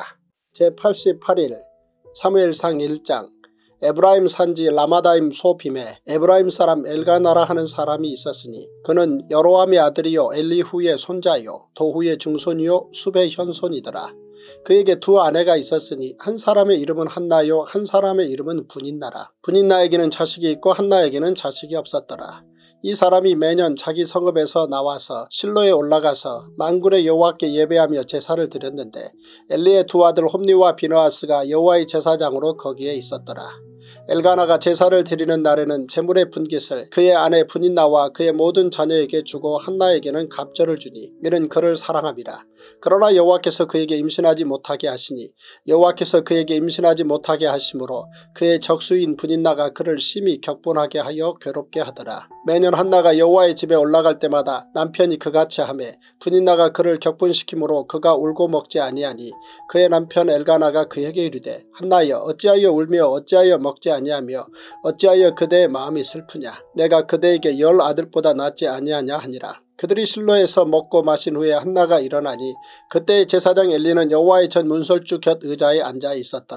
제팔십팔 일 사무엘상 일 장. 에브라임 산지 라마다임 소빔에 에브라임 사람 엘가나라 하는 사람이 있었으니 그는 여로함의 아들이요 엘리후의 손자요 도후의 중손이요 숲의 현손이더라. 그에게 두 아내가 있었으니 한 사람의 이름은 한나요 한 사람의 이름은 분인나라. 분인나에게는 자식이 있고 한나에게는 자식이 없었더라. 이 사람이 매년 자기 성읍에서 나와서 실로에 올라가서 만군의 여호와께 예배하며 제사를 드렸는데 엘리의 두 아들 홈니와 비느하스가 여호와의 제사장으로 거기에 있었더라. 엘가나가 제사를 드리는 날에는 제물의 분깃을 그의 아내 분인나와 그의 모든 자녀에게 주고 한나에게는 갑절을 주니 이는 그를 사랑함이라. 그러나 여호와께서 그에게 임신하지 못하게 하시니 여호와께서 그에게 임신하지 못하게 하심으로 그의 적수인 분인나가 그를 심히 격분하게 하여 괴롭게 하더라. 매년 한나가 여호와의 집에 올라갈 때마다 남편이 그같이 하매 분인나가 그를 격분시키므로 그가 울고 먹지 아니하니 그의 남편 엘가나가 그에게 이르되 한나여 어찌하여 울며 어찌하여 먹지 아니하며 어찌하여 그대의 마음이 슬프냐. 내가 그대에게 열 아들보다 낫지 아니하냐 하니라. 그들이 실로에서 먹고 마신 후에 한나가 일어나니 그때의 제사장 엘리는 여호와의 전 문설주 곁 의자에 앉아 있었더라.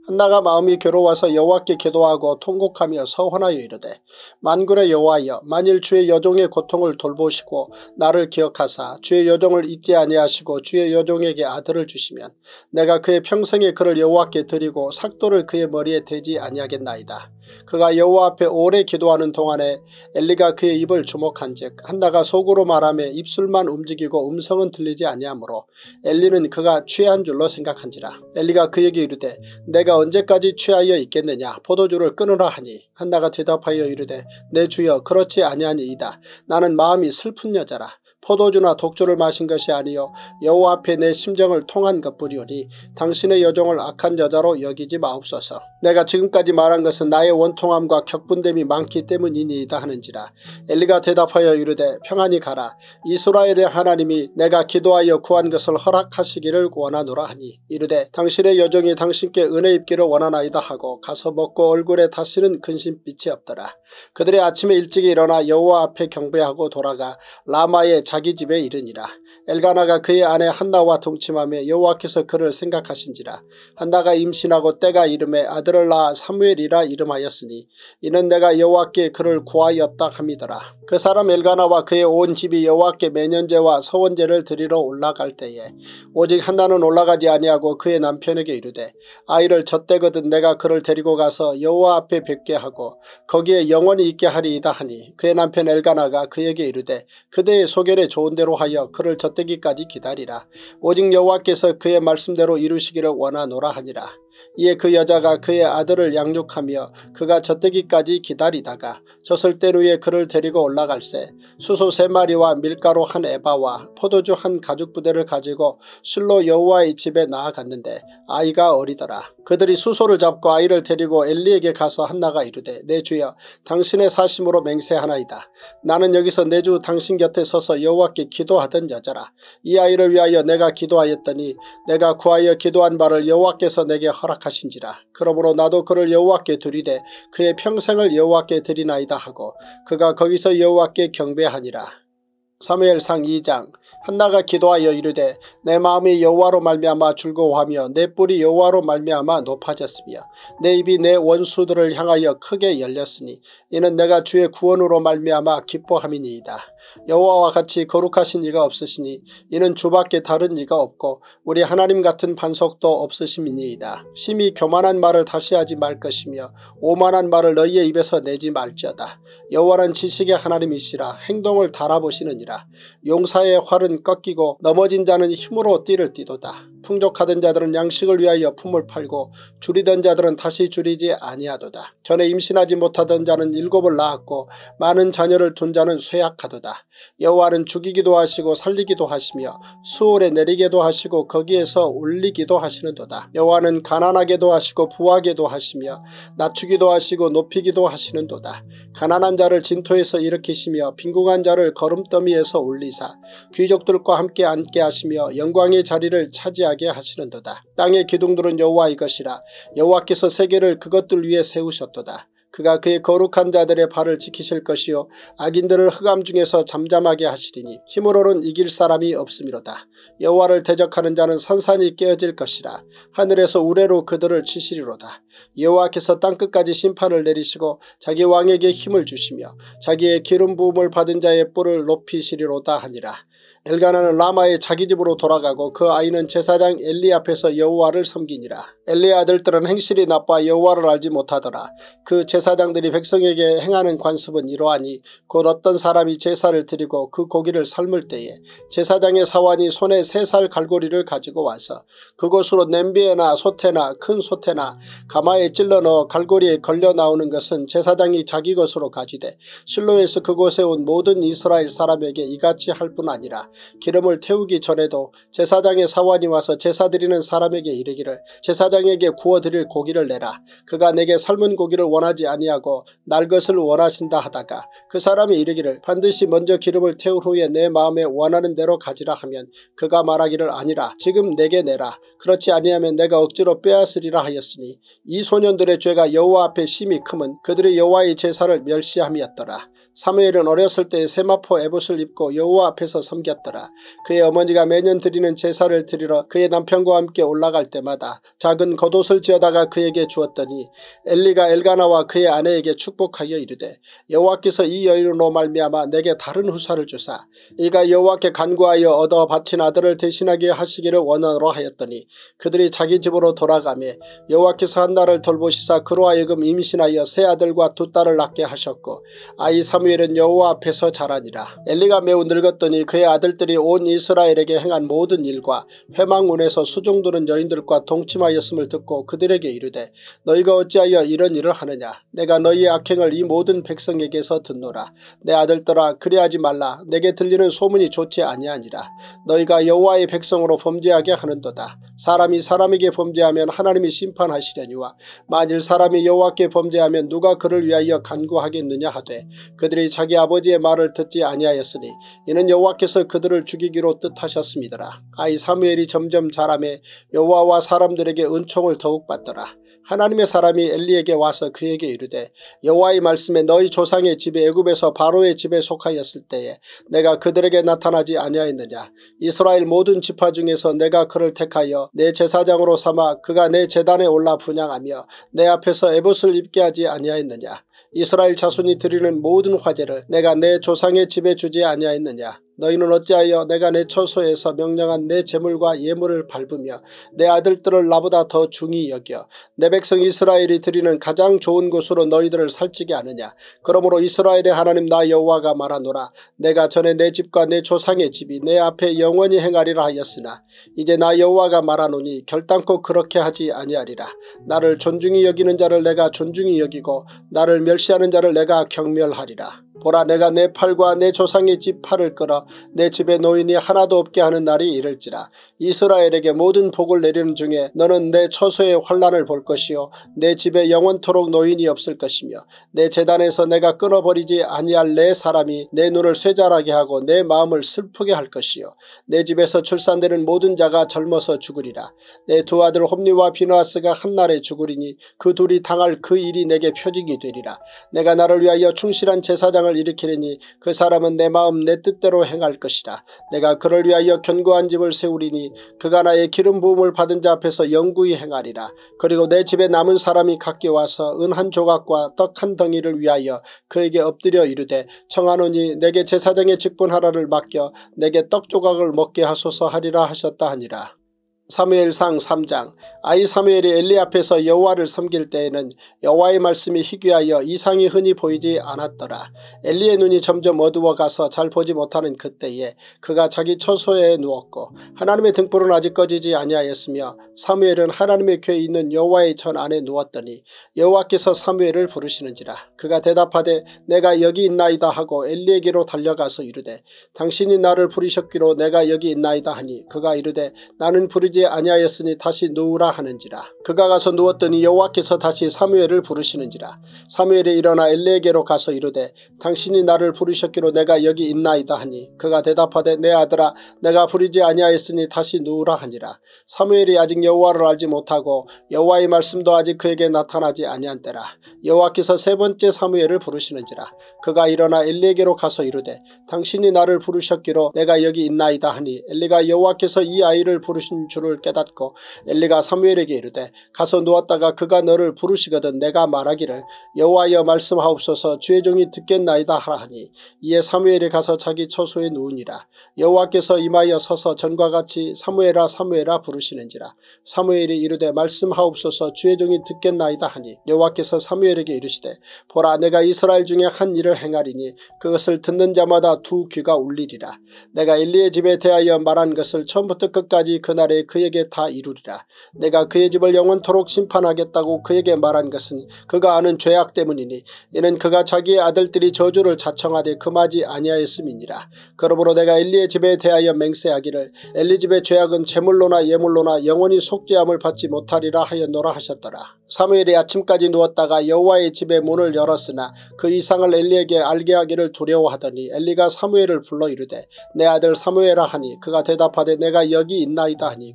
한나가 마음이 괴로워서 여호와께 기도하고 통곡하며 서원하여 이르되 만군의 여호와여, 만일 주의 여종의 고통을 돌보시고 나를 기억하사 주의 여종을 잊지 아니하시고 주의 여종에게 아들을 주시면 내가 그의 평생에 그를 여호와께 드리고 삭도를 그의 머리에 대지 아니하겠나이다. 그가 여호와 앞에 오래 기도하는 동안에 엘리가 그의 입을 주목한즉 한나가 속으로 말하며 입술만 움직이고 음성은 들리지 아니하므로 엘리는 그가 취한 줄로 생각한지라. 엘리가 그에게 이르되 내가 언제까지 취하여 있겠느냐, 포도주를 끊으라 하니 한나가 대답하여 이르되 내 주여, 그렇지 아니하니이다. 나는 마음이 슬픈 여자라. 포도주나 독주를 마신 것이 아니요 여호와 앞에 내 심정을 통한 것뿐이오니 당신의 여종을 악한 여자로 여기지 마옵소서. 내가 지금까지 말한 것은 나의 원통함과 격분됨이 많기 때문이니이다 하는지라. 엘리가 대답하여 이르되 평안히 가라. 이스라엘의 하나님이 내가 기도하여 구한 것을 허락하시기를 원하노라 하니 이르되 당신의 여종이 당신께 은혜 입기를 원하나이다 하고 가서 먹고 얼굴에 다시는 근심빛이 없더라. 그들이 아침에 일찍 일어나 여호와 앞에 경배하고 돌아가 라마의 자기 집에 이르니라. 엘가나가 그의 아내 한나와 동침하며 여호와께서 그를 생각하신지라. 한나가 임신하고 때가 이름에 아들을 낳아 사무엘이라 이름하였으니 이는 내가 여호와께 그를 구하였다 함이더라. 그 사람 엘가나와 그의 온 집이 여호와께 매년제와 서원제를 드리러 올라갈 때에 오직 한나는 올라가지 아니하고 그의 남편에게 이르되 아이를 젖대거든 내가 그를 데리고 가서 여호와 앞에 뵙게 하고 거기에 영원히 있게 하리이다 하니 그의 남편 엘가나가 그에게 이르되 그대의 소견에 좋은 대로 하여 그를 젖대기까지 기다리라. 오직 여호와께서 그의 말씀대로 이루시기를 원하노라 하니라. 이에 그 여자가 그의 아들을 양육하며 그가 젖대기까지 기다리다가 젖을 뗀 후에 그를 데리고 올라갈새 수소 세 마리와 밀가루 한 에바와 포도주 한 가죽 부대를 가지고 실로 여호와의 집에 나아갔는데 아이가 어리더라. 그들이 수소를 잡고 아이를 데리고 엘리에게 가서 한나가 이르되 내 주여, 당신의 사심으로 맹세하나이다. 나는 여기서 내 주 당신 곁에 서서 여호와께 기도하던 여자라. 이 아이를 위하여 내가 기도하였더니 내가 구하여 기도한 바를 여호와께서 내게 허락하신지라. 그러므로 나도 그를 여호와께 드리되 그의 평생을 여호와께 드리나이다 하고 그가 거기서 여호와께 경배하니라. 사무엘상 이 장. 한나가 기도하여 이르되 내 마음이 여호와로 말미암아 즐거워하며 내 뿔이 여호와로 말미암아 높아졌으며 내 입이 내 원수들을 향하여 크게 열렸으니 이는 내가 주의 구원으로 말미암아 기뻐함이니이다. 여호와와 같이 거룩하신 이가 없으시니 이는 주밖에 다른 이가 없고 우리 하나님 같은 반석도 없으심이니이다. 심히 교만한 말을 다시 하지 말 것이며 오만한 말을 너희의 입에서 내지 말지어다. 여호와는 지식의 하나님이시라. 행동을 달아보시느니라. 용사의 활은 꺾이고 넘어진 자는 힘으로 띠를 띠도다. 풍족하던 자들은 양식을 위하여 품을 팔고 줄이던 자들은 다시 줄이지 아니하도다. 전에 임신하지 못하던 자는 일곱을 낳았고 많은 자녀를 둔 자는 쇠약하도다. 여호와는 죽이기도 하시고 살리기도 하시며 수월에 내리게도 하시고 거기에서 올리기도 하시는도다. 여호와는 가난하게도 하시고 부하게도 하시며 낮추기도 하시고 높이기도 하시는도다. 가난한 자를 진토에서 일으키시며 빈궁한 자를 거름더미에서 올리사 귀족들과 함께 앉게 하시며 영광의 자리를 차지하게 하시는도다. 땅의 기둥들은 여호와의 것이라. 여호와께서 세계를 그것들 위에 세우셨도다. 그가 그의 거룩한 자들의 발을 지키실 것이요 악인들을 흑암 중에서 잠잠하게 하시리니 힘으로는 이길 사람이 없음이로다. 여호와를 대적하는 자는 산산이 깨어질 것이라. 하늘에서 우레로 그들을 치시리로다. 여호와께서 땅끝까지 심판을 내리시고 자기 왕에게 힘을 주시며 자기의 기름 부음을 받은 자의 뿔을 높이시리로다 하니라. 엘가나는 라마의 자기 집으로 돌아가고 그 아이는 제사장 엘리 앞에서 여호와를 섬기니라. 엘리의 아들들은 행실이 나빠 여호와를 알지 못하더라. 그 제사장들이 백성에게 행하는 관습은 이러하니 곧 어떤 사람이 제사를 드리고 그 고기를 삶을 때에 제사장의 사환이 손에 세 살 갈고리를 가지고 와서 그곳으로 냄비에나 솥에나 큰 솥에나 가마에 찔러 넣어 갈고리에 걸려 나오는 것은 제사장이 자기 것으로 가지되 실로에서 그곳에 온 모든 이스라엘 사람에게 이같이 할 뿐 아니라 기름을 태우기 전에도 제사장의 사환이 와서 제사 드리는 사람에게 이르기를 제사장에게 구워드릴 고기를 내라. 그가 내게 삶은 고기를 원하지 아니하고 날 것을 원하신다 하다가 그 사람이 이르기를 반드시 먼저 기름을 태운 후에 내 마음에 원하는 대로 가지라 하면 그가 말하기를 아니라 지금 내게 내라. 그렇지 아니하면 내가 억지로 빼앗으리라 하였으니 이 소년들의 죄가 여호와 앞에 심히 크면 그들이 여호와의 제사를 멸시함이었더라. 사무엘은 어렸을 때 세마포 에봇을 입고 여호와 앞에서 섬겼더라. 그의 어머니가 매년 드리는 제사를 드리러 그의 남편과 함께 올라갈 때마다 작은 겉옷을 지어다가 그에게 주었더니 엘리가 엘가나와 그의 아내에게 축복하여 이르되 여호와께서 이 여인으로 말미암아 내게 다른 후사를 주사 이가 여호와께 간구하여 얻어 바친 아들을 대신하게 하시기를 원하노라 하였더니 그들이 자기 집으로 돌아가며 여호와께서 한 날을 돌보시사 그로 하여금 임신하여 세 아들과 두 딸을 낳게 하셨고 아이 사무엘은 여호와 앞에서 자라니라. 엘리가 매우 늙었더니 그의 아들들이 온 이스라엘에게 행한 모든 일과 회망문에서 수종드는 여인들과 동침하였음을 듣고 그들에게 이르되 너희가 어찌하여 이런 일을 하느냐. 내가 너희의 악행을 이 모든 백성에게서 듣노라. 내 아들들아 그리하지 말라. 내게 들리는 소문이 좋지 아니하니라. 너희가 여호와의 백성으로 범죄하게 하는도다. 사람이 사람에게 범죄하면 하나님이 심판하시려니와 만일 사람이 여호와께 범죄하면 누가 그를 위하여 간구하겠느냐 하되 그들이 자기 아버지의 말을 듣지 아니하였으니 이는 여호와께서 그들을 죽이기로 뜻하셨음이더라. 아이 사무엘이 점점 자라매 여호와와 사람들에게 은총을 더욱 받더라. 하나님의 사람이 엘리에게 와서 그에게 이르되 여호와의 말씀에 너희 조상의 집에 애굽에서 바로의 집에 속하였을 때에 내가 그들에게 나타나지 아니하였느냐. 이스라엘 모든 지파 중에서 내가 그를 택하여 내 제사장으로 삼아 그가 내 제단에 올라 분향하며 내 앞에서 에봇을 입게 하지 아니하였느냐. 이스라엘 자손이 드리는 모든 화제를 내가 내 조상의 집에 주지 아니하였느냐. 너희는 어찌하여 내가 내 처소에서 명령한 내 재물과 예물을 밟으며 내 아들들을 나보다 더 중히 여겨 내 백성 이스라엘이 드리는 가장 좋은 곳으로 너희들을 살찌게 하느냐. 그러므로 이스라엘의 하나님 나 여호와가 말하노라. 내가 전에 내 집과 내 조상의 집이 내 앞에 영원히 행하리라 하였으나 이제 나 여호와가 말하노니 결단코 그렇게 하지 아니하리라. 나를 존중히 여기는 자를 내가 존중히 여기고 나를 멸시하는 자를 내가 경멸하리라. 보라 내가 내 팔과 내 조상의 집 팔을 끌어 내 집에 노인이 하나도 없게 하는 날이 이를지라. 이스라엘에게 모든 복을 내리는 중에 너는 내 처소의 환난을 볼 것이요 내 집에 영원토록 노인이 없을 것이며 내 제단에서 내가 끊어버리지 아니할 내 사람이 내 눈을 쇠잔하게 하고 내 마음을 슬프게 할 것이요 내 집에서 출산되는 모든 자가 젊어서 죽으리라. 내 두 아들 홈리와 비느하스가 한날에 죽으리니 그 둘이 당할 그 일이 내게 표징이 되리라. 내가 나를 위하여 충실한 제사장을 일으키리니 그 사람은 내 마음 내 뜻대로 행할 것이라. 내가 그를 위하여 견고한 집을 세우리니 그가 나의 기름 부음을 받은 자 앞에서 영구히 행하리라. 그리고 내 집에 남은 사람이 각기 와서 은 한 조각과 떡 한 덩이를 위하여 그에게 엎드려 이르되 청하노니 내게 제사장의 직분 하나를 맡겨 내게 떡 조각을 먹게 하소서 하리라 하셨다 하니라. 사무엘상 삼 장. 아이 사무엘이 엘리 앞에서 여호와를 섬길 때에는 여호와의 말씀이 희귀하여 이상이 흔히 보이지 않았더라. 엘리의 눈이 점점 어두워가서 잘 보지 못하는 그때에 그가 자기 처소에 누웠고 하나님의 등불은 아직 꺼지지 아니하였으며 사무엘은 하나님의 궤에 있는 여호와의 전 안에 누웠더니 여호와께서 사무엘을 부르시는지라. 그가 대답하되 내가 여기 있나이다 하고 엘리에게로 달려가서 이르되 당신이 나를 부르셨기로 내가 여기 있나이다 하니 그가 이르되 나는 부르지 아니하였으니 다시 누우라 하는지라. 그가 가서 누웠더니 여호와께서 다시 사무엘을 부르시는지라. 사무엘이 일어나 엘리에게로 가서 이르되 당신이 나를 부르셨기로 내가 여기 있나이다 하니 그가 대답하되 내 아들아 내가 부르지 아니하였으니 다시 누우라 하니라. 사무엘이 아직 여호와를 알지 못하고 여호와의 말씀도 아직 그에게 나타나지 아니한 때라. 여호와께서 세 번째 사무엘을 부르시는지라. 그가 일어나 엘리에게로 가서 이르되 당신이 나를 부르셨기로 내가 여기 있나이다 하니 엘리가 여호와께서 이 아이를 부르신 줄을 깨닫고 엘리가 사무엘에게 이르되 가서 누웠다가 그가 너를 부르시거든 내가 말하기를 여호와여 말씀하옵소서 주의 종이 듣겠나이다 하라 하니 이에 사무엘이 가서 자기 처소에 누우니라. 여호와께서 임하여 서서 전과 같이 사무엘아 사무엘아 부르시는지라. 사무엘이 이르되 말씀하옵소서 주의 종이 듣겠나이다 하니 여호와께서 사무엘에게 이르시되 보라 내가 이스라엘 중에 한 일을 행하리니 그것을 듣는 자마다 두 귀가 울리리라. 내가 엘리의 집에 대하여 말한 것을 처음부터 끝까지 그날에 그에게 다 이루리라. 내가 그의 집을 영원토록 심판하겠다고 그에게 말한 것은 그가 아는 죄악 때문이니 이는 그가 자기의 아들들이 저주를 자청하되 금하지 아니하였음이니라. 그러므로 내가 엘리의 집에 대하여 맹세하기를 엘리 집의 죄악은 제물로나 예물로나 영원히 속죄함을 받지 못하리라 하였노라 하셨더라. 사무엘이 아침까지 누웠다가 여호와의 집의 문을 열었으나 그 이상을 엘리에게 알게 하기를 두려워하더니 엘리가 사무엘을 불러 이르되 내 아들 사무엘아 하니 그가 대답하되 내가 여기 있나이다 하니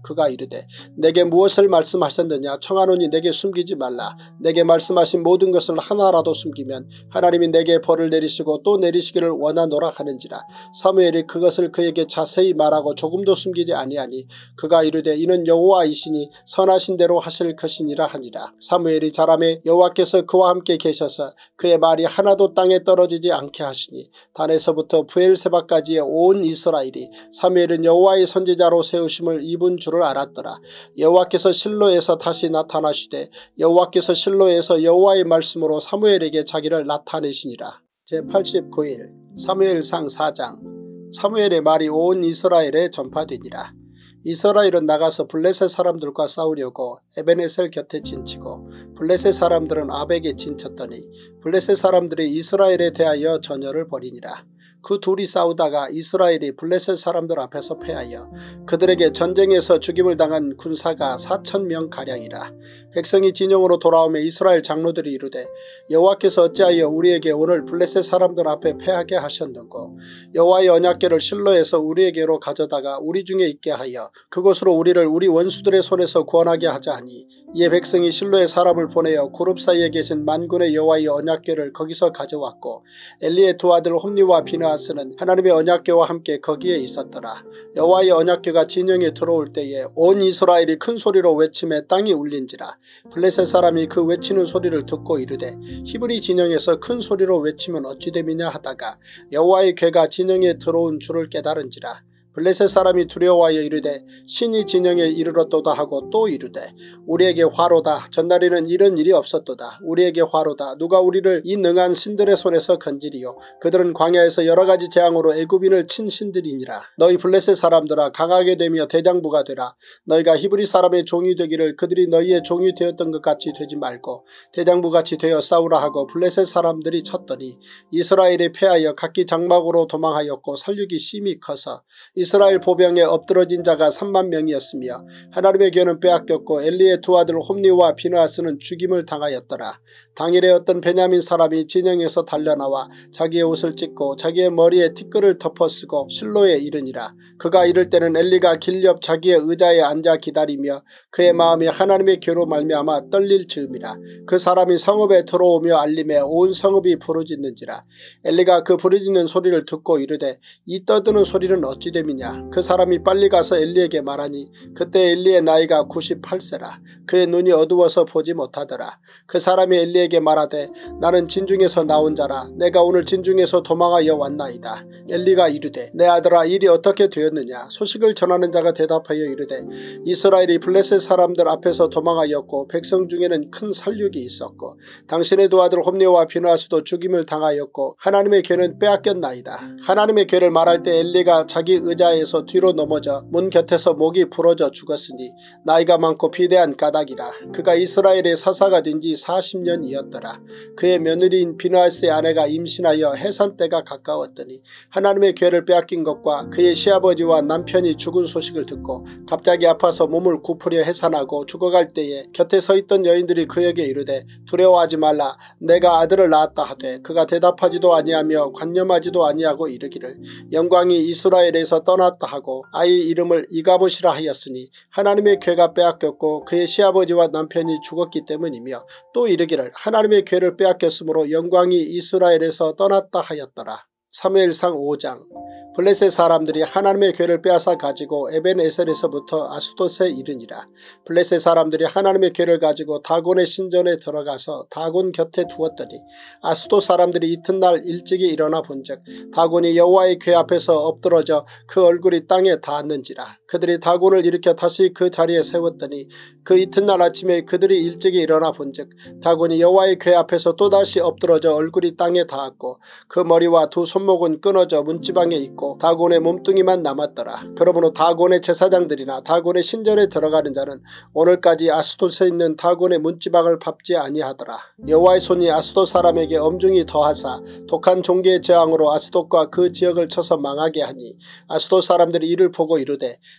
그가 이르되 내게 무엇을 말씀하셨느냐. 청하노니 내게 숨기지 말라. 내게 말씀하신 모든 것을 하나라도 숨기면 하나님이 내게 벌을 내리시고 또 내리시기를 원하노라 하는지라. 사무엘이 그것을 그에게 자세히 말하고 조금도 숨기지 아니하니 그가 이르되 이는 여호와이시니 선하신 대로 하실 것이니라 하니라. 사무엘이 자라매 여호와께서 그와 함께 계셔서 그의 말이 하나도 땅에 떨어지지 않게 하시니 단에서부터 브엘세바까지의 온 이스라엘이 사무엘은 여호와의 선지자로 세우심을 입은 줄을 알았더라. 여호와께서 실로에서 다시 나타나시되 여호와께서 실로에서 여호와의 말씀으로 사무엘에게 자기를 나타내시니라. 제팔십구 일 사무엘상 사 장. 사무엘의 말이 온 이스라엘에 전파되니라. 이스라엘은 나가서 블레셋 사람들과 싸우려고 에벤에셀 곁에 진치고 블레셋 사람들은 아벡에 진쳤더니 블레셋 사람들이 이스라엘에 대하여 전열을 벌이니라. 그 둘이 싸우다가 이스라엘이 블레셋 사람들 앞에서 패하여 그들에게 전쟁에서 죽임을 당한 군사가 사천 명가량이라. 백성이 진영으로 돌아오며 이스라엘 장로들이 이르되 여호와께서 어찌하여 우리에게 오늘 블레셋 사람들 앞에 패하게 하셨는고. 여호와의 언약궤를 실로에서 우리에게로 가져다가 우리 중에 있게 하여 그곳으로 우리를 우리 원수들의 손에서 구원하게 하자 하니 이에 백성이 실로에 사람을 보내어 구룹 사이에 계신 만군의 여호와의 언약궤를 거기서 가져왔고 엘리의 두 아들 홈니와 비느하스는 하나님의 언약궤와 함께 거기에 있었더라. 여호와의 언약궤가 진영에 들어올 때에 온 이스라엘이 큰 소리로 외치며 땅이 울린지라. 블레셋 사람이 그 외치는 소리를 듣고 이르되 히브리 진영에서 큰 소리로 외치면 어찌 됨이냐 하다가 여호와의 궤가 진영에 들어온 줄을 깨달은지라. 블레셋 사람이 두려워하여 이르되 신이 진영에 이르렀도다 하고 또 이르되 우리에게 화로다. 전날에는 이런 일이 없었도다. 우리에게 화로다. 누가 우리를 이 능한 신들의 손에서 건지리요. 그들은 광야에서 여러가지 재앙으로 애굽인을 친 신들이니라. 너희 블레셋 사람들아 강하게 되며 대장부가 되라. 너희가 히브리 사람의 종이 되기를 그들이 너희의 종이 되었던 것 같이 되지 말고 대장부같이 되어 싸우라 하고 블레셋 사람들이 쳤더니 이스라엘이 패하여 각기 장막으로 도망하였고 살육이 심히 커서 이스라엘 보병에 엎드러진 자가 삼만 명이었으며 하나님의 궤는 빼앗겼고 엘리의 두 아들 홈니와 비느하스는 죽임을 당하였더라. 당일에 어떤 베냐민 사람이 진영에서 달려나와 자기의 옷을 찢고 자기의 머리에 티끌을 덮어쓰고 실로에 이르니라. 그가 이를 때는 엘리가 길 옆 자기의 의자에 앉아 기다리며 그의 마음이 하나님의 궤로 말미암아 떨릴 즈음이라. 그 사람이 성읍에 들어오며 알림에 온 성읍이 부르짖는지라. 엘리가 그 부르짖는 소리를 듣고 이르되 이 떠드는 소리는 어찌 됨이냐. 그 사람이 빨리 가서 엘리에게 말하니 그때 엘리의 나이가 구십팔 세라. 그의 눈이 어두워서 보지 못하더라. 그 사람이 엘리에게 말하되 나는 진중에서 나온 자라. 내가 오늘 진중에서 도망하여 왔나이다. 엘리가 이르되 내 아들아 일이 어떻게 되었느냐. 소식을 전하는 자가 대답하여 이르되 이스라엘이 블레셋 사람들 앞에서 도망하였고 백성 중에는 큰 살육이 있었고 당신의 두 아들 홈니와 비느하스도 죽임을 당하였고 하나님의 궤는 빼앗겼나이다. 하나님의 궤를 말할 때 엘리가 자기 의자에서 뒤로 넘어져 문 곁에서 목이 부러져 죽었으니 나이가 많고 비대한 까닭이라. 그가 이스라엘의 사사가 된 지 사십 년이었더라. 그의 며느리인 비느하스의 아내가 임신하여 해산 때가 가까웠더니 하나님의 궤를 빼앗긴 것과 그의 시아버지와 남편이 죽은 소식을 듣고 갑자기 아파서 몸을 굽으려 해산하고 죽어갈 때에 곁에 서 있던 여인들이 그에게 이르되 두려워하지 말라. 내가 아들을 낳았다 하되 그가 대답하지도 아니하며 관념하지도 아니하고 이르기를 영광이 이스라엘에서 떠났다 하고 아이 이름을 이가봇이라 하였으니 하나님의 궤가 빼앗겼고 그의 시아버지와 남편이 죽었기 때문이며 또 이르기를 하나님의 궤를 빼앗겼으므로 영광이 이스라엘에서 떠났다 하였더라. 사무엘상 오 장. 블레셋 사람들이 하나님의 궤를 빼앗아 가지고 에벤에셀에서부터 아스돗에 이르니라. 블레셋 사람들이 하나님의 궤를 가지고 다곤의 신전에 들어가서 다곤 곁에 두었더니 아스돗 사람들이 이튿날 일찍이 일어나 본즉 다곤이 여호와의 궤 앞에서 엎드러져 그 얼굴이 땅에 닿았는지라. 그들이 다곤을 일으켜 다시 그 자리에 세웠더니 그 이튿날 아침에 그들이 일찍이 일어나 본즉 다곤이 여호와의 궤 앞에서 또다시 엎드러져 얼굴이 땅에 닿았고 그 머리와 두 손목은 끊어져 문지방에 있고 다곤의 몸뚱이만 남았더라. 그러므로 다곤의 제사장들이나 다곤의 신전에 들어가는 자는 오늘까지 아스돗에 있는 다곤의 문지방을 밟지 아니하더라. 여호와의 손이 아스돗 사람에게 엄중히 더하사 독한 종기의 재앙으로 아스돗과 그 지역을 쳐서 망하게 하니 아스돗 사람들이 이를 보고 이르되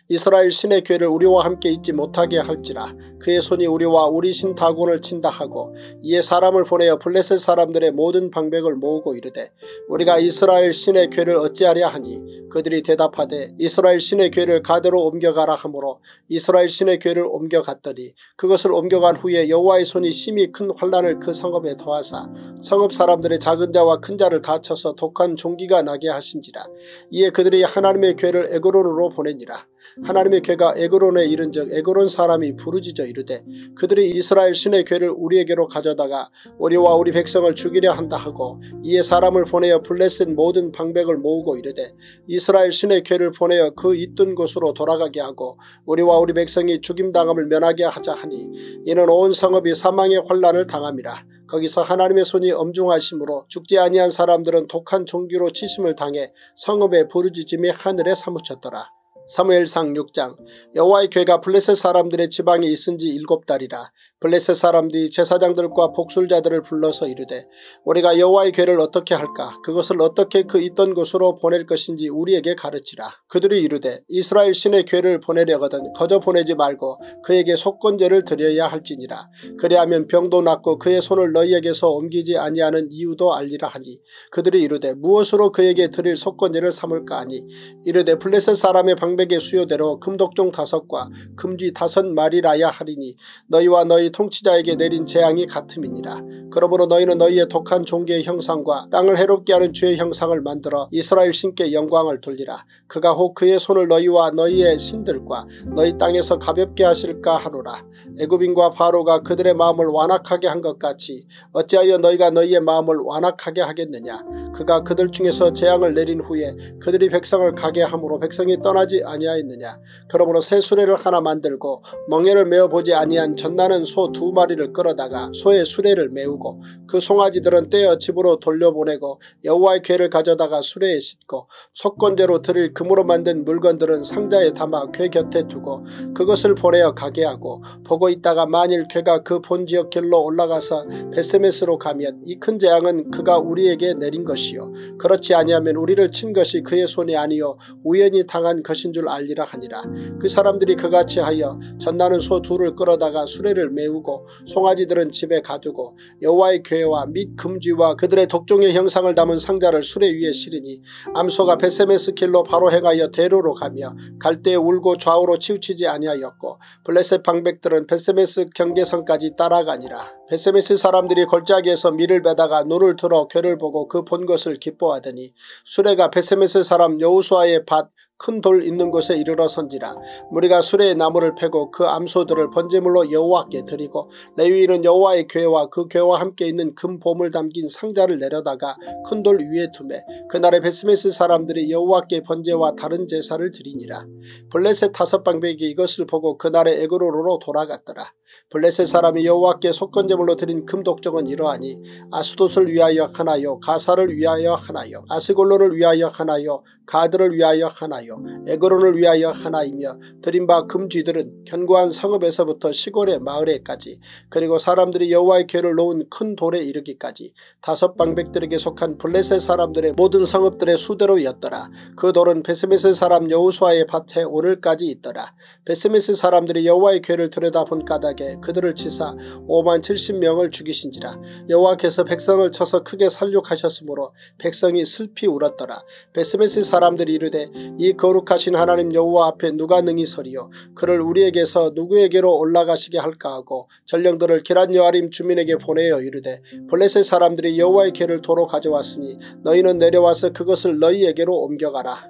이스라엘 신의 교회를 우리와 함께 있지 못하게 할지라. 그의 손이 우리와 우리 신 다곤을 친다 하고 이에 사람을 보내어 블레셋 사람들의 모든 방백을 모으고 이르되 우리가 이스라엘 신의 교회를 어찌하랴 하니 그들이 대답하되 이스라엘 신의 교회를 가드로 옮겨가라 하므로 이스라엘 신의 교회를 옮겨갔더니 그것을 옮겨간 후에 여호와의 손이 심히 큰 환난을 그 성읍에 더하사 성읍 사람들의 작은 자와 큰 자를 다 쳐서 독한 종기가 나게 하신지라. 이에 그들이 하나님의 교회를 에그론으로 보내니라. 하나님의 교회가 에그론에 이른즉 에그론 사람이 부르짖어 이르되 그들이 이스라엘 신의 교회를 우리에게로 가져다가 우리와 우리 백성을 죽이려 한다 하고 이에 사람을 보내어 블레셋 모든 방백을 모으고 이르되 이스라엘 신의 교회를 보내어 그 있던 곳으로 돌아가게 하고 우리와 우리 백성이 죽임당함을 면하게 하자 하니 이는 온 성읍이 사망의 환난을 당함이라. 거기서 하나님의 손이 엄중하심으로 죽지 아니한 사람들은 독한 종기로 치심을 당해 성읍의 부르짖음이 하늘에 사무쳤더라. 사무엘상 육 장. 여호와의 교회가 블레셋 사람들의 지방에 있은지 일곱 달이라. 블레셋 사람들이 제사장들과 복술자들을 불러서 이르되 우리가 여호와의 교회를 어떻게 할까? 그것을 어떻게 그 있던 곳으로 보낼 것인지 우리에게 가르치라. 그들이 이르되 이스라엘 신의 교회를 보내려거든 거저 보내지 말고 그에게 속건제를 드려야 할지니라. 그리하면 병도 낫고 그의 손을 너희에게서 옮기지 아니하는 이유도 알리라 하니 그들이 이르되 무엇으로 그에게 드릴 속건제를 삼을까 하니 이르되 블레셋 사람의 방백의 수요대로 금독종 다섯과 금쥐 다섯 마리라야 하리니 너희와 너희 통치자에게 내린 재앙이 같음이니라. 그러므로 너희는 너희의 독한 종기의 형상과 땅을 해롭게 하는 주의 형상을 만들어 이스라엘 신께 영광을 돌리라. 그가 혹 그의 손을 너희와 너희의 신들과 너희 땅에서 가볍게 하실까 하노라. 애굽인과 바로가 그들의 마음을 완악하게 한 것 같이 어찌하여 너희가 너희의 마음을 완악하게 하겠느냐. 그가 그들 중에서 재앙을 내린 후에 그들이 백성을 가게 함으로 백성이 떠나지 아니하였느냐. 그러므로 새 수레를 하나 만들고 멍에를 메어보지 아니한 젖나는 소 두 마리를 끌어다가 소의 수레를 메우고 그 송아지들은 떼어 집으로 돌려보내고 여호와의 궤를 가져다가 수레에 싣고 속건제로 드릴 금으로 만든 물건들은 상자에 담아 궤 곁에 두고 그것을 보내어 가게 하고 보고 있다가 만일 궤가 그 본지역 길로 올라가서 베세메스로 가면 이 큰 재앙은 그가 우리에게 내린 것이요 그렇지 아니하면 우리를 친 것이 그의 손이 아니요 우연히 당한 것인 줄 알리라 하니라. 그 사람들이 그같이 하여 젖나는 소 둘을 끌어다가 수레를 메우고 송아지들은 집에 가두고 여호와의 궤와 및 금쥐와 그들의 독종의 형상을 담은 상자를 수레 위에 실으니 암소가 베세메스 길로 바로 행하여 대로로 가며 갈대에 울고 좌우로 치우치지 아니하였고 블레셋 방백들은 베세메스 경계선까지 따라가니라. 베세메스 사람들이 골짜기에서 밀을 베다가 눈을 들어 궤를 보고 그 본 것을 기뻐하더니 수레가 베세메스 사람 여호수아의 밭 큰 돌 있는 곳에 이르러 선지라. 무리가 수레에 나무를 패고 그 암소들을 번제물로 여호와께 드리고 레위인은 여호와의 궤와 그 궤와 함께 있는 금 보물 담긴 상자를 내려다가 큰 돌 위에 두매 그날에 베스메스 사람들이 여호와께 번제와 다른 제사를 드리니라. 블레셋 다섯 방백이 이것을 보고 그날에 에그로로 돌아갔더라. 블레셋 사람이 여호와께 속건제물로 드린 금독종은 이러하니 아스돗을 위하여 하나요 가사를 위하여 하나요 아스골론을 위하여 하나요 가드를 위하여 하나요 에그론을 위하여 하나이며 드린 바 금쥐들은 견고한 성읍에서부터 시골의 마을에까지 그리고 사람들이 여호와의 궤를 놓은 큰 돌에 이르기까지 다섯 방백들에게 속한 블레셋 사람들의 모든 성읍들의 수대로였더라. 그 돌은 베스메스 사람 여호수아의 밭에 오늘까지 있더라. 베스메스 사람들이 여호와의 궤를 들여다본 까닭에 그들을 치사 오만 칠십 명을 죽이신지라. 여호와께서 백성을 쳐서 크게 살육하셨으므로 백성이 슬피 울었더라. 베스메스 사람들이 이르되 이 거룩하신 하나님 여호와 앞에 누가 능히 서리요 그를 우리에게서 누구에게로 올라가시게 할까 하고 전령들을 기럇 여아림 주민에게 보내어 이르되 블레셋 사람들이 여호와의 궤를 도로 가져왔으니 너희는 내려와서 그것을 너희에게로 옮겨가라.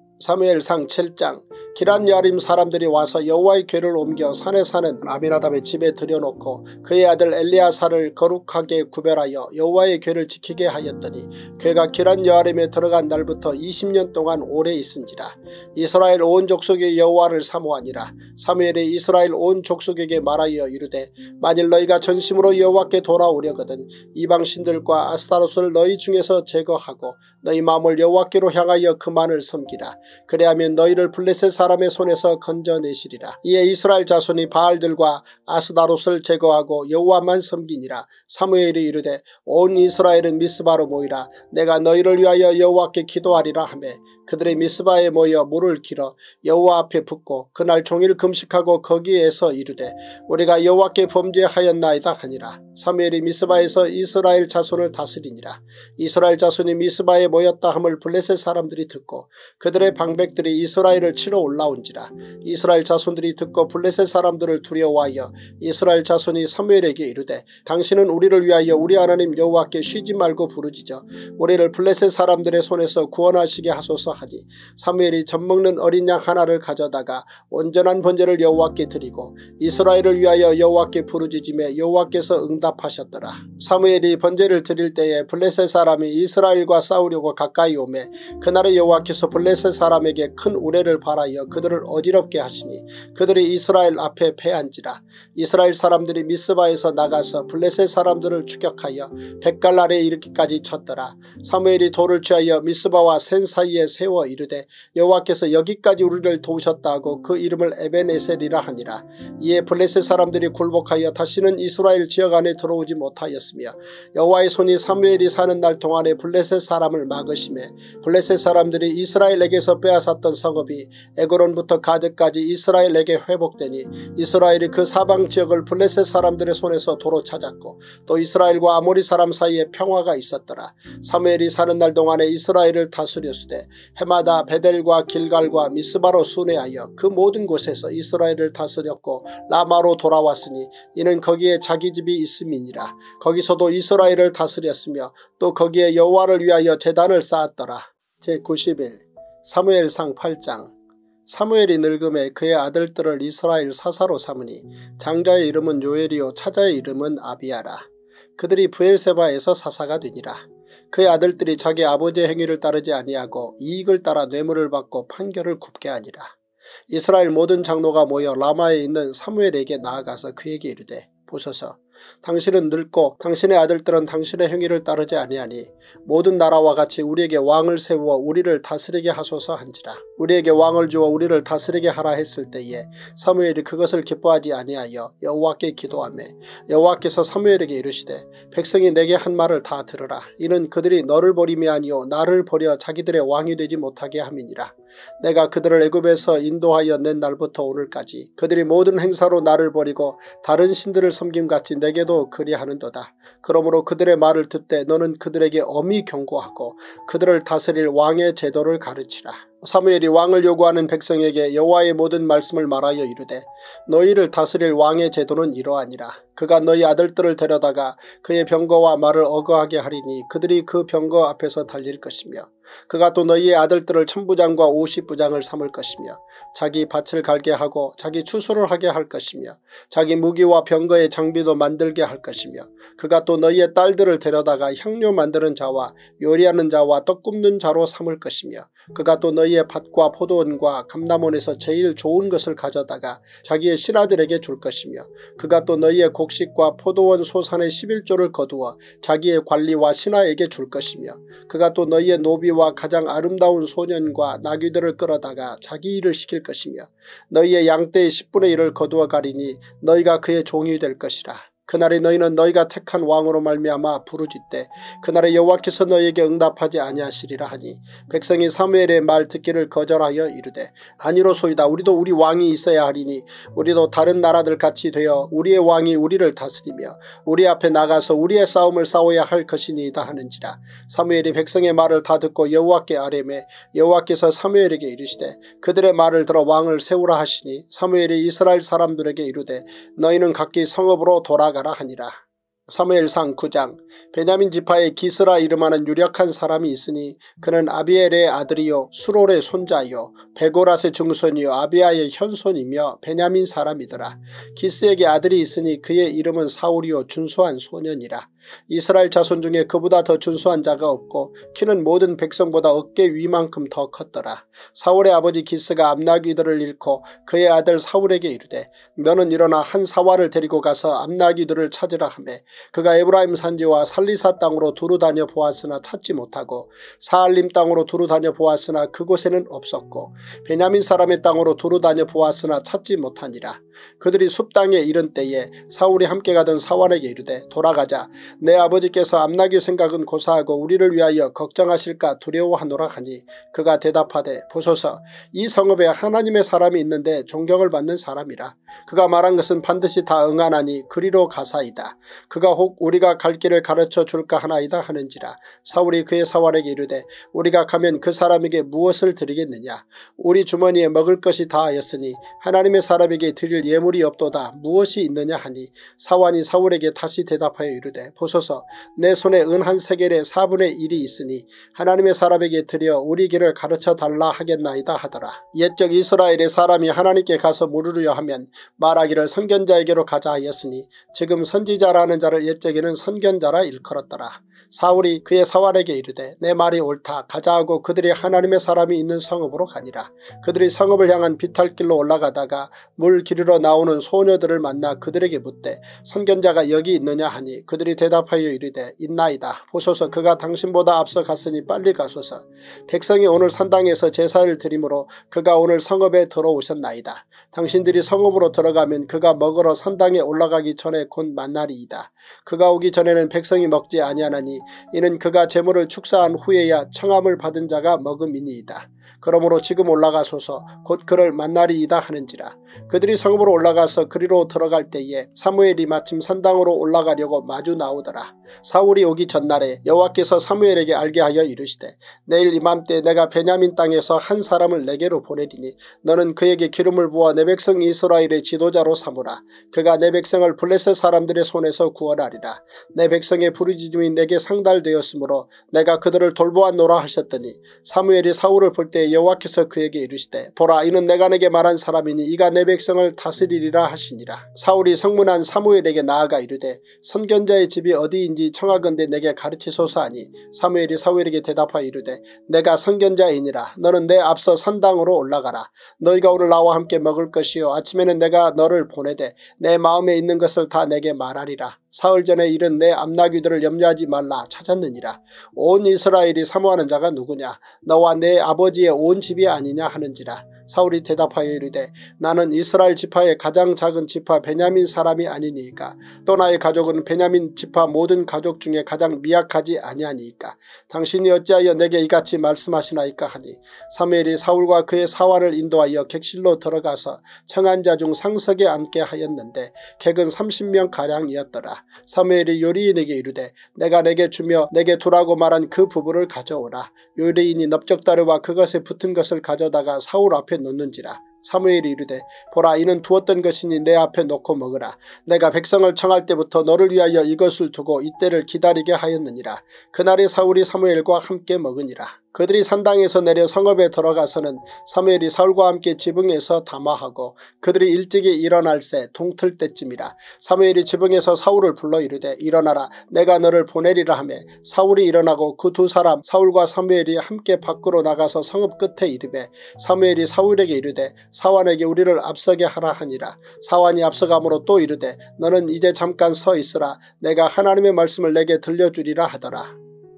사무엘상 칠 장. 기럇 여아림 사람들이 와서 여호와의 궤를 옮겨 산에 사는 아미나답의 집에 들여놓고 그의 아들 엘리아사를 거룩하게 구별하여 여호와의 궤를 지키게 하였더니 궤가 기럇 여아림에 들어간 날부터 이십 년 동안 오래 있은지라. 이스라엘 온 족속이 여호와를 사모하니라. 사무엘이 이스라엘 온 족속에게 말하여 이르되 만일 너희가 전심으로 여호와께 돌아오려거든 이방신들과 아스타롯을 너희 중에서 제거하고 너희 마음을 여호와께로 향하여 그만을 섬기라. 그래야면 너희를 블레셋 사람 사람의 손에서 건져내시리라. 이에 이스라엘 자손이 바알들과 아스다롯을 제거하고 여호와만 섬기니라. 사무엘이 이르되 온 이스라엘은 미스바로 모이라. 내가 너희를 위하여 여호와께 기도하리라 하매 그들이 미스바에 모여 물을 길어 여호와 앞에 붓고 그날 종일 금식하고 거기에서 이르되 우리가 여호와께 범죄하였나이다 하니라. 사무엘이 미스바에서 이스라엘 자손을 다스리니라. 이스라엘 자손이 미스바에 모였다 함을 블레셋 사람들이 듣고 그들의 방백들이 이스라엘을 치러 올라온지라. 이스라엘 자손들이 듣고 블레셋 사람들을 두려워하여 이스라엘 자손이 사무엘에게 이르되 당신은 우리를 위하여 우리 하나님 여호와께 쉬지 말고 부르짖어 우리를 블레셋 사람들의 손에서 구원하시게 하소서 하니 사무엘이 젖먹는 어린 양 하나를 가져다가 온전한 번제를 여호와께 드리고 이스라엘을 위하여 여호와께 부르짖으며 여호와께서 응답하셨더라. 사무엘이 번제를 드릴 때에 블레셋 사람이 이스라엘과 싸우려고 가까이 오매 그날의 여호와께서 블레셋 사람에게 큰 우레를 발하여 그들을 어지럽게 하시니 그들이 이스라엘 앞에 패한지라. 이스라엘 사람들이 미스바에서 나가서 블레셋 사람들을 추격하여 백갈 아래에 이르기까지 쳤더라. 사무엘이 돌을 취하여 미스바와 센 사이에 세워 이르되 여호와께서 여기까지 우리를 도우셨다고 그 이름을 에벤에셀이라 하니라. 이에 블레셋 사람들이 굴복하여 다시는 이스라엘 지역 안에 들어오지 못하였으며 여호와의 손이 사무엘이 사는 날 동안에 블레셋 사람을 막으시매 블레셋 사람들이 이스라엘에게서 빼앗았던 성읍이 에그론부터 가드까지 이스라엘에게 회복되니 이스라엘이 그 사방 지역을 블레셋 사람들의 손에서 도로 찾았고 또 이스라엘과 아모리 사람 사이에 평화가 있었더라. 사무엘이 사는 날 동안에 이스라엘을 다스렸으되 해마다 베델과 길갈과 미스바로 순회하여 그 모든 곳에서 이스라엘을 다스렸고 라마로 돌아왔으니 이는 거기에 자기 집이 있음이니라. 거기서도 이스라엘을 다스렸으며 또 거기에 여호와를 위하여 제단을 쌓았더라. 제구십일 사무엘상 팔 장. 사무엘이 늙음에 그의 아들들을 이스라엘 사사로 삼으니 장자의 이름은 요엘이요 차자의 이름은 아비야라. 그들이 브엘세바에서 사사가 되니라. 그의 아들들이 자기 아버지의 행위를 따르지 아니하고 이익을 따라 뇌물을 받고 판결을 굽게 하니라. 이스라엘 모든 장로가 모여 라마에 있는 사무엘에게 나아가서 그에게 이르되 보소서 당신은 늙고 당신의 아들들은 당신의 행위를 따르지 아니하니 모든 나라와 같이 우리에게 왕을 세우어 우리를 다스리게 하소서 한지라. 우리에게 왕을 주어 우리를 다스리게 하라 했을 때에 사무엘이 그것을 기뻐하지 아니하여 여호와께 기도하며 여호와께서 사무엘에게 이르시되 백성이 내게 한 말을 다 들으라. 이는 그들이 너를 버림이 아니요 나를 버려 자기들의 왕이 되지 못하게 함이니라. 내가 그들을 애굽에서 인도하여 낸 날부터 오늘까지 그들이 모든 행사로 나를 버리고 다른 신들을 섬김같이 내게도 그리하는도다. 그러므로 그들의 말을 듣되 너는 그들에게 엄히 경고하고 그들을 다스릴 왕의 제도를 가르치라. 사무엘이 왕을 요구하는 백성에게 여호와의 모든 말씀을 말하여 이르되 너희를 다스릴 왕의 제도는 이러하니라. 그가 너희 아들들을 데려다가 그의 병거와 말을 어거하게 하리니 그들이 그 병거 앞에서 달릴 것이며 그가 또 너희의 아들들을 천부장과 오십부장을 삼을 것이며 자기 밭을 갈게 하고 자기 추수를 하게 할 것이며 자기 무기와 병거의 장비도 만들게 할 것이며 그가 또 너희의 딸들을 데려다가 향료 만드는 자와 요리하는 자와 떡 굽는 자로 삼을 것이며 그가 또 너희의 밭과 포도원과 감람원에서 제일 좋은 것을 가져다가 자기의 신하들에게 줄 것이며 그가 또 너희의 곡식과 포도원 소산의 십일조를 거두어 자기의 관리와 신하에게 줄 것이며 그가 또 너희의 노비와 가장 아름다운 소년과 나귀들을 끌어다가 자기 일을 시킬 것이며 너희의 양떼의 십분의 일을 거두어 가리니 너희가 그의 종이 될 것이라. 그날에 너희는 너희가 택한 왕으로 말미암아 부르짖되 그날에 여호와께서 너희에게 응답하지 아니하시리라 하니 백성이 사무엘의 말 듣기를 거절하여 이르되 아니로소이다. 우리도 우리 왕이 있어야 하리니 우리도 다른 나라들 같이 되어 우리의 왕이 우리를 다스리며 우리 앞에 나가서 우리의 싸움을 싸워야 할 것이니이다 하는지라. 사무엘이 백성의 말을 다 듣고 여호와께 아뢰매 여호와께서 사무엘에게 이르시되 그들의 말을 들어 왕을 세우라 하시니 사무엘이 이스라엘 사람들에게 이르되 너희는 각기 성읍으로 돌아가 하니라. 사무엘상 구 장. 베냐민 지파의 기스라 이름하는 유력한 사람이 있으니 그는 아비엘의 아들이요 수롤의 손자요 베고랏의 증손이요 아비야의 현손이며 베냐민 사람이더라. 기스에게 아들이 있으니 그의 이름은 사울이요 준수한 소년이라. 이스라엘 자손 중에 그보다 더 준수한 자가 없고 키는 모든 백성보다 어깨 위만큼 더 컸더라. 사울의 아버지 기스가 암나귀들을 잃고 그의 아들 사울에게 이르되 너는 일어나 한 사활을 데리고 가서 암나귀들을 찾으라 하매 그가 에브라임 산지와 살리사 땅으로 두루 다녀 보았으나 찾지 못하고 사알림 땅으로 두루 다녀 보았으나 그곳에는 없었고 베냐민 사람의 땅으로 두루 다녀 보았으나 찾지 못하니라. 그들이 숲 땅에 이른 때에 사울이 함께 가던 사환에게 이르되 돌아가자. 내 아버지께서 암나귀 생각은 고사하고 우리를 위하여 걱정하실까 두려워하노라 하니 그가 대답하되 보소서 이 성읍에 하나님의 사람이 있는데 존경을 받는 사람이라. 그가 말한 것은 반드시 다 응하나니 그리로 가사이다. 그가 혹 우리가 갈 길을 가르쳐 줄까 하나이다 하는지라. 사울이 그의 사환에게 이르되 우리가 가면 그 사람에게 무엇을 드리겠느냐. 우리 주머니에 먹을 것이 다하였으니 하나님의 사람에게 드릴 예물이 없도다. 무엇이 있느냐 하니 사환이 사울에게 다시 대답하여 이르되 보소서 내 손에 은 한 세겔의 사분의 일이 있으니 하나님의 사람에게 드려 우리 길을 가르쳐 달라 하겠나이다 하더라. 옛적 이스라엘의 사람이 하나님께 가서 물으려 하면 말하기를 선견자에게로 가자 하였으니 지금 선지자라는 자를 옛적에는 선견자라 일컬었더라. 사울이 그의 사환에게 이르되 내 말이 옳다. 가자 하고 그들이 하나님의 사람이 있는 성읍으로 가니라. 그들이 성읍을 향한 비탈길로 올라가다가 물 기르러 나오는 소녀들을 만나 그들에게 묻되 선견자가 여기 있느냐 하니 그들이 대답하여 이르되 있나이다. 보소서 그가 당신보다 앞서 갔으니 빨리 가소서. 백성이 오늘 산당에서 제사를 드리므로 그가 오늘 성읍에 들어오셨나이다. 당신들이 성읍으로 들어가면 그가 먹으러 산당에 올라가기 전에 곧 만나리이다. 그가 오기 전에는 백성이 먹지 아니하나니 이는 그가 제물을 축사한 후에야 청함을 받은 자가 먹음이니이다. 그러므로 지금 올라가소서 곧 그를 만나리이다 하는지라. 그들이 성읍으로 올라가서 그리로 들어갈 때에 사무엘이 마침 산당으로 올라가려고 마주 나오더라. 사울이 오기 전날에 여호와께서 사무엘에게 알게 하여 이르시되 내일 이맘때 내가 베냐민 땅에서 한 사람을 내게로 보내리니 너는 그에게 기름을 부어 내 백성 이스라엘의 지도자로 삼으라. 그가 내 백성을 블레셋 사람들의 손에서 구원하리라. 내 백성의 부르짖음이 내게 상달되었으므로 내가 그들을 돌보았노라 하셨더니 사무엘이 사울을 볼 때 여호와께서 그에게 이르시되 보라 이는 내가 내게 말한 사람이니 이가 내 백성을 다스리리라 하시니라. 사울이 성문한 사무엘에게 나아가 이르되 선견자의 집이 어디인지 청하건대 내게 가르치소서 하니 사무엘이 사울에게 대답하여 이르되 내가 선견자이니라. 너는 내 앞서 산당으로 올라가라. 너희가 오늘 나와 함께 먹을 것이요 아침에는 내가 너를 보내되 내 마음에 있는 것을 다 내게 말하리라. 사흘 전에 이른 내 암나귀들을 염려하지 말라 찾았느니라. 온 이스라엘이 사모하는 자가 누구냐. 너와 내 아버지의 온 집이 아니냐 하는지라. 사울이 대답하여 이르되 나는 이스라엘 지파의 가장 작은 지파 베냐민 사람이 아니니까 또 나의 가족은 베냐민 지파 모든 가족 중에 가장 미약하지 아니하니까 당신이 어찌하여 내게 이같이 말씀하시나이까 하니 사무엘이 사울과 그의 사활을 인도하여 객실로 들어가서 청한 자 중 상석에 앉게 하였는데 객은 삼십 명가량이었더라. 사무엘이 요리인에게 이르되 내가 내게 주며 내게 두라고 말한 그 부부를 가져오라. 요리인이 넓적다리와 그것에 붙은 것을 가져다가 사울 앞에 놓는지라. 사무엘이 이르되 보라 이는 두었던 것이니 내 앞에 놓고 먹으라. 내가 백성을 청할 때부터 너를 위하여 이것을 두고 이때를 기다리게 하였느니라. 그날에 사울이 사무엘과 함께 먹으니라. 그들이 산당에서 내려 성읍에 들어가서는 사무엘이 사울과 함께 지붕에서 담화하고 그들이 일찍이 일어날새 동틀 때쯤이라. 사무엘이 지붕에서 사울을 불러 이르되 일어나라 내가 너를 보내리라 하며 사울이 일어나고 그 두 사람 사울과 사무엘이 함께 밖으로 나가서 성읍 끝에 이르매 사무엘이 사울에게 이르되 사환에게 우리를 앞서게 하라 하니라. 사환이 앞서가므로 또 이르되 너는 이제 잠깐 서 있으라. 내가 하나님의 말씀을 내게 들려주리라 하더라.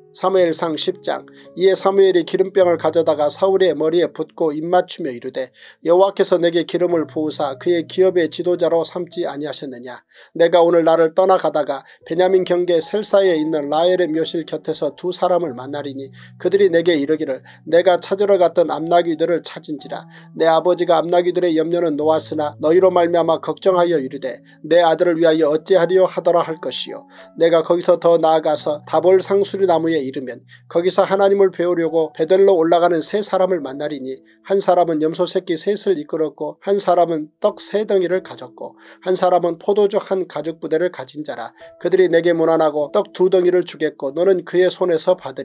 사무엘상 십 장. 이에 사무엘이 기름병을 가져다가 사울의 머리에 붓고 입맞추며 이르되 여호와께서 내게 기름을 부으사 그의 기업의 지도자로 삼지 아니하셨느냐. 내가 오늘 나를 떠나가다가 베냐민 경계 셀사에 있는 라헬의 묘실 곁에서 두 사람을 만나리니 그들이 내게 이르기를 내가 찾으러 갔던 암나귀들을 찾은지라. 내 아버지가 암나귀들의 염려는 놓았으나 너희로 말미암아 걱정하여 이르되 내 아들을 위하여 어찌하리요 하더라 할 것이요. 내가 거기서 더 나아가서 다볼 상수리 나무에 이르면 거기서 하나님을 배우려고 베델로 올라가는 세 사람을 만나리니 한 사람은 염소 새끼 셋을 이끌었고 한 사람은 떡 세 덩이를 가졌고 한 사람은 포도주 한 가죽 부대를 가진 자라. 그들이 내게 문안하고 떡 두 덩이를 주겠고 너는 그의 손에서 받으리라.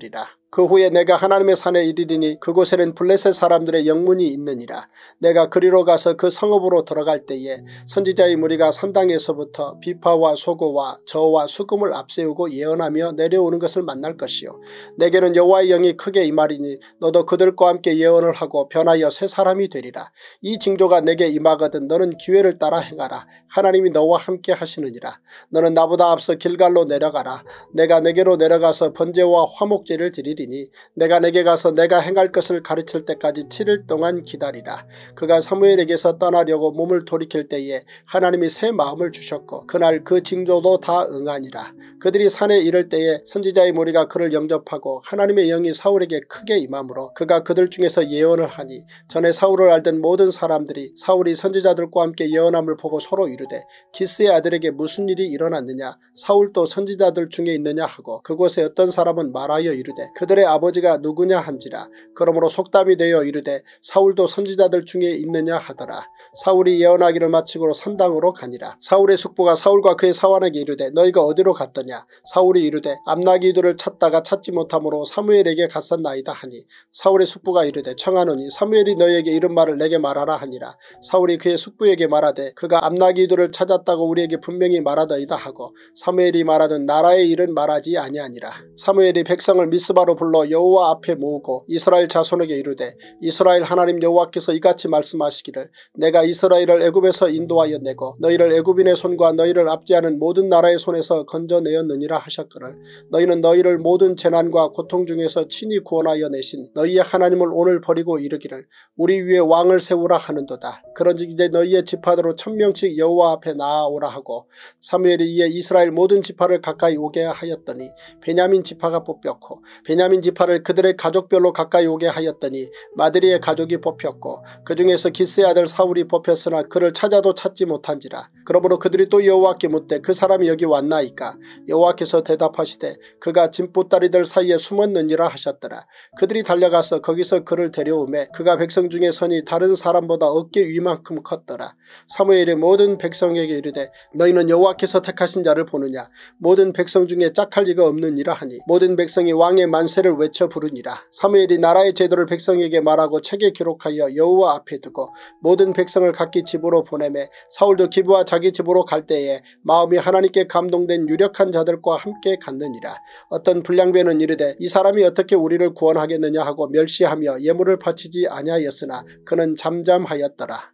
그 후에 내가 하나님의 산에 이르리니 그곳에는 블레셋 사람들의 영문이 있느니라. 내가 그리로 가서 그 성읍으로 들어갈 때에 선지자의 무리가 산당에서부터 비파와 소고와 저와 수금을 앞세우고 예언하며 내려오는 것을 만날 것이요. 내게는 여호와의 영이 크게 임하리니 너도 그들과 함께 예언을 하고 변하여 새 사람이 되리라. 이 징조가 내게 임하거든 너는 기회를 따라 행하라. 하나님이 너와 함께 하시느니라. 너는 나보다 앞서 길갈로 내려가라. 내가 내게로 내려가서 번제와 화목제를 드리리니 내가 내게 가서 내가 행할 것을 가르칠 때까지 칠 일 동안 기다리라. 그가 사무엘에게서 떠나려고 몸을 돌이킬 때에 하나님이 새 마음을 주셨고 그날 그 징조도 다 응하니라. 그들이 산에 이를 때에 선지자의 무리가 그를 영접하고 하나님의 영이 사울에게 크게 임함으로 그가 그들 중에서 예언을 하니 전에 사울을 알던 모든 사람들이 사울이 선지자들과 함께 예언함을 보고 서로 이르되 기스의 아들에게 무슨 일이 일어났느냐 사울도 선지자들 중에 있느냐 하고 그곳에 어떤 사람은 말하여 이르되 그들의 아버지가 누구냐 한지라. 그러므로 속담이 되어 이르되 사울도 선지자들 중에 있느냐 하더라. 사울이 예언하기를 마치고 산당으로 가니라. 사울의 숙부가 사울과 그의 사환에게 이르되 너희가 어디로 갔더냐. 사울이 이르되 암나기들을 찾다가 찾지 못함으로 사무엘에게 갔었나이다 하니 사울의 숙부가 이르되 청하노니 사무엘이 너희에게 이런 말을 내게 말하라 하니라. 사울이 그의 숙부에게 말하되 그가 암나기들을 찾았다고 우리에게 분명히 말하더이다 하고 사무엘이 말하던 나라의 일은 말하지 아니하니라. 사무엘이 백성을 미스바로 불러 여호와 앞에 모으고 이스라엘 자손에게 이르되 이스라엘 하나님 여호와께서 이같이 말씀하시기를 내가 이스라엘을 애굽에서 인도하여 내고 너희를 애굽인의 손과 너희를 압제하는 모든 나라의 손에서 건져내었느니라 하셨거늘 너희는 너희를 모든 재난과 고통 중에서 친히 구원하여 내신 너희의 하나님을 오늘 버리고 이르기를 우리 위에 왕을 세우라 하는도다. 그런즉 이제 너희의 지파대로 천명씩 여호와 앞에 나아오라 하고 사무엘이 이에 이스라엘 모든 지파를 가까이 오게 하였더니 베냐민 지파가 뽑혔고 베냐민 지파를 그들의 가족별로 가까이 오게 하였더니 마드리의 가족이 뽑혔고 그 중에서 기스의 아들 사울이 뽑혔으나 그를 찾아도 찾지 못한지라. 그러므로 그들이 또 여호와께 묻되 그 사람이 여기 왔나이까. 여호와께서 대답하시되 그가 짐보따리들 사이에 숨었느니라 하셨더라. 그들이 달려가서 거기서 그를 데려오매 그가 백성 중에 선이 다른 사람보다 어깨 위만큼 컸더라. 사무엘이 모든 백성에게 이르되 너희는 여호와께서 택하신 자를 보느냐. 모든 백성 중에 짝할 리가 없느니라 하니 모든 백성이 왕의 만세를 외쳐 부르니라. 사무엘이 나라의 제도를 백성에게 말하고 책에 기록하여 여호와 앞에 두고 모든 백성을 각기 집으로 보내매 사울도 기브와 자기 집으로 갈 때에 마음이 하나님께 감동된 유력한 자들과 함께 갔느니라. 어떤 불량배는 이르되 이 사람이 어떻게 우리를 구원하겠느냐 하고 멸시하며 예물을 바치지 아니하였으나 그는 잠잠하였더라.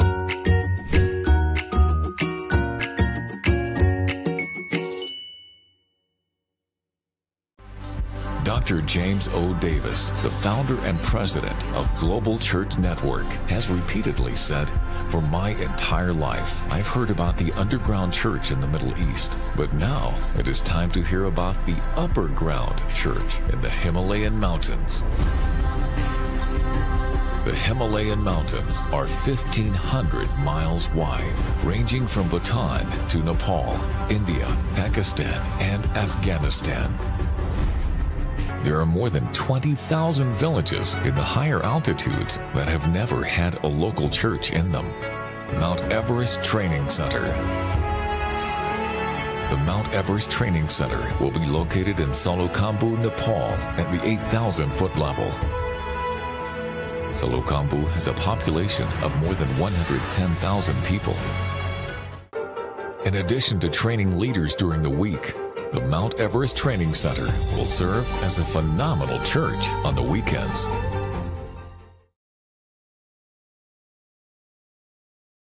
Doctor James O. Davis, the founder and president of Global Church Network, has repeatedly said, "For my entire life, I've heard about the underground church in the Middle East, but now it is time to hear about the upper ground church in the Himalayan mountains." The Himalayan mountains are fifteen hundred miles wide, ranging from Bhutan to Nepal, India, Pakistan, and Afghanistan. There are more than twenty thousand villages in the higher altitudes that have never had a local church in them. Mount Everest Training Center. The Mount Everest Training Center will be located in Salokambu, Nepal at the eight thousand foot level. Salokambu has a population of more than one hundred ten thousand people. In addition to training leaders during the week, the Mount Everest Training Center will serve as a phenomenal church on the weekends.